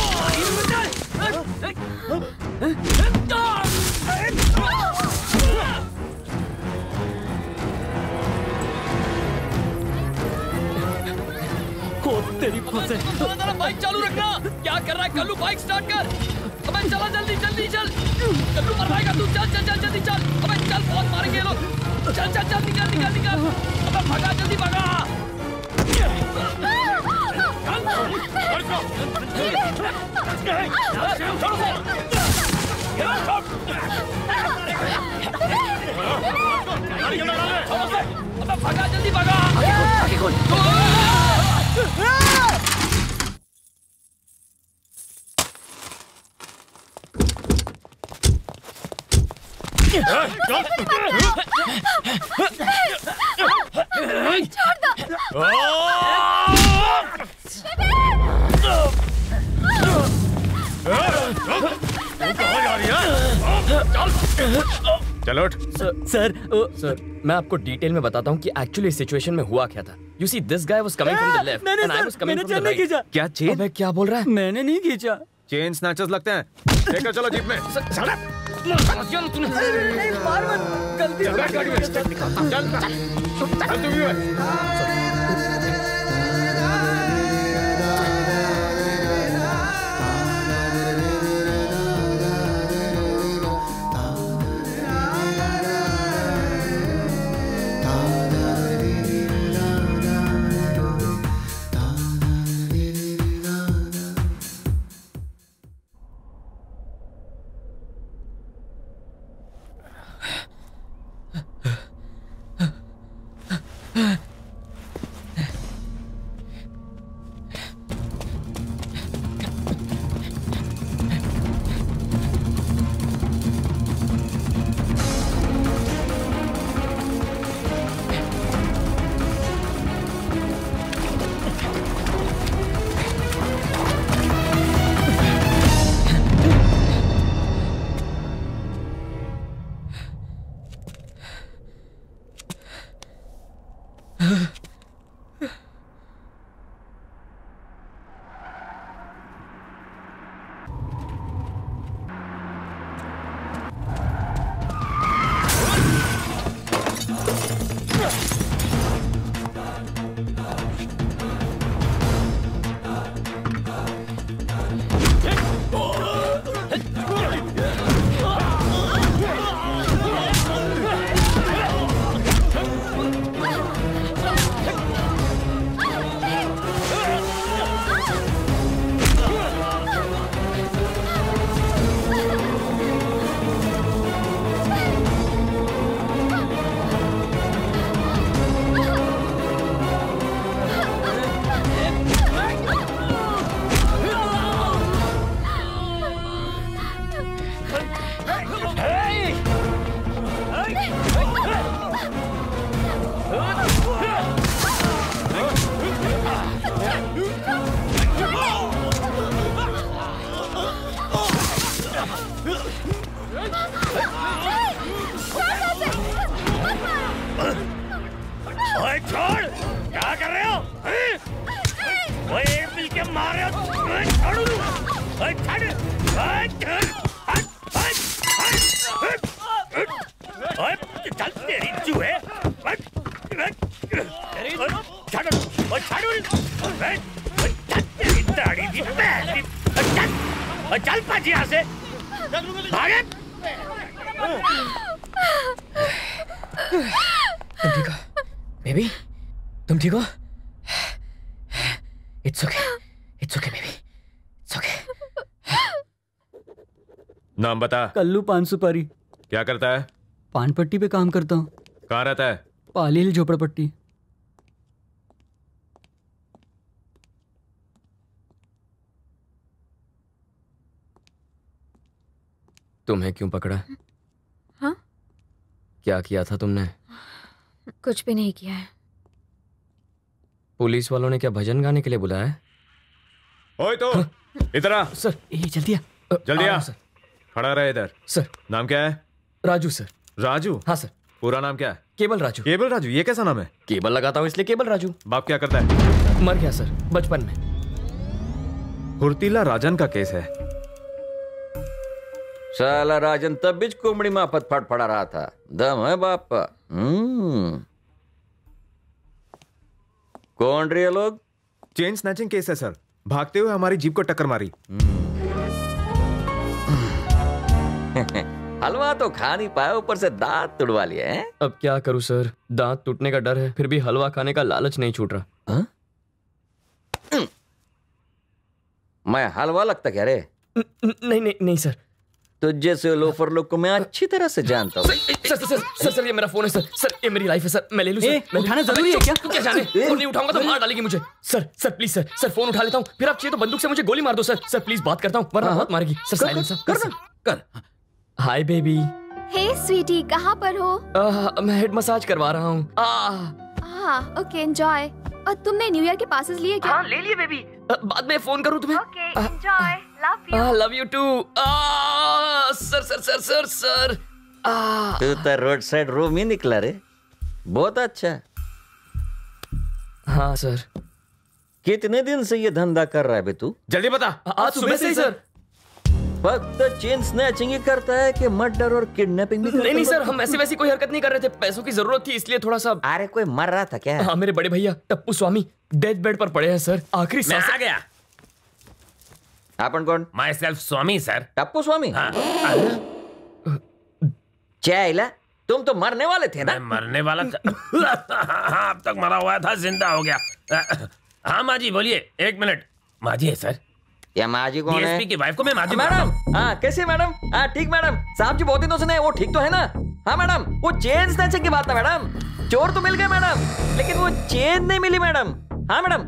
तेरी फंसे। बाइक चालू रखना। क्या कर रहा है कल्लू? बाइक स्टार्ट कर। अबे चला जल्दी जल्दी चल। कल्लू मर जाएगा तू। चल चल चल जल्दी चल। अबे चल बहुत मारेंगे ये लोग। चल चल चल निकल निकल निकल। अबे भागा जल्दी भागा। अबे भागा जल्दी भागा। आगे खोल। चलो उठ। सर सर सर मैं आपको डिटेल में बताता हूँ कि एक्चुअली इस सिचुएशन में हुआ क्या था। You see this guy was coming from the left and I was coming from the right. क्या चेन? अबे क्या बोल रहा है? मैंने नहीं खींचा। चेन स्नैचर्स लगते हैं। लेकर चलो जीप में। चल मार मत। गलती चल बैठ गाड़ी में। चल चल तू भी बैठ। ओए छोड़, क्या कर रहे हो? ओए मिल के मारे हो, छोड़ू। ओए छोड़, ओए छोड़, हट, हट, हट। चल तेरी चूहे छाड़ो वो छाड़ो चल तेरी दाढ़ी भी चल चल पाजी यहाँ से भागे। तुम ठीक हो बेबी? तुम ठीक हो? It's okay it's okay baby it's okay. नाम बता। कल्लू पान सुपारी। क्या करता है? पान पट्टी पे काम करता हूँ। कहाँ रहता है? पाली हिल झोपड़पट्टी। तुम्हें क्यों पकड़ा? हाँ? क्या किया था तुमने? कुछ भी नहीं किया है। पुलिस वालों ने क्या भजन गाने के लिए बुलाया है? ओए तो इधर आ। सर ये जल्दी आ। जल्दी आ। सर खड़ा रहे इधर। सर नाम क्या है? राजू सर। राजू? हाँ सर। पूरा नाम क्या है? केबल राजू। केबल राजू, ये कैसा नाम है? केबल लगाता हूँ इसलिए केबल राजू। बाप क्या करता है? मर गया सर बचपन में। फुर्तीला राजन का केस है। साला राजन तब बीच कुमड़ी माफत फट पड़ा रहा था। दम है बाप का। हम्म। कौन रहे लोग? चेन स्नैचिंग केस है सर। भागते हुए हमारी जीप को टक्कर मारी। हलवा तो खा नहीं पाया, ऊपर से दांत तुड़वा लिए हैं। अब क्या करूं सर, दांत टूटने का डर है, फिर भी हलवा खाने का लालच नहीं छूट रहा। हा? मैं हलवा लगता क्या रे? नहीं नहीं नहीं सर। तो जैसे लोफर लोग को मैं अच्छी तरह से जानता हूँ। सर सर सर सर ये मेरा फोन है सर। सर ये मेरी लाइफ है सर, मैं ले लूं सर। उठाना जरूरी है क्या? तू क्या जाने? फोन नहीं उठाऊंगा तो मार डालेगी मुझे। Sir sir please sir sir phone उठा लेता हूँ, फिर आप चाहिए तो बंदूक से मुझे गोली मार दो सर। सर प्लीज बात करता हूँ वरना बहुत मारेगी सर। साइलेंस सर कर कर। Hi baby. हे स्वीटी, कहाँ पर हो? मैं हेड मसाज करवा रहा हूँ। हाँ ओके एंजॉय। और तुमने न्यू ईयर के पासेस लिए क्या? हाँ ले लिए बेबी। बाद में फोन करूँ तुम्हें? Okay enjoy, love you. Love you too. Sir sir sir sir sir. तू तो रोड साइड रूम ही निकला रे, बहुत अच्छा। हाँ सर। कितने दिन से ये धंधा कर रहा है बे तू? जल्दी बता। आज सुबह से ही सर। फक्त चेन स्नैचिंग ही करता है कि मर्डर और किडनैपिंग भी करता है? नहीं नहीं सर, हम ऐसी वैसी कोई हरकत नहीं कर रहे थे, पैसों की जरूरत थी इसलिए थोड़ा सा। अरे कोई मर रहा था क्या? हाँ मेरे बड़े भैया टप्पू स्वामी डेथ बेड पर पड़े हैं सर, आखिरी मैं सांस। आ गया। अपन कौन? Myself Swami sir. Tappu Swami? हाँ। चैला, तुम तो मरने वाले थे ना? मैं मरने वाला था। हाँ, अब तक मरा हुआ था, जिंदा हो गया। हाँ माँ जी बोलिए। एक मिनट। माँ जी है सर। या माँ जी कौन है? डीएसपी की वाइफ को मैं माँ जी मैडम। हाँ कैसे मैडम? हाँ ठीक मैडम। साहब जी बहुत दिनों से नहीं, वो ठीक तो है ना? हाँ मैडम, वो चेन स्नैचिंग की बात है मैडम। चोर तो मिल गए मैडम, लेकिन वो चेन नहीं मिली मैडम। हाँ मैडम।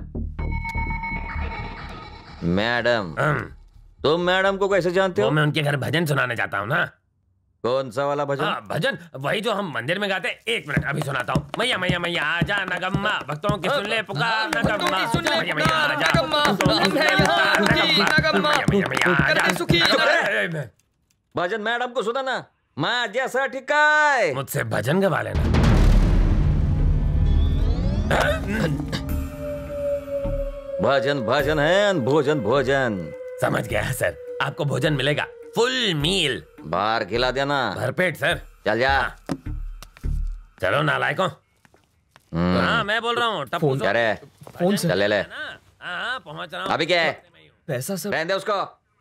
मैडम तुम मैडम को कैसे जानते हो? मैं उनके घर भजन सुनाने जाता हूँ ना। कौन सा वाला भजन? हाँ, भजन वही जो हम मंदिर में गाते हैं। एक मिनट अभी सुनाता हूँ। मैया मैया मैया आजा नगम्मा, भक्तों की सुन ले पुकार नगम्मा। मैया मैया आजा, भक्तों की सुन ले पुकार नगम्मा। मैया मैया आजा। भजन मैडम को सुनाना, माँ जैसा ठिकाए। मुझसे भजन गवा लेना। भजन भजन है, भोजन भोजन। समझ गया सर, आपको भोजन मिलेगा, फुल मील। बाहर खिला देना। भरपेट सर। चल जा। चलो नालायकों। हाँ मैं बोल रहा हूँ। फोन करे। फोन से चल ले ले। हाँ पहुँच रहा हूँ। अभी क्या है? पैसा सर। रहने दे उसको।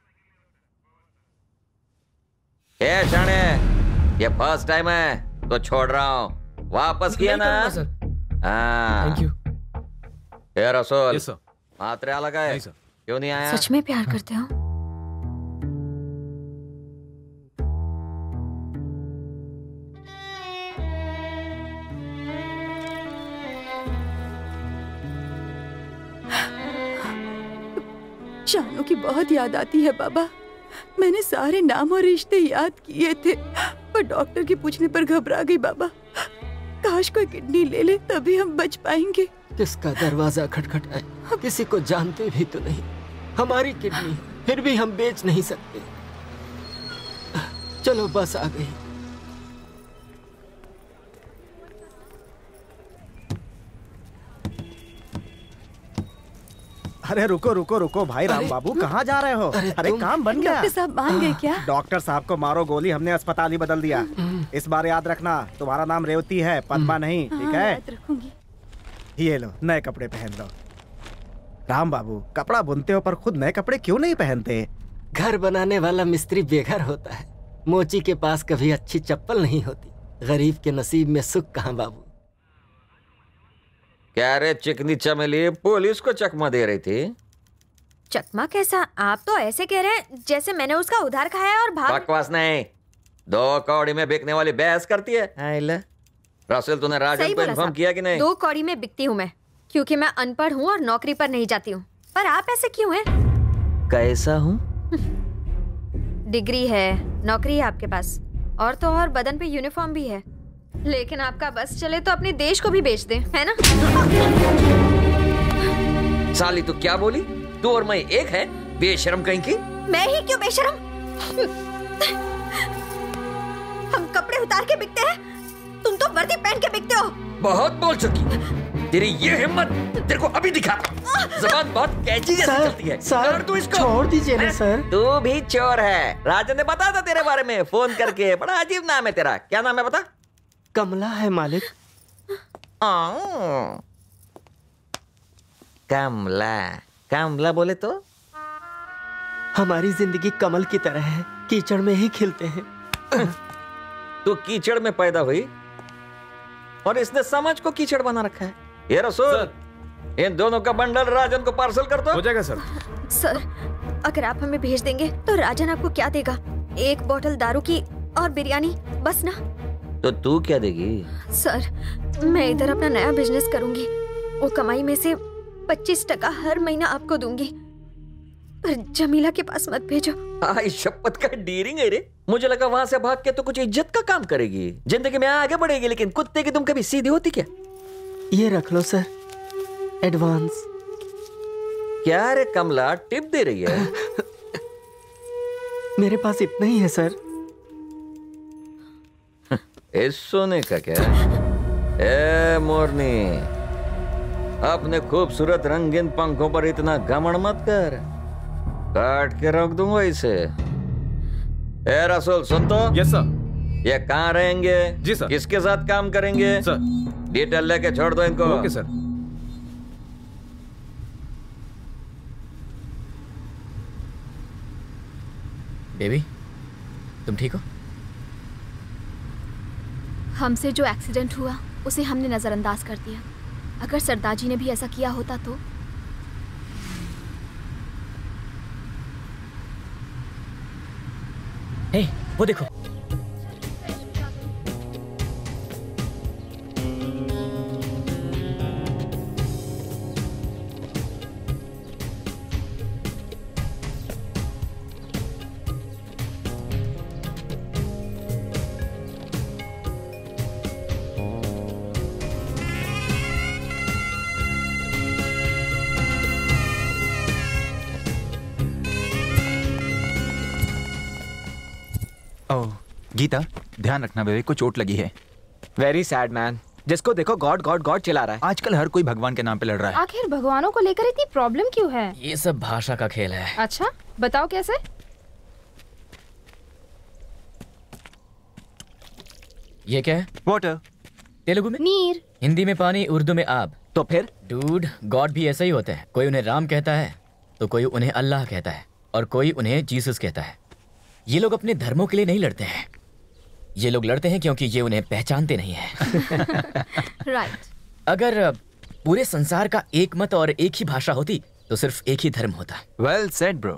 ए शाने, ये फर्स्ट टाइम है तो छोड़ रहा हूँ। वापस किया ना? हाँ। Thank you. ए रसूल। Yes sir. मात्रा लगा है? क्यों नहीं आया? सच में प्यार करते हो? शानू की बहुत याद आती है बाबा। मैंने सारे नाम और रिश्ते याद किए थे, पर डॉक्टर के पूछने पर घबरा गई बाबा। काश कोई किडनी ले ले, तभी हम बच पाएंगे। किसका दरवाजा खटखटाए? किसी को जानते भी तो नहीं। हमारी किडनी फिर भी हम बेच नहीं सकते। चलो बस आ गई। अरे रुको रुको रुको भाई राम बाबू, कहाँ जा रहे हो? अरे काम बन गया। डॉक्टर साहब मान गए क्या? डॉक्टर साहब को मारो गोली, हमने अस्पताल ही बदल दिया। इस बार याद रखना, तुम्हारा नाम रेवती है, पद्मा नहीं, ठीक है? याद रखूंगी। ये लो नए कपड़े पहन लो। राम बाबू, कपड़ा बुनते हो पर खुद नए कपड़े क्यों नहीं पहनते? घर बनाने वाला मिस्त्री बेघर होता है। मोची के पास कभी अच्छी चप्पल नहीं होती। गरीब के नसीब में सुख कहाँ बाबू। क्या रे चिकनी चमेली, पुलिस को चकमा दे रही थी? चकमा कैसा? आप तो ऐसे कह रहे हैं जैसे मैंने उसका उधार खाया और भाग। बकवास नहीं, दो कौड़ी में बिकने वाली बहस करती है। रसूल, तूने राजन को इन्फॉर्म किया कि नहीं? दो कौड़ी में बिकती हूँ मैं, क्योंकि मैं अनपढ़ हूँ और नौकरी पर नहीं जाती हूँ। पर आप ऐसे क्यों हैं? कैसा हूँ? डिग्री है, नौकरी है आपके पास, और तो और बदन पे यूनिफॉर्म भी है। लेकिन आपका बस चले तो अपने देश को भी बेच दे, है ना? साली तू क्या बोली? तू और मैं एक है, बेशरम कहीं की। मैं ही क्यों बेशरम? हम कपड़े उतार के बिकते हैं, तुम तो वर्दी पहन के बिकते हो। बहुत बोल चुकी, तेरी ये हिम्मत तेरे को अभी दिखाता। जबान बहुत कैची जैसी चलती है। सर, तू इसको छोड़ दीजिए ना सर। तू भी चोर है। राजन ने बताया था तेरे बारे में फोन करके। बड़ा अजीब नाम है तेरा, क्या नाम है बता? कमला है मालिक। कमला, कमला बोले तो? हमारी जिंदगी कमल की तरह है, कीचड़ में ही खिलते हैं। तू कीचड़ में पैदा हुई और इसने समाज को कीचड़ बना रखा है। ये रसूल, इन दोनों का बंडल राजन को पार्सल कर दो। हो जाएगा सर। सर, अगर आप हमें भेज देंगे तो राजन आपको क्या देगा? एक बोतल दारू की और बिरयानी, बस ना? तो तू क्या देगी? सर, मैं इधर अपना नया बिजनेस करूंगी। वो कमाई में से पच्चीस टका हर महीना आपको दूंगी, पर जमीला के पास मत भेजो। आई शपथ का डीरिंग है रे। मुझे लगा वहां से भाग के तो कुछ इज्जत का काम करेगी, जिंदगी में आगे बढ़ेगी, लेकिन कुत्ते की तुम कभी सीधी होती क्या? ये रख लो सर, एडवांस। क्या रे कमला, टिप दे रही है? मेरे पास इतना ही है सर। इस सोने का क्या? ए मोरनी, अपने खूबसूरत रंगीन पंखों पर इतना घमंड मत कर, काट के रख दूंगा इसे। ए रसूल, सुन तो। Yes sir. ये कहाँ रहेंगे? जी सर। किसके साथ काम करेंगे? सर। डिटेल लेके छोड़ दो इनको। Okay sir. बेबी, तुम ठीक हो? हमसे जो एक्सीडेंट हुआ उसे हमने नजरअंदाज कर दिया। अगर सरदार जी ने भी ऐसा किया होता तो? हे, वो देखो। गीता, ध्यान रखना बेबी को चोट लगी है। Very sad man. जिसको देखो गॉड गॉड गॉड चिल्ला रहा है। आजकल हर कोई भगवान के नाम पे लड़ रहा है। आखिर भगवानों को लेकर इतनी प्रॉब्लम क्यों है? ये सब भाषा का खेल है। अच्छा, बताओ कैसे? ये क्या है? वाटर। तेलुगु में नीर, हिंदी में पानी, उर्दू में आब। तो फिर डूड, गॉड भी ऐसा ही होते हैं। कोई उन्हें राम कहता है तो कोई उन्हें अल्लाह कहता है और कोई उन्हें जीसस कहता है। ये लोग अपने धर्मों के लिए नहीं लड़ते हैं, ये लोग लड़ते हैं क्योंकि ये उन्हें पहचानते नहीं हैं। राइट। अगर पूरे संसार का एक मत और एक ही भाषा होती तो सिर्फ एक ही धर्म होता। Well said bro.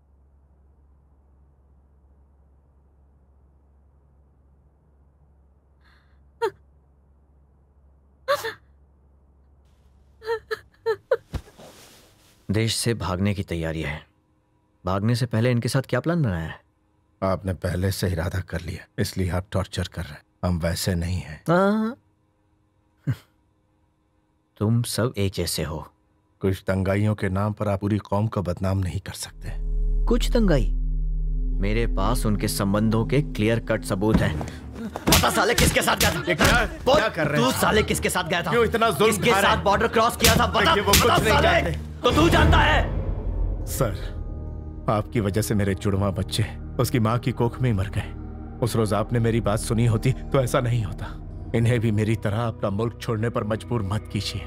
देश से भागने की तैयारी है। भागने से पहले इनके साथ क्या प्लान बनाया है? आपने पहले से इरादा कर लिया, इसलिए आप टॉर्चर कर रहे हैं। हम वैसे नहीं हैं। हाँ। तुम सब एक जैसे हो। कुछ दंगाइयों के नाम पर आप पूरी कौम को बदनाम नहीं कर सकते। कुछ दंगाई? मेरे पास उनके संबंधों के क्लियर कट सबूत हैं। बता साले किसके साथ गया था? क्या, क्या कर रहे हैं? तू साले किसके साथ गया था? क्यों इतना जुल्म किसके खा रहे हैं? साथ बॉर्डर क्रॉस किया था? बता, वो कुछ बता नहीं साले। जानते। तो तू जानता है। सर, आपकी वजह से मेरे जुड़वा बच्चे उसकी माँ की कोख में ही मर गए। उस रोज आपने मेरी बात सुनी होती तो ऐसा नहीं होता। इन्हें भी मेरी तरह अपना मुल्क छोड़ने पर मजबूर मत कीजिए।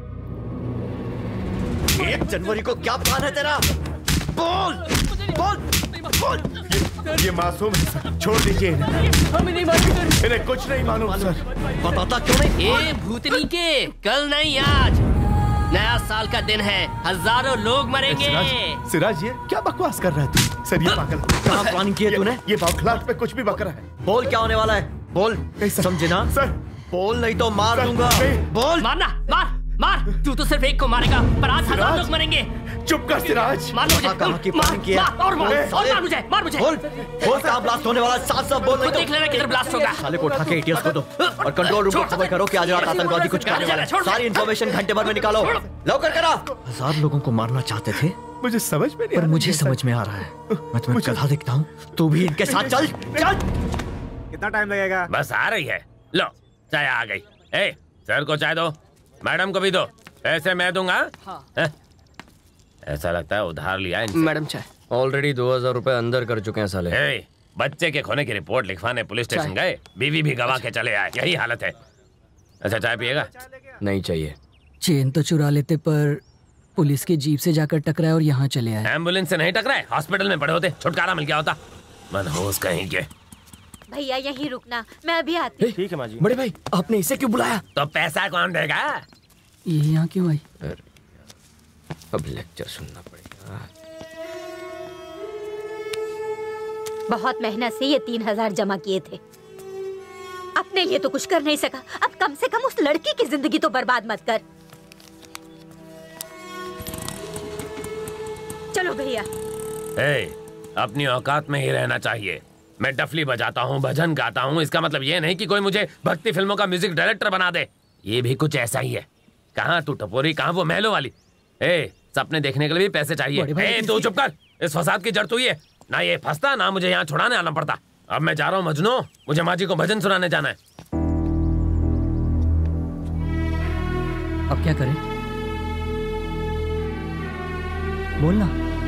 एक जनवरी को क्या प्लान है तेरा? बोल बोल बोल। ये, ये मासूम है सर, छोड़ दीजिए इन्हें। हमें नहीं मालूम, इन्हें कुछ नहीं मालूम सर। बताता क्यों नहीं? ए भूतनी के, कल नहीं आज नया साल का दिन है, हजारों लोग मरेंगे। सिराज, सिराज ये क्या बकवास कर रहा है तू? सर ये पागल। कहाँ प्लानिंग की है तूने? ये बौखलाहट पे कुछ भी बक रहा है। बोल क्या होने वाला है? बोल, समझे ना? सर बोल नहीं तो मार दूंगा। बोल। मारना, मार मार। तू तो सिर्फ एक को मारेगा, पर आज हजार लोग मरेंगे। चुप कर सिराज। मार मुझे, कहाँ की प्लानिंग की है? मार और मार और मार मुझे, मार मुझे। बोल बोल कहाँ ब्लास्ट होने वाला है? साफ साफ बोल। खुद देख लेना किधर ब्लास्ट होगा। साले को उठा के एटीएस को दो और कंट्रोल रूम को खबर करो कि आज रात आतंकवादी कुछ करने वाला है। सारी इंफॉर्मेशन घंटे भर में निकालो। लवकर करा। हजार लोगों को मारना चाहते थे, मुझे समझ में नहीं पर मुझे समझ में आ रहा है। मैं तुम्हें गधा दिखता हूँ, तू भी इनके साथ चल चल। कितना टाइम लगेगा? बस आ रही है। लो चाय आ गई। ए सर को चाय दो, मैडम को भी दो। पैसे मैं दूंगा। हाँ। ऐसा लगता है उधार लिया इनसे। मैडम चाय। ऑलरेडी दो हजार रुपए अंदर कर चुके हैं साले। ए, बच्चे के खोने की रिपोर्ट लिखवाने पुलिस स्टेशन गए, बीवी भी गवा के चले आए। यही हालत है। अच्छा चाय पिएगा? नहीं चाहिए। चेन तो चुरा लेते, पर पुलिस के जीप से जाकर टकराए और यहाँ चले आए। एम्बुलेंस से नहीं टकराए, हॉस्पिटल में पड़े होते, छुटकारा मिल गया होता। मनहूस कहीं के। भैया यहीं रुकना, मैं अभी आती हूँ। ठीक है माँ जी। बड़े भाई आपने इसे क्यों बुलाया? तो पैसा कौन देगा? ये यहाँ क्यों आई? अब लेक्चर सुनना पड़ेगा। बहुत मेहनत से ये तीन हजार जमा किए थे। अपने लिए तो कुछ कर नहीं सका, अब कम से कम उस लड़की की जिंदगी तो बर्बाद मत कर। चलो भैया। ए, अपनी औकात में ही रहना चाहिए। मैं डफली बजाता हूँ, भजन गाता हूँ, इसका मतलब ये नहीं कि कोई मुझे भक्ति फिल्मों का म्यूजिक डायरेक्टर बना दे। ये भी कुछ ऐसा ही है। कहाँ तू टपोरी, कहाँ वो महलों वाली। ए, सपने देखने के लिए भी पैसे चाहिए। ए, तू चुप कर। इस फसाद की जड़ तू ही है। ना ये फंसता, ना मुझे यहाँ छुड़ाने आना पड़ता। अब मैं जा रहा हूँ मजनू, मुझे माँ जी को भजन सुनाने जाना है। अब क्या करें? बोलना।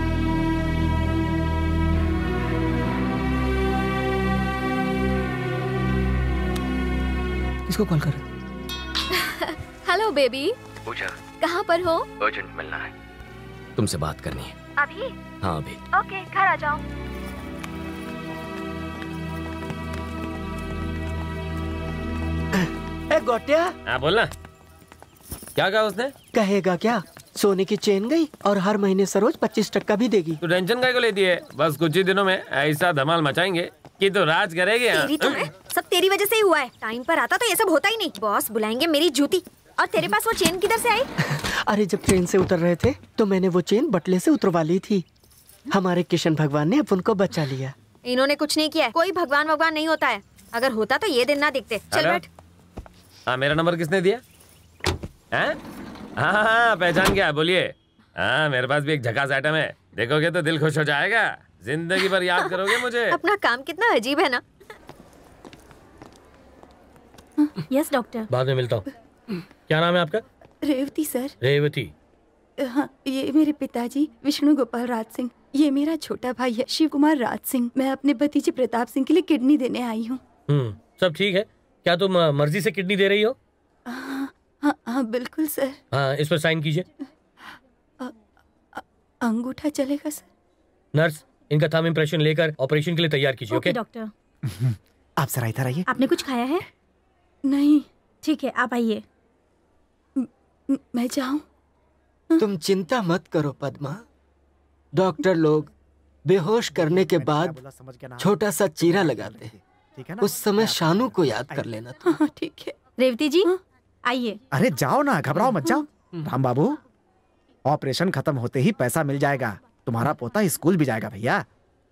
किसको कॉल कर? Hello baby. पूजा कहाँ पर हो? अर्जेंट मिलना है, तुमसे बात करनी है। अभी? हाँ अभी। ओके, घर आ जाओ। ए गोटिया। हाँ बोलना। क्या कहा उसने? कहेगा क्या? सोने की चेन गई और हर महीने सरोज पच्चीस टक्का भी देगी। तू टेंशन काय को लेती है? बस कुछ ही दिनों में ऐसा धमाल मचाएंगे कि तो राज करेगी। तेरी तो है, सब तेरी वजह से ही हुआ है। टाइम पर आता तो ये सब होता ही नहीं। बॉस बुलाएंगे मेरी जूती। और तेरे पास वो चेन किधर से आई? अरे जब ट्रेन से उतर रहे थे तो मैंने वो चेन बटले से उतरवा ली थी। हमारे किशन भगवान ने अब उनको बचा लिया। इन्होंने कुछ नहीं किया। कोई भगवान भगवान नहीं होता है। अगर होता तो ये दिन ना दिखते। चल बैठ। हाँ मेरा नंबर किसने दिया? हाँ हाँ हाँ पहचान गया, बोलिए। हाँ मेरे पास भी एक झकास आइटम है, देखोगे तो दिल खुश हो जाएगा। जिंदगी भर याद करोगे मुझे। अपना काम कितना अजीब है ना। Yes doctor. बाद में मिलता हूँ। क्या नाम है आपका? रेवती सर। रेवती। हाँ, ये मेरे पिताजी विष्णु गोपाल राज सिंह। ये मेरा छोटा भाई है शिव कुमार राज सिंह। मैं अपने भतीजे प्रताप सिंह के लिए किडनी देने आई हूँ। हम्म, सब ठीक है। क्या तुम अ, मर्जी से किडनी दे रही हो? हाँ हाँ हाँ बिल्कुल सर। हाँ इस पर साइन कीजिए। अंगूठा चलेगा सर? नर्स, इनका थंब इम्प्रेशन लेकर ऑपरेशन के लिए तैयार कीजिए। Okay doctor. आप जरा इधर आइए। आपने कुछ खाया है? नहीं। ठीक है आप आइए। मैं जाऊं? तुम चिंता मत करो पद्मा। डॉक्टर लोग बेहोश करने के बाद छोटा सा चीरा लगाते हैं। उस समय शानू को याद कर लेना। हाँ ठीक है। रेवती जी आइए। अरे जाओ ना, घबराओ मत जाओ। राम बाबू, ऑपरेशन खत्म होते ही पैसा मिल जाएगा। तुम्हारा पोता स्कूल भी जाएगा भैया।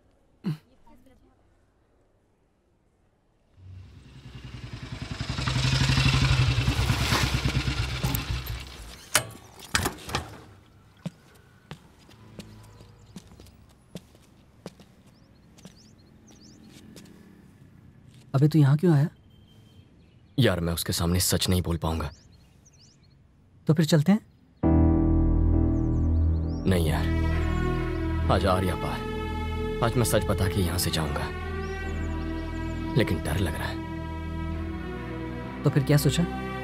अबे तू यहाँ क्यों आया? यार मैं उसके सामने सच नहीं बोल पाऊंगा। तो फिर चलते हैं। नहीं यार, आज आर्या पार, आज मैं सच बता के यहां से जाऊंगा, लेकिन डर लग रहा है। तो फिर क्या सोचा?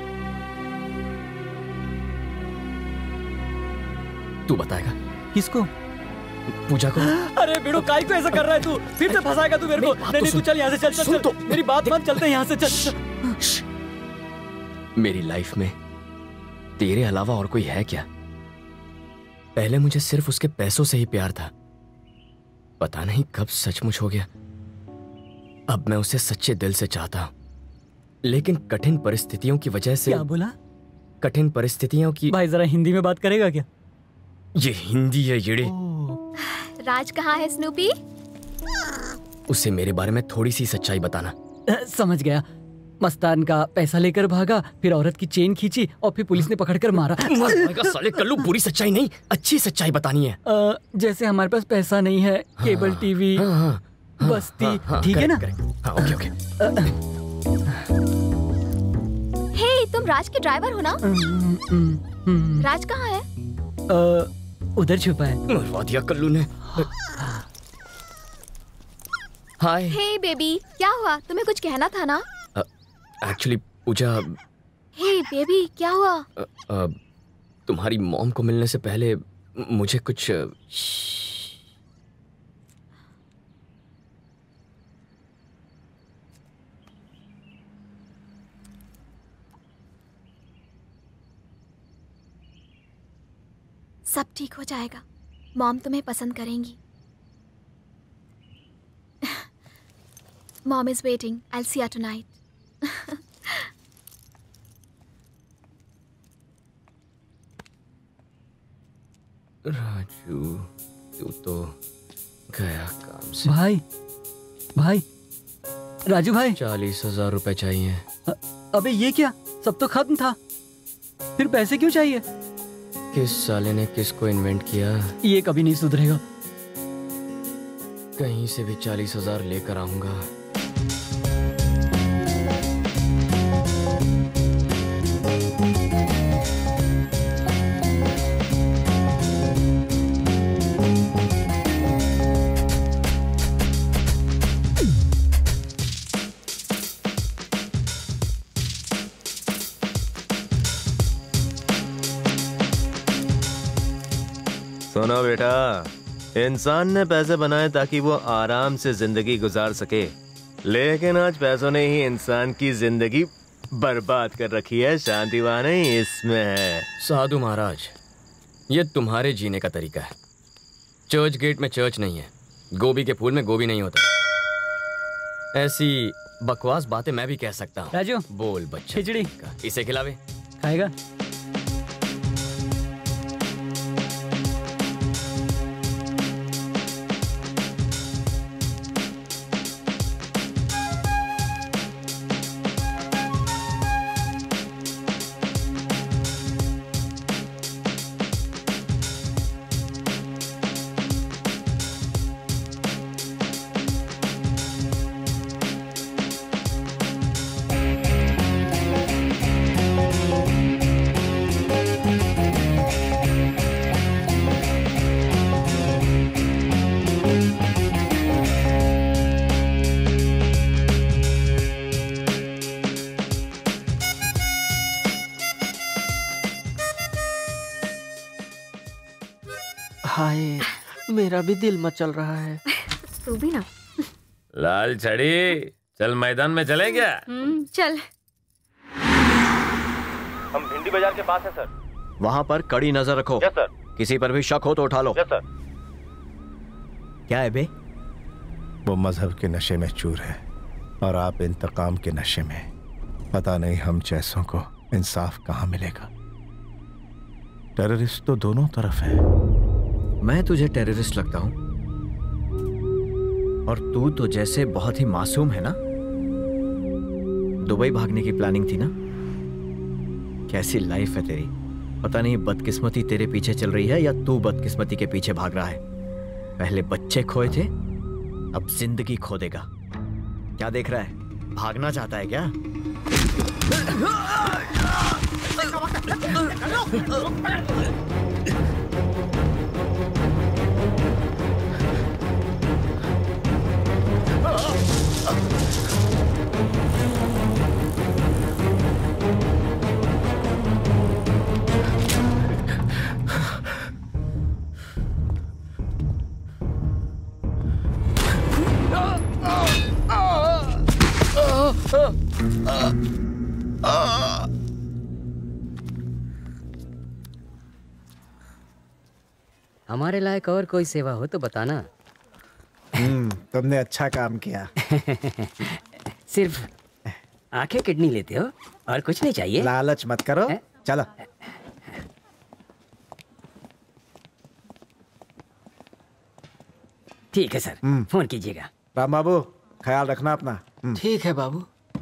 तू बताएगा? किसको? पूजा को। अरे बेड़ो, काय को ऐसा कर रहा है तू? फिर से फंसाएगा तू मेरे को। नहीं नहीं, तू चल यहाँ से, चल चल चल। मेरी बात मान, चलते हैं यहाँ से, चल। मेरी लाइफ में तेरे अलावा और कोई है क्या? पहले मुझे सिर्फ उसके पैसों से ही प्यार था, पता नहीं कब सचमुच हो गया। अब मैं उसे सच्चे दिल से चाहता हूं, लेकिन कठिन परिस्थितियों की वजह से। क्या बोला? कठिन परिस्थितियों की। भाई जरा हिंदी में बात करेगा क्या? ये हिंदी है येड़े। राज कहाँ है स्नूपी? उसे मेरे बारे में थोड़ी सी सच्चाई बताना। समझ गया। मस्तान का पैसा लेकर भागा, फिर औरत की चेन खींची और फिर पुलिस ने पकड़कर मारा। साले कल्लू, बुरी सच्चाई नहीं, अच्छी सच्चाई बतानी है। आ, जैसे हमारे पास पैसा नहीं है, हाँ, केबल टीवी, हाँ, हाँ, बस्ती, हाँ, हाँ, ठीक है ना? हाँ, ओके ओके। हे, तुम राज के ड्राइवर हो ना? राज कहाँ है? आ, उधर छुपा है। मरवा दिया कल्लू ने। हाय। हे बेबी, क्या हुआ? तुम्हें कुछ कहना था ना? एक्चुअली पूजा। हे बेबी, क्या हुआ? आ, आ, तुम्हारी मॉम को मिलने से पहले मुझे कुछ। सब ठीक हो जाएगा, मॉम तुम्हें पसंद करेंगी। Mom is waiting, I will see her tonight. Raju, तू तो गया काम से। भाई, भाई, राजू भाई, चालीस हजार रुपए चाहिए। अबे ये क्या? सब तो खत्म था, फिर पैसे क्यों चाहिए? किस साले ने किसको इन्वेंट किया? ये कभी नहीं सुधरेगा। कहीं से भी चालीस हजार लेकर आऊंगा। सुनो बेटा, इंसान ने पैसे बनाए ताकि वो आराम से जिंदगी गुजार सके, लेकिन आज पैसों ने ही इंसान की जिंदगी बर्बाद कर रखी है। शांति वहां नहीं, इसमें है। साधु महाराज, ये तुम्हारे जीने का तरीका है। चर्च गेट में चर्च नहीं है, गोभी के फूल में गोभी नहीं होता। ऐसी बकवास बातें मैं भी कह सकता हूँ। राजू, बोल बच्चा। खिचड़ी इसे खिलावे। खाएगा? हाय, मेरा भी दिल मचल रहा है। तू भी ना। लाल छड़ी, चल मैदान में चले क्या? हम्म, चल। हम भिंडी बाजार के पास है सर। वहाँ पर कड़ी नजर रखो। Yes sir. किसी पर भी शक हो तो उठा लो। Yes sir. क्या है बे? वो मजहब के नशे में चूर है और आप इंतकाम के नशे में। पता नहीं हम जैसों को इंसाफ कहाँ मिलेगा। टेररिस्ट तो दोनों तरफ है। मैं तुझे टेररिस्ट लगता हूं और तू तो जैसे बहुत ही मासूम है ना। दुबई भागने की प्लानिंग थी ना। कैसी लाइफ है तेरी। पता नहीं बदकिस्मती तेरे पीछे चल रही है या तू बदकिस्मती के पीछे भाग रहा है। पहले बच्चे खोए थे, अब जिंदगी खो देगा। क्या देख रहा है? भागना चाहता है क्या? हमारे लायक और कोई सेवा हो तो बताना। हम्म, तुमने अच्छा काम किया। सिर्फ आंखें किडनी लेते हो और कुछ नहीं चाहिए? लालच मत करो, चलो। ठीक है सर, फोन कीजिएगा। राम बाबू, ख्याल रखना अपना। ठीक है बाबू।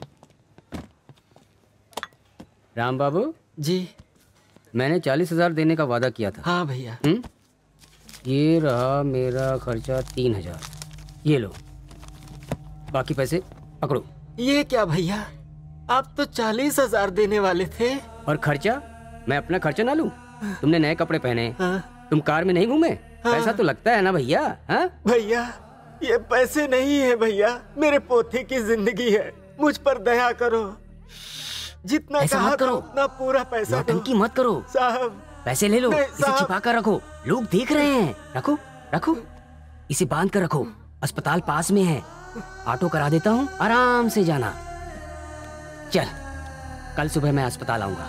राम बाबू जी, मैंने चालीस हजार देने का वादा किया था। हाँ भैया। हम्म? ये रहा मेरा खर्चा तीन हजार, ये लो, बाकी पैसे पकड़ो। ये क्या भैया, आप तो चालीस हजार देने वाले थे। और खर्चा? मैं अपना खर्चा ना लूं? तुमने नए कपड़े पहने, हाँ? तुम कार में नहीं घूमे, हाँ? पैसा तो लगता है ना भैया। हाँ भैया, ये पैसे नहीं है भैया, मेरे पोते की जिंदगी है, मुझ पर दया करो। जितना ऐसा मत करो, उतना पूरा पैसा दो। नौटंकी मत करो साहब। पैसे ले लो, इसे छिपा कर रखो, लोग देख रहे हैं। रखो रखो, इसे बांध कर रखो, अस्पताल पास में है, ऑटो करा देता हूँ, आराम से जाना। चल, कल सुबह मैं अस्पताल आऊंगा।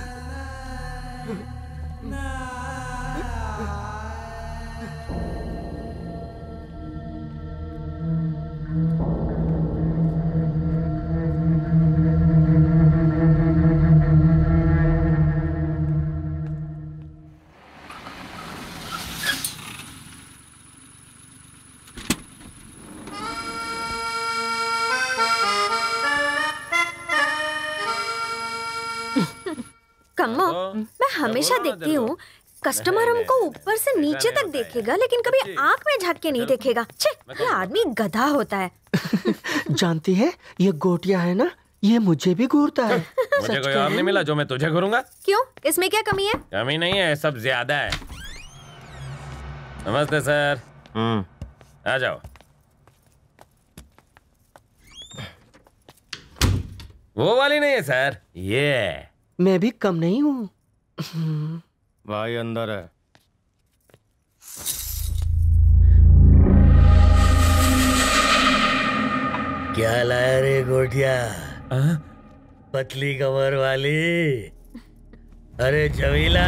कम्मो, मैं हमेशा देखती हूँ कस्टमर हमको ऊपर से नीचे तक देखेगा, लेकिन कभी आंख में झांक के नहीं देखेगा। छे, ये आदमी गधा होता है। जानती है, ये गोटिया है ना, ये मुझे भी घूरता है। मुझे कोई और नहीं मिला जो मैं तुझे घूरूंगा। क्यों? इसमें क्या कमी है? कमी नहीं है, सब ज्यादा है। नमस्ते सर। हम्म, आ जाओ। वो वाली नहीं है सर, ये। मैं भी कम नहीं हूँ। भाई अंदर है। क्या लाया रे गोटिया? पतली कमर वाली। अरे जमीला,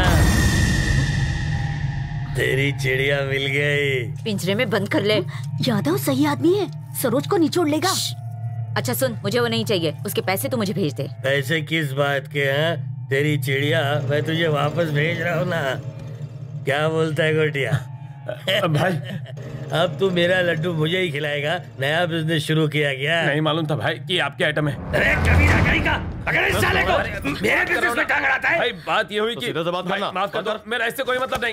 तेरी चिड़िया मिल गई। पिंजरे में बंद कर ले। यादव सही आदमी है, सरोज को निचोड़ लेगा। अच्छा सुन, मुझे वो नहीं चाहिए, उसके पैसे तू मुझे भेज दे। पैसे किस बात के हैं? तेरी चिड़िया मैं तुझे वापस भेज रहा हूँ ना। क्या बोलता है गोटिया? भाई, अब तू मेरा लड्डू मुझे ही खिलाएगा। नया बिजनेस शुरू किया गया। नहीं मालूम था भाई कि आपके आइटम है। अरे कमीना कहीं का, अगर इस साले को मेरे बिजनेस में टांग अड़ाता है। भाई बात ये हुई कि सीधा सा बात करना। माफ कर दो, मेरा इससे कोई मतलब नहीं।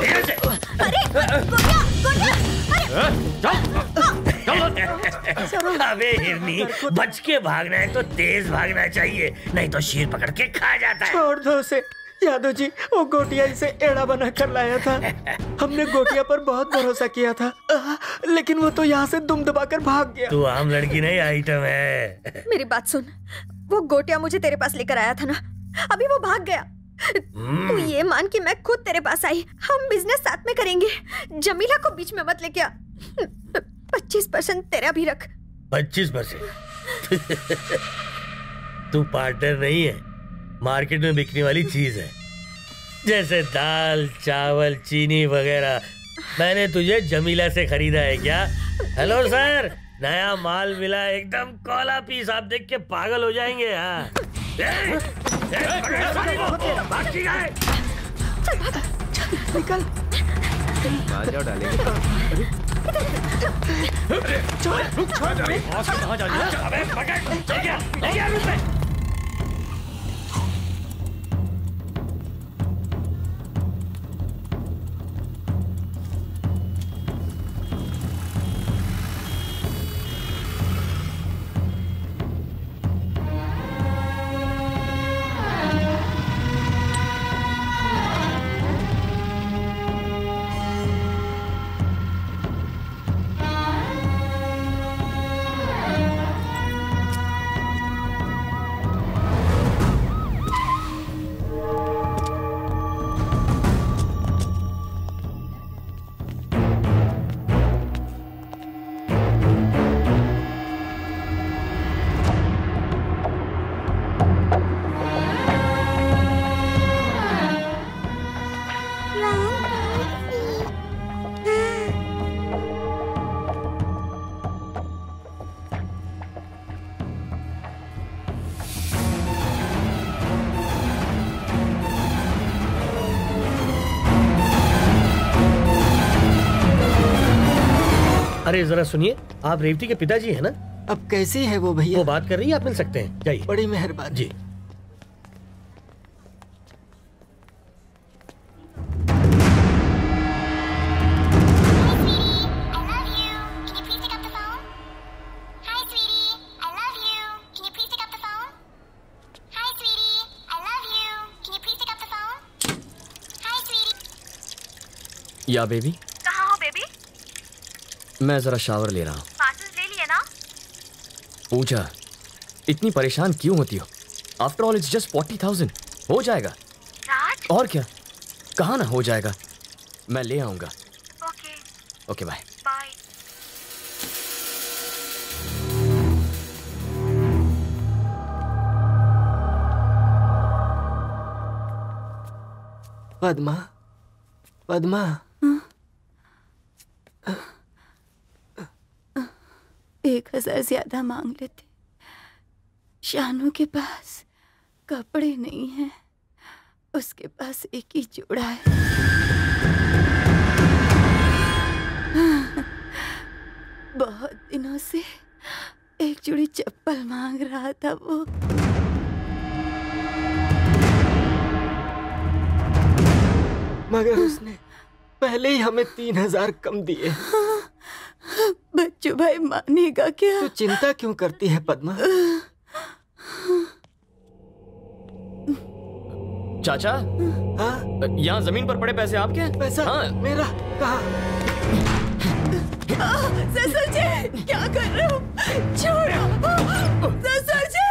अबे हिरनी, बच के भागना है तो तेज भागना चाहिए, नहीं तो शेर पकड़ के खा जाता है। छोड़ दो उसे। यादव जी, वो गोटिया इसे एड़ा बना कर लाया था। हमने गोटिया पर बहुत भरोसा किया था, लेकिन वो तो यहाँ से दुम दबाकर भाग गया। तू आम लड़की नहीं, आइटम है। मेरी बात सुन, वो गोटिया मुझे तेरे पास लेकर आया था ना, अभी वो भाग गया। तू ये मान कि मैं खुद तेरे पास आई, हम बिजनेस साथ में करेंगे। जमीला को बीच में मत लेके आ। पच्चीस परसेंट तेरा भी रख। पच्चीस परसेंट? तू पार्टनर नहीं है, मार्केट में बिकने वाली चीज है, जैसे दाल चावल चीनी वगैरह। मैंने तुझे जमीला से खरीदा है क्या? हेलो सर, नया माल मिला, एकदम कोला पीस, आप देख के पागल हो जाएंगे। हाँ निकल। अरे जरा सुनिए, आप रेवती के पिताजी हैं ना? अब कैसी है वो भैया? वो बात कर रही है, आप मिल सकते हैं, जाइए। बड़ी मेहरबानी जी। या बेबी? कहाँ हो बेबी? मैं जरा शावर ले रहा हूँ। पासेस ले लिए ना? पूजा, इतनी परेशान क्यों होती हो? After all it's just forty thousand, हो जाएगा। राज? और क्या, कहाँ ना हो जाएगा, मैं ले आऊंगा। Okay okay bye. Bye. Padma, Padma, एक हजार ज्यादा मांग लेते। शानू के पास कपड़े नहीं हैं, उसके पास एक ही जोड़ा है। बहुत दिनों से एक जोड़ी चप्पल मांग रहा था वो। मगर उसने पहले ही हमें तीन हजार कम दिए। बच्चू भाई मानेगा क्या? तू चिंता क्यों करती है पद्मा? चाचा, हाँ? यहाँ जमीन पर पड़े पैसे आपके? पैसा? हाँ? मेरा कहाँ? ससुर जी, क्या कर रहे हो? छोड़ो ससुर जी।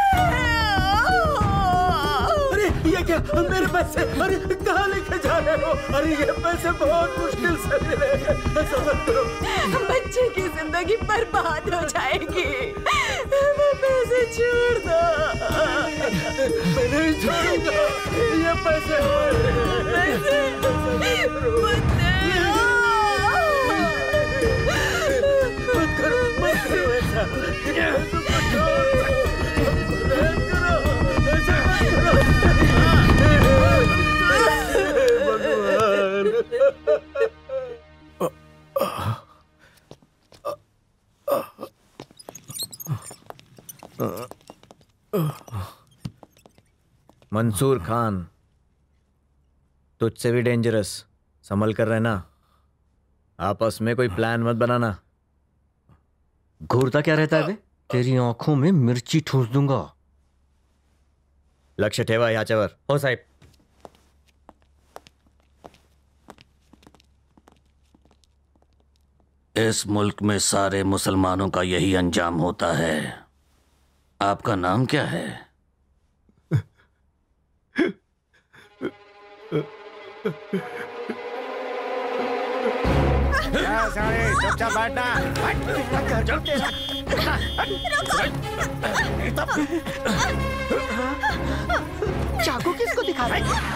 अरे ये क्या, मेरे पैसे? अरे कहाँ लेके जा रहे हो? अरे ये पैसे बहुत मुश्किल से मिले हैं, ऐसा मत करो। बच्चे की जिंदगी बर्बाद हो जाएगी, वो पैसे छोड़ दो। मैं नहीं छोड़ूंगा, ये पैसे पैसे मत मत करो, मत करो ऐसा, मत करो, ऐसा मत करो। मंसूर खान, तुझसे भी डेंजरस, संभल कर रहना। आपस में कोई प्लान मत बनाना। घूरता क्या रहता है बे? तेरी आंखों में मिर्ची ठूस दूंगा। लक्ष्य ठेवा याचवर। हो साहिब। इस मुल्क में सारे मुसलमानों का यही अंजाम होता है। आपका नाम क्या है? चुपचाप बैठना। चाकू किसको दिखा रहा है?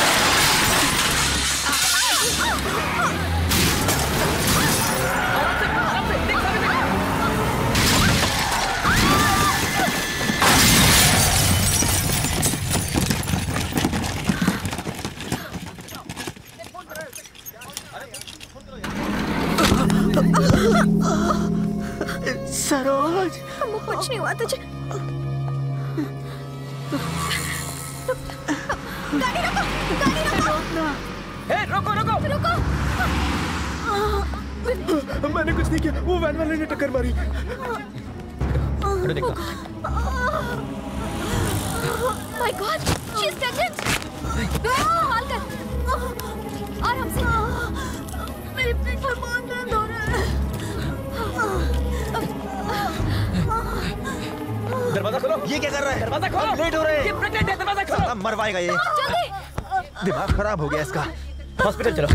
सरोज, हमको कुछ नहीं हुआ तुझे। गाड़ी रोको, गाड़ी रोको। ए, रोको, रोको, रोको। मैंने कुछ नहीं किया, वो वैन वाले ने टक्कर मारी। My God, she's pregnant. हाल कर। और हमसे। मेरे पेट में बहुत दर्द हो रहा है। दरवाजा खोलो। ये क्या कर रहा है? दरवाजा खोलो। लेट हो रहे हैं। ये प्रेग्नेंट है, दरवाजा खोलो। मरवाएगा ये। दिमाग खराब हो गया इसका। हॉस्पिटल चलो।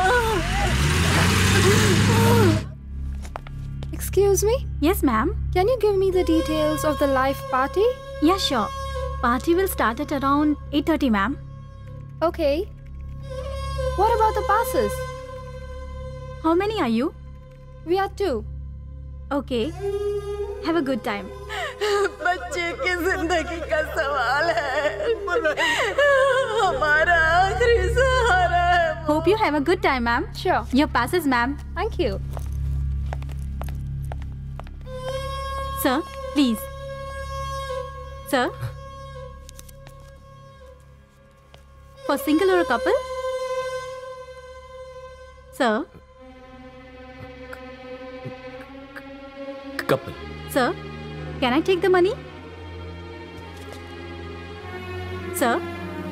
Excuse me? Yes, ma'am. Can you give me the details of the live party? Yeah, sure. Party will start at around eight thirty, ma'am. Okay. What about the passes? How many are you? We are two. Okay. Have a good time. बच्चे की जिंदगी का सवाल है, हमारा आखिरी सहारा है। Hope you have a good time, ma'am. Sure. Your passes, ma'am. Thank you. Sir please sir for single और couple sir couple sir can I take the money sir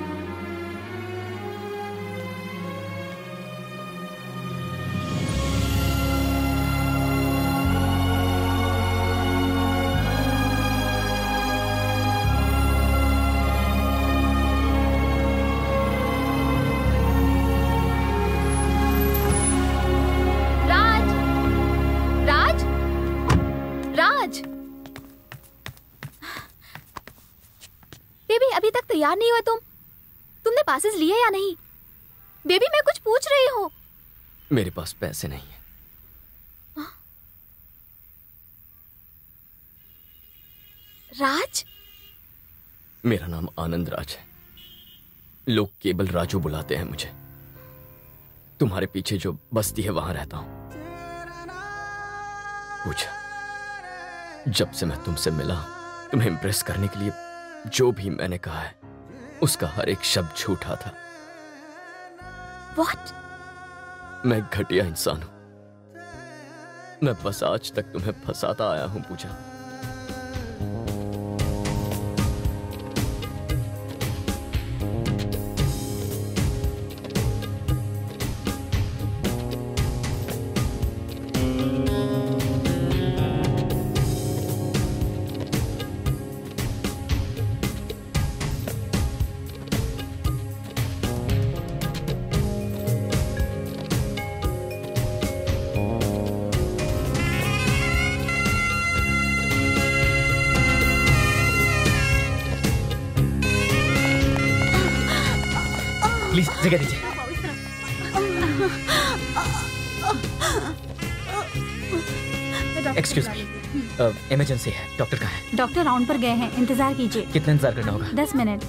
तैयार नहीं हुआ तुम तुमने पासेस लिए या नहीं? बेबी मैं कुछ पूछ रही हूँ। मेरे पास पैसे नहीं है। राज? मेरा नाम आनंद राज है, लोग केवल राजू बुलाते हैं मुझे। तुम्हारे पीछे जो बस्ती है वहां रहता हूं। पूछा, जब से मैं तुमसे मिला तुम्हें इंप्रेस करने के लिए जो भी मैंने कहा है उसका हर एक शब्द झूठा था। What? मैं घटिया इंसान हूं। मैं बस आज तक तुम्हें फंसाता आया हूं पूजा। प्लीज जगह दीजिए। एक्सक्यूज मी, इमरजेंसी है। डॉक्टर कहाँ है? डॉक्टर राउंड पर गए हैं, इंतजार कीजिए। कितना इंतजार करना होगा? दस मिनट।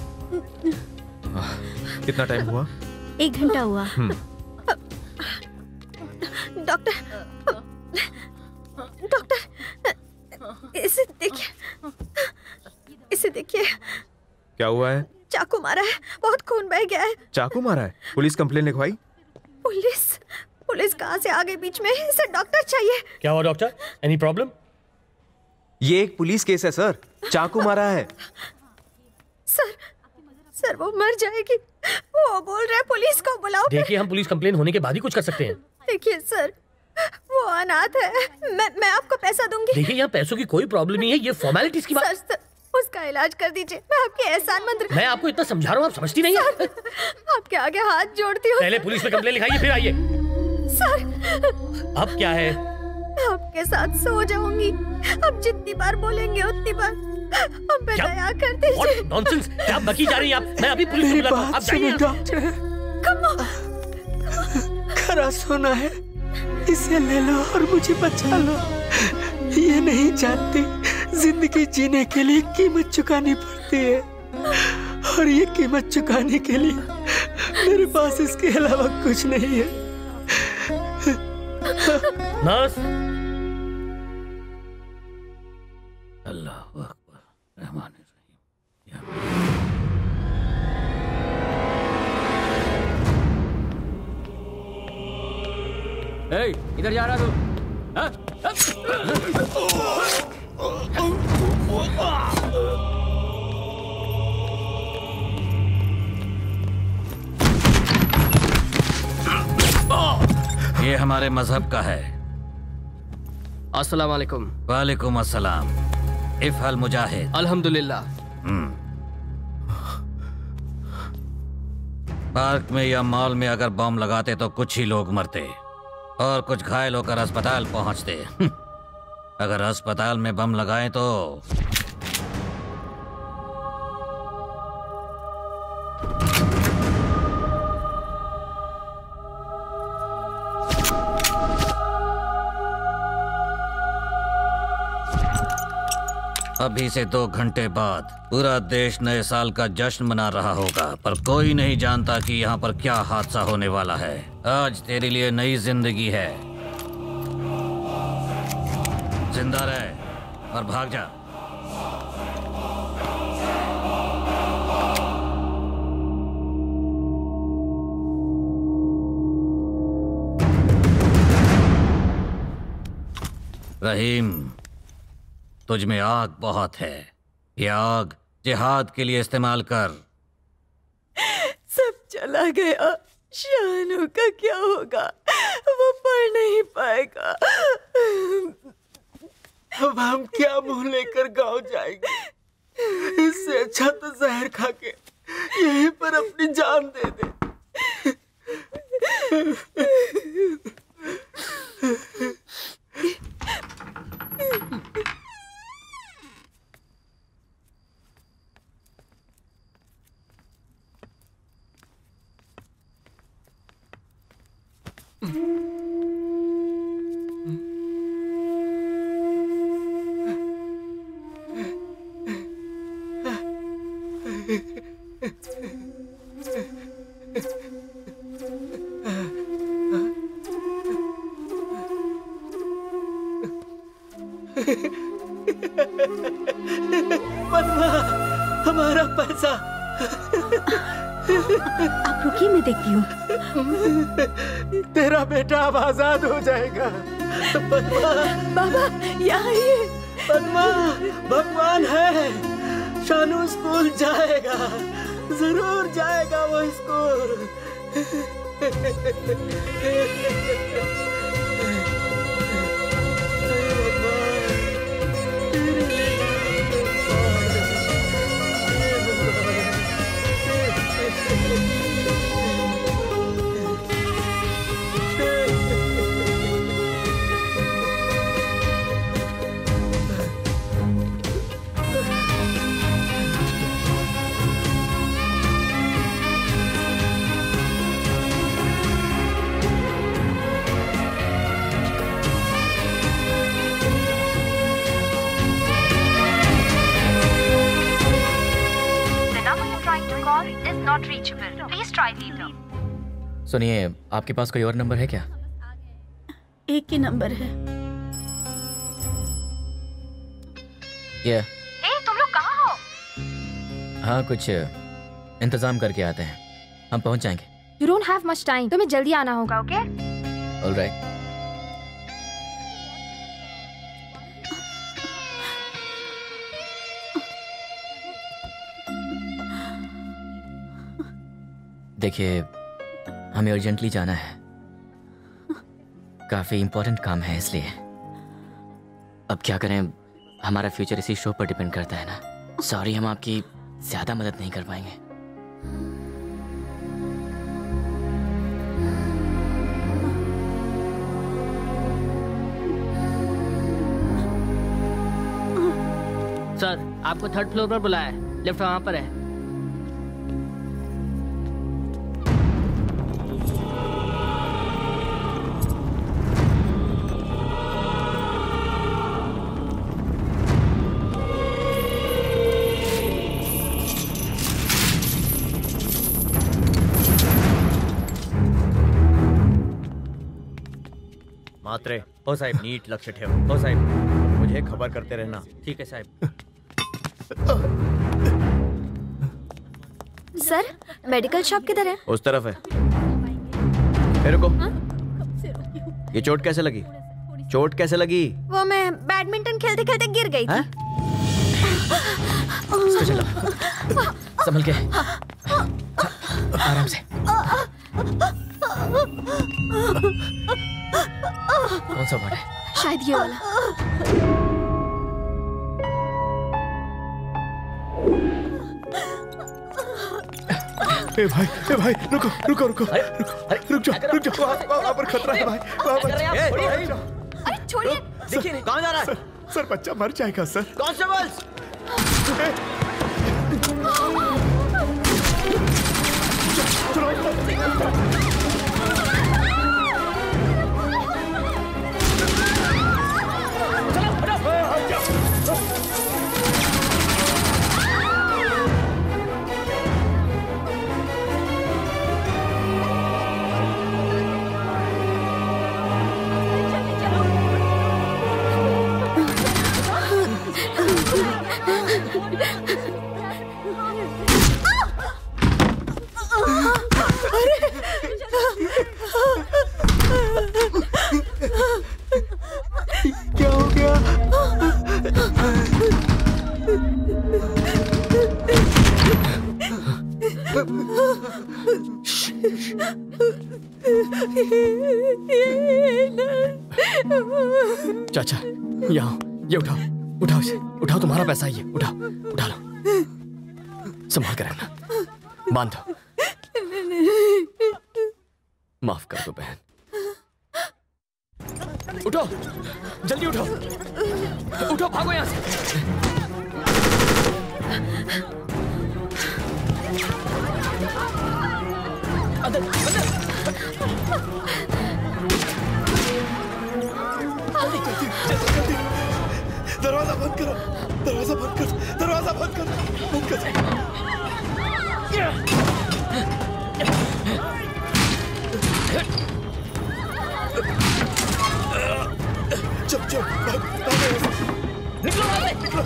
कितना टाइम हुआ? एक घंटा हुआ। डॉक्टर डॉक्टर इसे देखिए, इसे देखिए। क्या हुआ है? चाकू मारा है, बहुत खून बह गया है। चाकू मारा है? पुलिस कंप्लेन लिखवाई? पुलिस पुलिस कहाँ से आ गई बीच में? इसे डॉक्टर चाहिए। क्या हुआ डॉक्टर? Any problem? ये एक पुलिस केस है सर, चाकू मारा है। सर सर वो मर जाएगी, वो बोल रहे पुलिस को बुलाओ। देखिए हम पुलिस कंप्लेन होने के बाद ही कुछ कर सकते हैं। देखिए सर वो अनाथ है, मैं मैं आपको पैसा दूंगी। देखिए यहाँ पैसों की कोई प्रॉब्लम नहीं है, ये फॉर्मेलिटीज की बात। सर, सर उसका इलाज कर दीजिए, मैं आपके एहसान मंद। मैं आपको इतना समझा रहा हूँ, आप समझती नहीं है। आपके आगे हाथ जोड़ती हूँ। पहले पुलिस में कंप्लेन लिखाइए फिर आइए। सर अब क्या है? मैं आपके साथ सो जाऊंगी, अब जितनी बार बोलेंगे उतनी बार। अब पे दया कर दीजिए। नॉनसेंस, क्या बकी जा रही हैं आप? मैं अभी पुलिस को बुलाता हूँ, आप जाइए। डॉक्टर खरा सोना है, इसे ले लो और मुझे बचा लो। ये नहीं जानती जिंदगी जीने के लिए कीमत चुकानी पड़ती है, और ये कीमत चुकाने के लिए मेरे पास इसके अलावा कुछ नहीं है। नर्स। अल्लाह अकबर रहमान ए, इधर जा रहा तू? हाँ? ये हमारे मजहब का है। अस्सलाम वालेकुम। वालेकुम अस्सलाम। इफ़अल मुजाहिद। अल्हम्दुलिल्लाह। पार्क में या मॉल में अगर बम लगाते तो कुछ ही लोग मरते और कुछ घायल होकर अस्पताल पहुंचते। अगर अस्पताल में बम लगाएं तो अभी से दो घंटे बाद पूरा देश नए साल का जश्न मना रहा होगा, पर कोई नहीं जानता कि यहाँ पर क्या हादसा होने वाला है। आज तेरे लिए नई जिंदगी है, जिंदा रहे। और भाग जा। रहीम, तुझ में आग बहुत है। ये आग जिहाद के लिए इस्तेमाल कर। सब चला गया, शानू का क्या होगा? वो पढ़ नहीं पाएगा। अब हम क्या मुंह लेकर गांव जाएंगे? इससे अच्छा तो जहर खा के यहीं पर अपनी जान दे दे। पद्मा, हमारा पैसा। आप रुकिए, मैं देखती हूँ। तेरा बेटा अब आजाद हो जाएगा। पद्मा, बाबा यहाँ ये। पद्मा, भगवान है। शानू स्कूल जाएगा, जरूर जाएगा वो school. Not reachable. Please try later. सुनिए, आपके पास कोई और नंबर है क्या? एक ही नंबर है। ये Hey, तुम लोग कहाँ हो? हाँ, कुछ इंतजाम करके आते हैं, हम पहुंच जाएंगे। You don't have much time. तुम्हें जल्दी आना होगा, okay? All right. देखिए, हमें अर्जेंटली जाना है, काफी इम्पोर्टेंट काम है, इसलिए। अब क्या करें, हमारा फ्यूचर इसी शो पर डिपेंड करता है ना। सॉरी, हम आपकी ज्यादा मदद नहीं कर पाएंगे। सर, आपको थर्ड फ्लोर पर बुलाया है, लिफ्ट वहां पर है। मात्रे, ओ साहिब, नीट लक्ष्य ठेव। ओ साहिब, मुझे खबर करते रहना। ठीक है साहिब। सर, मेडिकल शॉप किधर है? उस तरफ है। ए, रुको। ये चोट कैसे लगी? चोट कैसे लगी? वो मैं बैडमिंटन खेलते खेलते गिर गई थी। संभल के, आराम से। कौन सा वार्ड है? शायद ये वाला। ए भाई, ए भाई, रुको, रुको, रुको, रुक जाओ, रुक जाओ, वहाँ पर खतरा है भाई, वहाँ पर। अरे छोड़िए। देखिए, कहाँ जा रहा है? सर, सर, बच्चा मर जाएगा सर। कॉन्स्टेबल्स! क्या हो गया? चाचा, यहाँ ये उठाओ, उठाओ इसे, उठाओ, तुम्हारा पैसा ही है, उठाओ, उठा लो, संभाल कर रहना, बांध दो। माफ कर दो बहन। उठो, जल्दी उठो, उठो, भागो यहाँ से। अंदर, अंदर। जल्दी, जल्दी, जल्दी। दरवाजा बंद करो, दरवाजा बंद करो, दरवाजा बंद करो, बंद करो। चुप चुप, निकलो वहां से, निकलो।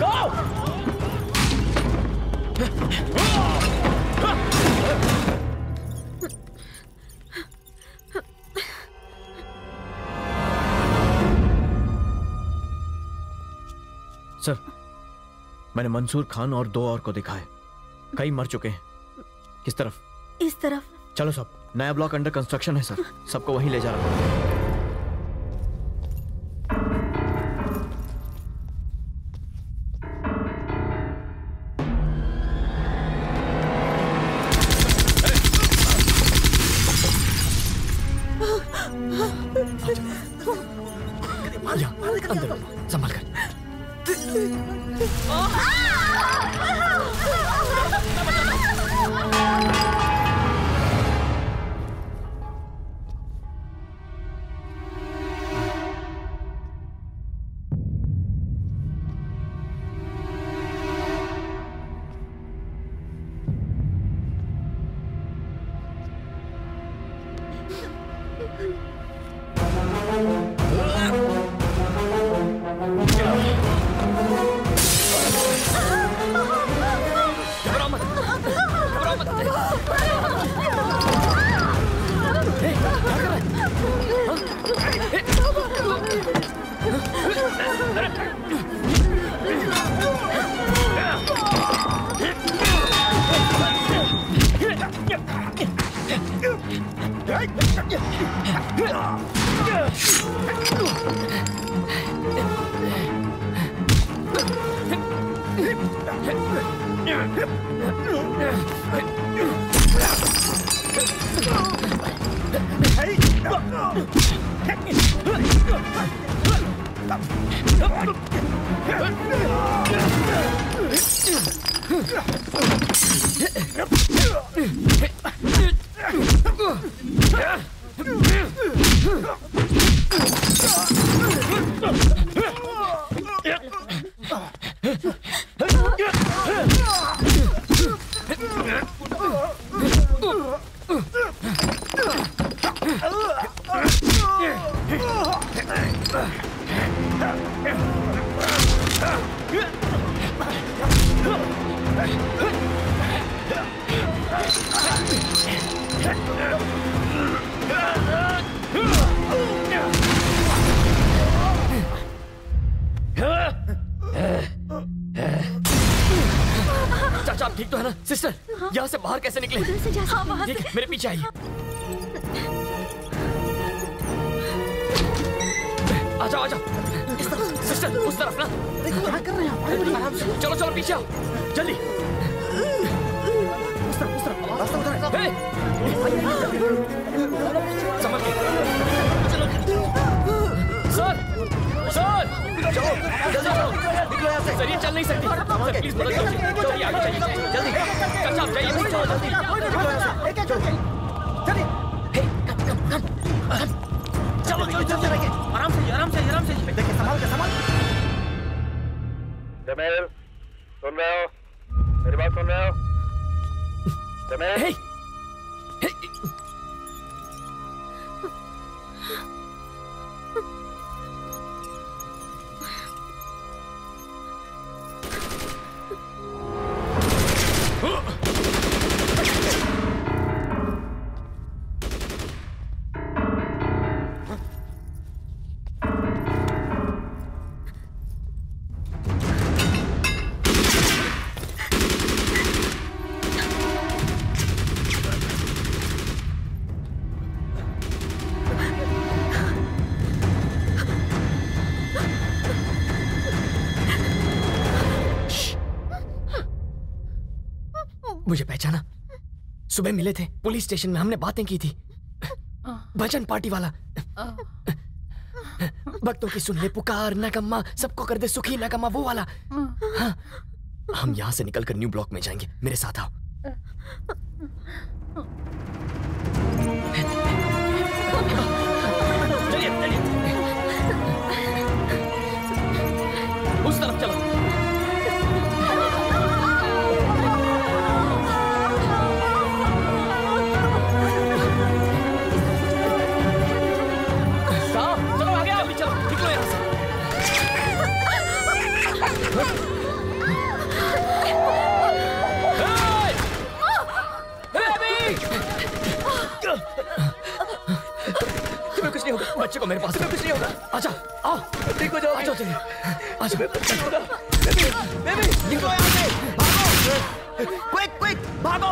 सर, मैंने मंसूर खान और दो और को देखा है, कई मर चुके हैं। किस तरफ? इस तरफ। चलो सब, नया ब्लॉक अंडर कंस्ट्रक्शन है सर, सबको वहीं ले जा रहा हूं। अंदर संभाल कर। चाचा, आप ठीक तो है ना? सिस्टर, यहाँ से बाहर कैसे निकले? उधर से जा सकते हैं। ठीक है, मेरे पीछे आइए। आ जाओ, आ जाओ। सिस्टर, उस तरफ ना। क्या कर रहे हैं आप? चलो चलो, पीछे आओ, जल्दी। उस तरफ, उस तरफ, रास्ता उधर है। हे! समझ गए। सर, सर, जाओ, जल्दी जाओ। निकलो यहाँ से। सर, ये चल नहीं सकती। सर, प्लीज मदद कीजिए। चलिए, आगे चलिए, जल्दी। चाचा, आप जाइए, प्लीज, चलो जल्दी। निकलो यहाँ से। एक एक करके। चलिए। हे, कम, कम, कम। चलो, चलो, चलो, चलो। आराम से, आराम से, आराम से। देखिए, संभाल के, संभाल। जमील, सुन रहे हो? मेरी बात सुन रहे हो? जमील? हे, हे। मुझे पहचाना? सुबह मिले थे पुलिस स्टेशन में, हमने बातें की थी। भजन पार्टी वाला। भक्तों की सुन ले पुकार, नगम्मा सबको कर दे सुखी, नगम्मा वो वाला। हाँ, हम यहाँ से निकलकर न्यू ब्लॉक में जाएंगे, मेरे साथ आओ। चलिए चलिए, उस तरफ चलो। चलो आगे आओ, चलो निकलो यहाँ से। तुम्हें कुछ नहीं होगा, बच्चे को मेरे पास, तुम्हें कुछ नहीं होगा। आजा, आओ, ठीक हो जाओ, आजा चलिए, आजा। बेबी, बेबी, निकलो यहाँ से, भागो, क्विक, क्विक, भागो।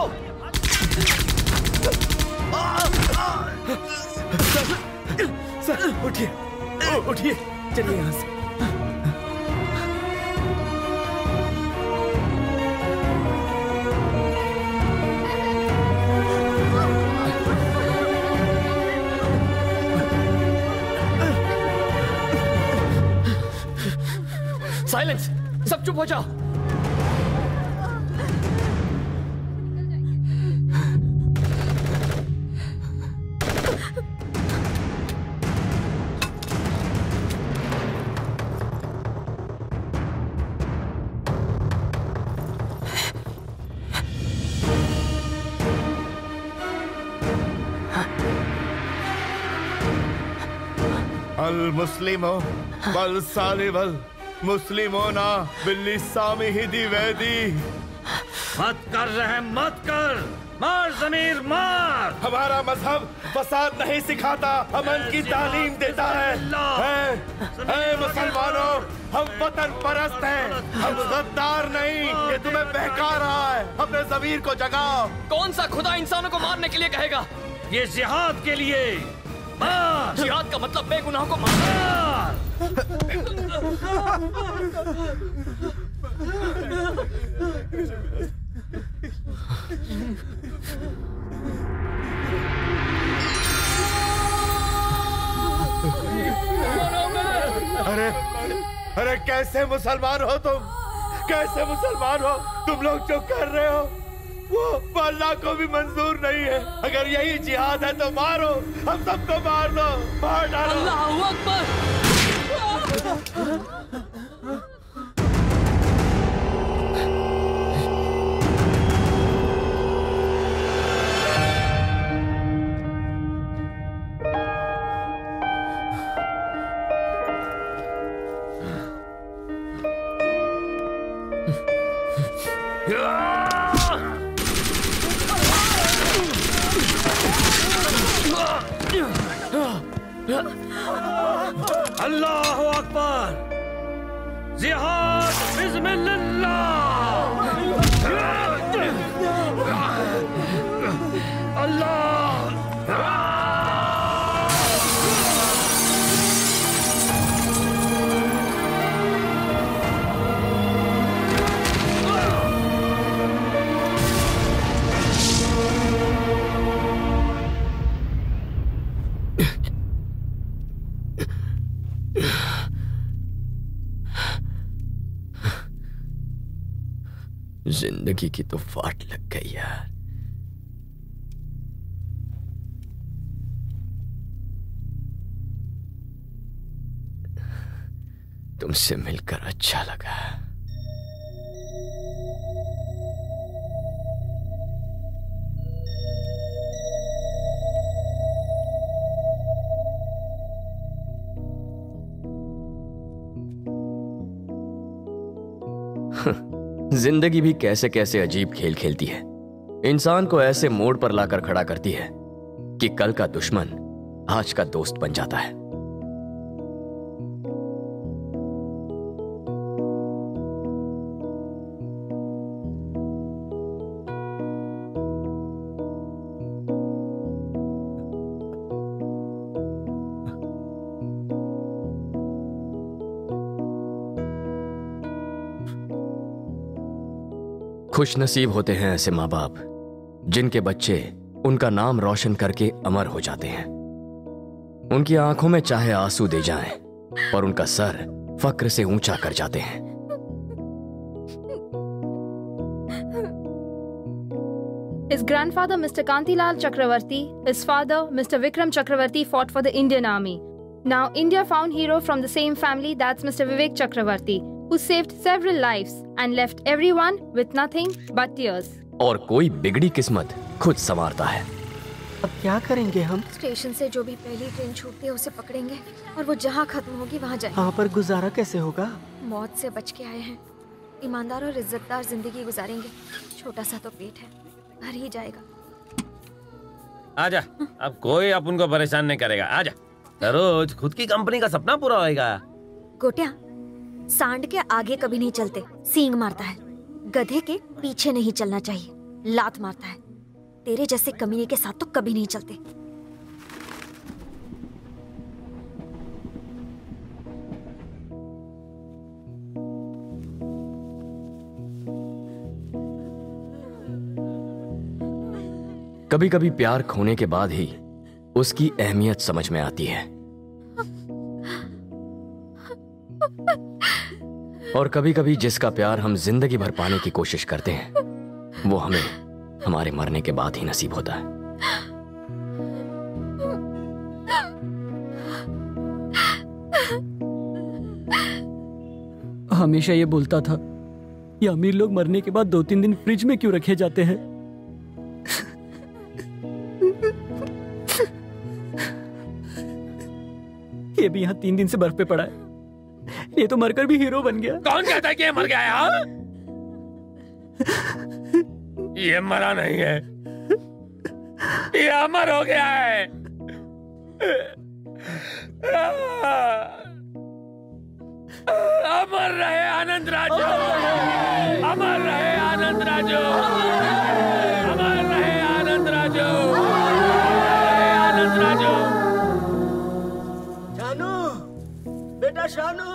सर, सर, उठिए, उठिए, चलिए यहाँ से। साइलेंस, सब चुप हो जाओ। अल मुस्लिमो बल सालिबल मुस्लिमोना बिल्ली सामी हिदी वैदी। मत कर रहे, मत कर, मार जमीर मार। हमारा मजहब फसाद नहीं सिखाता, अमन की तालीम देता है। है, है मुसलमानों, हम वतन परस्त हैं, हम गद्दार नहीं। ये तुम्हें बहका रहा है, अपने ज़मीर को जगाओ। कौन सा खुदा इंसानों को मारने के लिए कहेगा? ये जिहाद के लिए। मार। जिहाद का मतलब बेगुनाहों को मारना। अरे अरे कैसे मुसलमान हो तुम? कैसे मुसलमान हो तुम लोग? जो कर रहे हो वो अल्लाह को भी मंजूर नहीं है। अगर यही जिहाद है तो मारो, हम सबको मार दो, मार डालो। अल्लाहू अकबर। अल्लाहु अकबर। जिहाद बिस्मिल्लाह। अल्लाह। जिंदगी की तो फाट लग गई यार। तुमसे मिलकर अच्छा लगा। जिंदगी भी कैसे कैसे अजीब खेल खेलती है। इंसान को ऐसे मोड़ पर लाकर खड़ा करती है कि कल का दुश्मन आज का दोस्त बन जाता है। खुश नसीब होते हैं ऐसे माँ बाप जिनके बच्चे उनका नाम रोशन करके अमर हो जाते हैं। उनकी आंखों में चाहे आंसू दे जाएं, पर उनका सर फक्र से ऊंचा कर जाते हैं। His grandfather, Mister Kantilal Chakravarti, his father, Mister Vikram Chakravarti, fought for the Indian Army. Now, India found hero from the same family, that's Mister Vivek Chakravarti, who saved several lives and left everyone with nothing but tears. और कोई बिगड़ी किस्मत खुद संवारता है। अब क्या करेंगे हम? स्टेशन से जो भी पहली ट्रेन छूटती है उसे पकड़ेंगे और वो जहाँ खत्म होगी वहाँ जाएंगे। वहाँ पर गुजारा कैसे होगा? मौत से बच के आए हैं, ईमानदार और इज्जतदार जिंदगी गुजारेंगे। छोटा सा तो पेट है, भर ही जाएगा। आजा, अब कोई अपन को परेशान नहीं करेगा। आजा, रोज खुद की कंपनी का सपना पूरा होएगा। गोटिया, सांड के आगे कभी नहीं चलते, सींग मारता है। गधे के पीछे नहीं चलना चाहिए, लात मारता है। तेरे जैसे कमीने के साथ तो कभी नहीं चलते। कभी कभी प्यार खोने के बाद ही उसकी अहमियत समझ में आती है, और कभी कभी जिसका प्यार हम जिंदगी भर पाने की कोशिश करते हैं वो हमें हमारे मरने के बाद ही नसीब होता है। हमेशा ये बोलता था, ये अमीर लोग मरने के बाद दो तीन दिन फ्रिज में क्यों रखे जाते हैं? ये भी यहाँ तीन दिन से बर्फ पे पड़ा है। ये तो मरकर भी हीरो बन गया। कौन कहता है कि ये मर गया है? हाँ? ये मरा नहीं है, ये अमर हो गया है। अमर रहे आनंद राजू, अमर रहे आनंद राजू, अमर रहे आनंद राजू, आनंद राजू। शानू, बेटा शानू।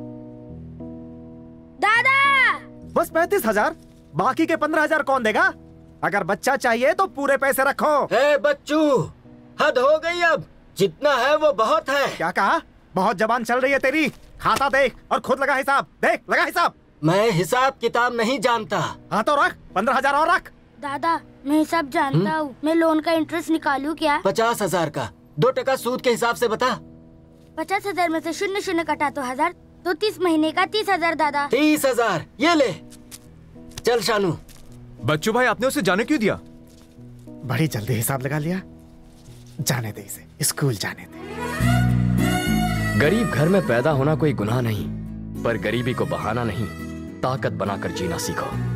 दादा, बस पैंतीस हजार, बाकी के पंद्रह हजार कौन देगा? अगर बच्चा चाहिए तो पूरे पैसे रखो। ए बच्चू, हद हो गई अब, जितना है वो बहुत है। क्या कहा? बहुत जबान चल रही है तेरी। खाता देख और खुद लगा हिसाब। देख, लगा हिसाब। मैं हिसाब किताब नहीं जानता। हाँ तो रख, पंद्रह हजार और रख। दादा, मैं सब जानता हूँ। मैं लोन का इंटरेस्ट निकालूं क्या? पचास हजार का, दो टका सूद के हिसाब से बता। पचास हजार में से शून्य शून्य कटा तो हजार, तो तीस महीने का तीस हजार दादा। तीस हजार, ये ले। चल शानू। बच्चू भाई, आपने उसे जाने क्यों दिया? बड़ी जल्दी हिसाब लगा लिया। जाने दे इसे, स्कूल जाने दे। गरीब घर में पैदा होना कोई गुनाह नहीं, पर गरीबी को बहाना नहीं, ताकत बनाकर जीना सीखो।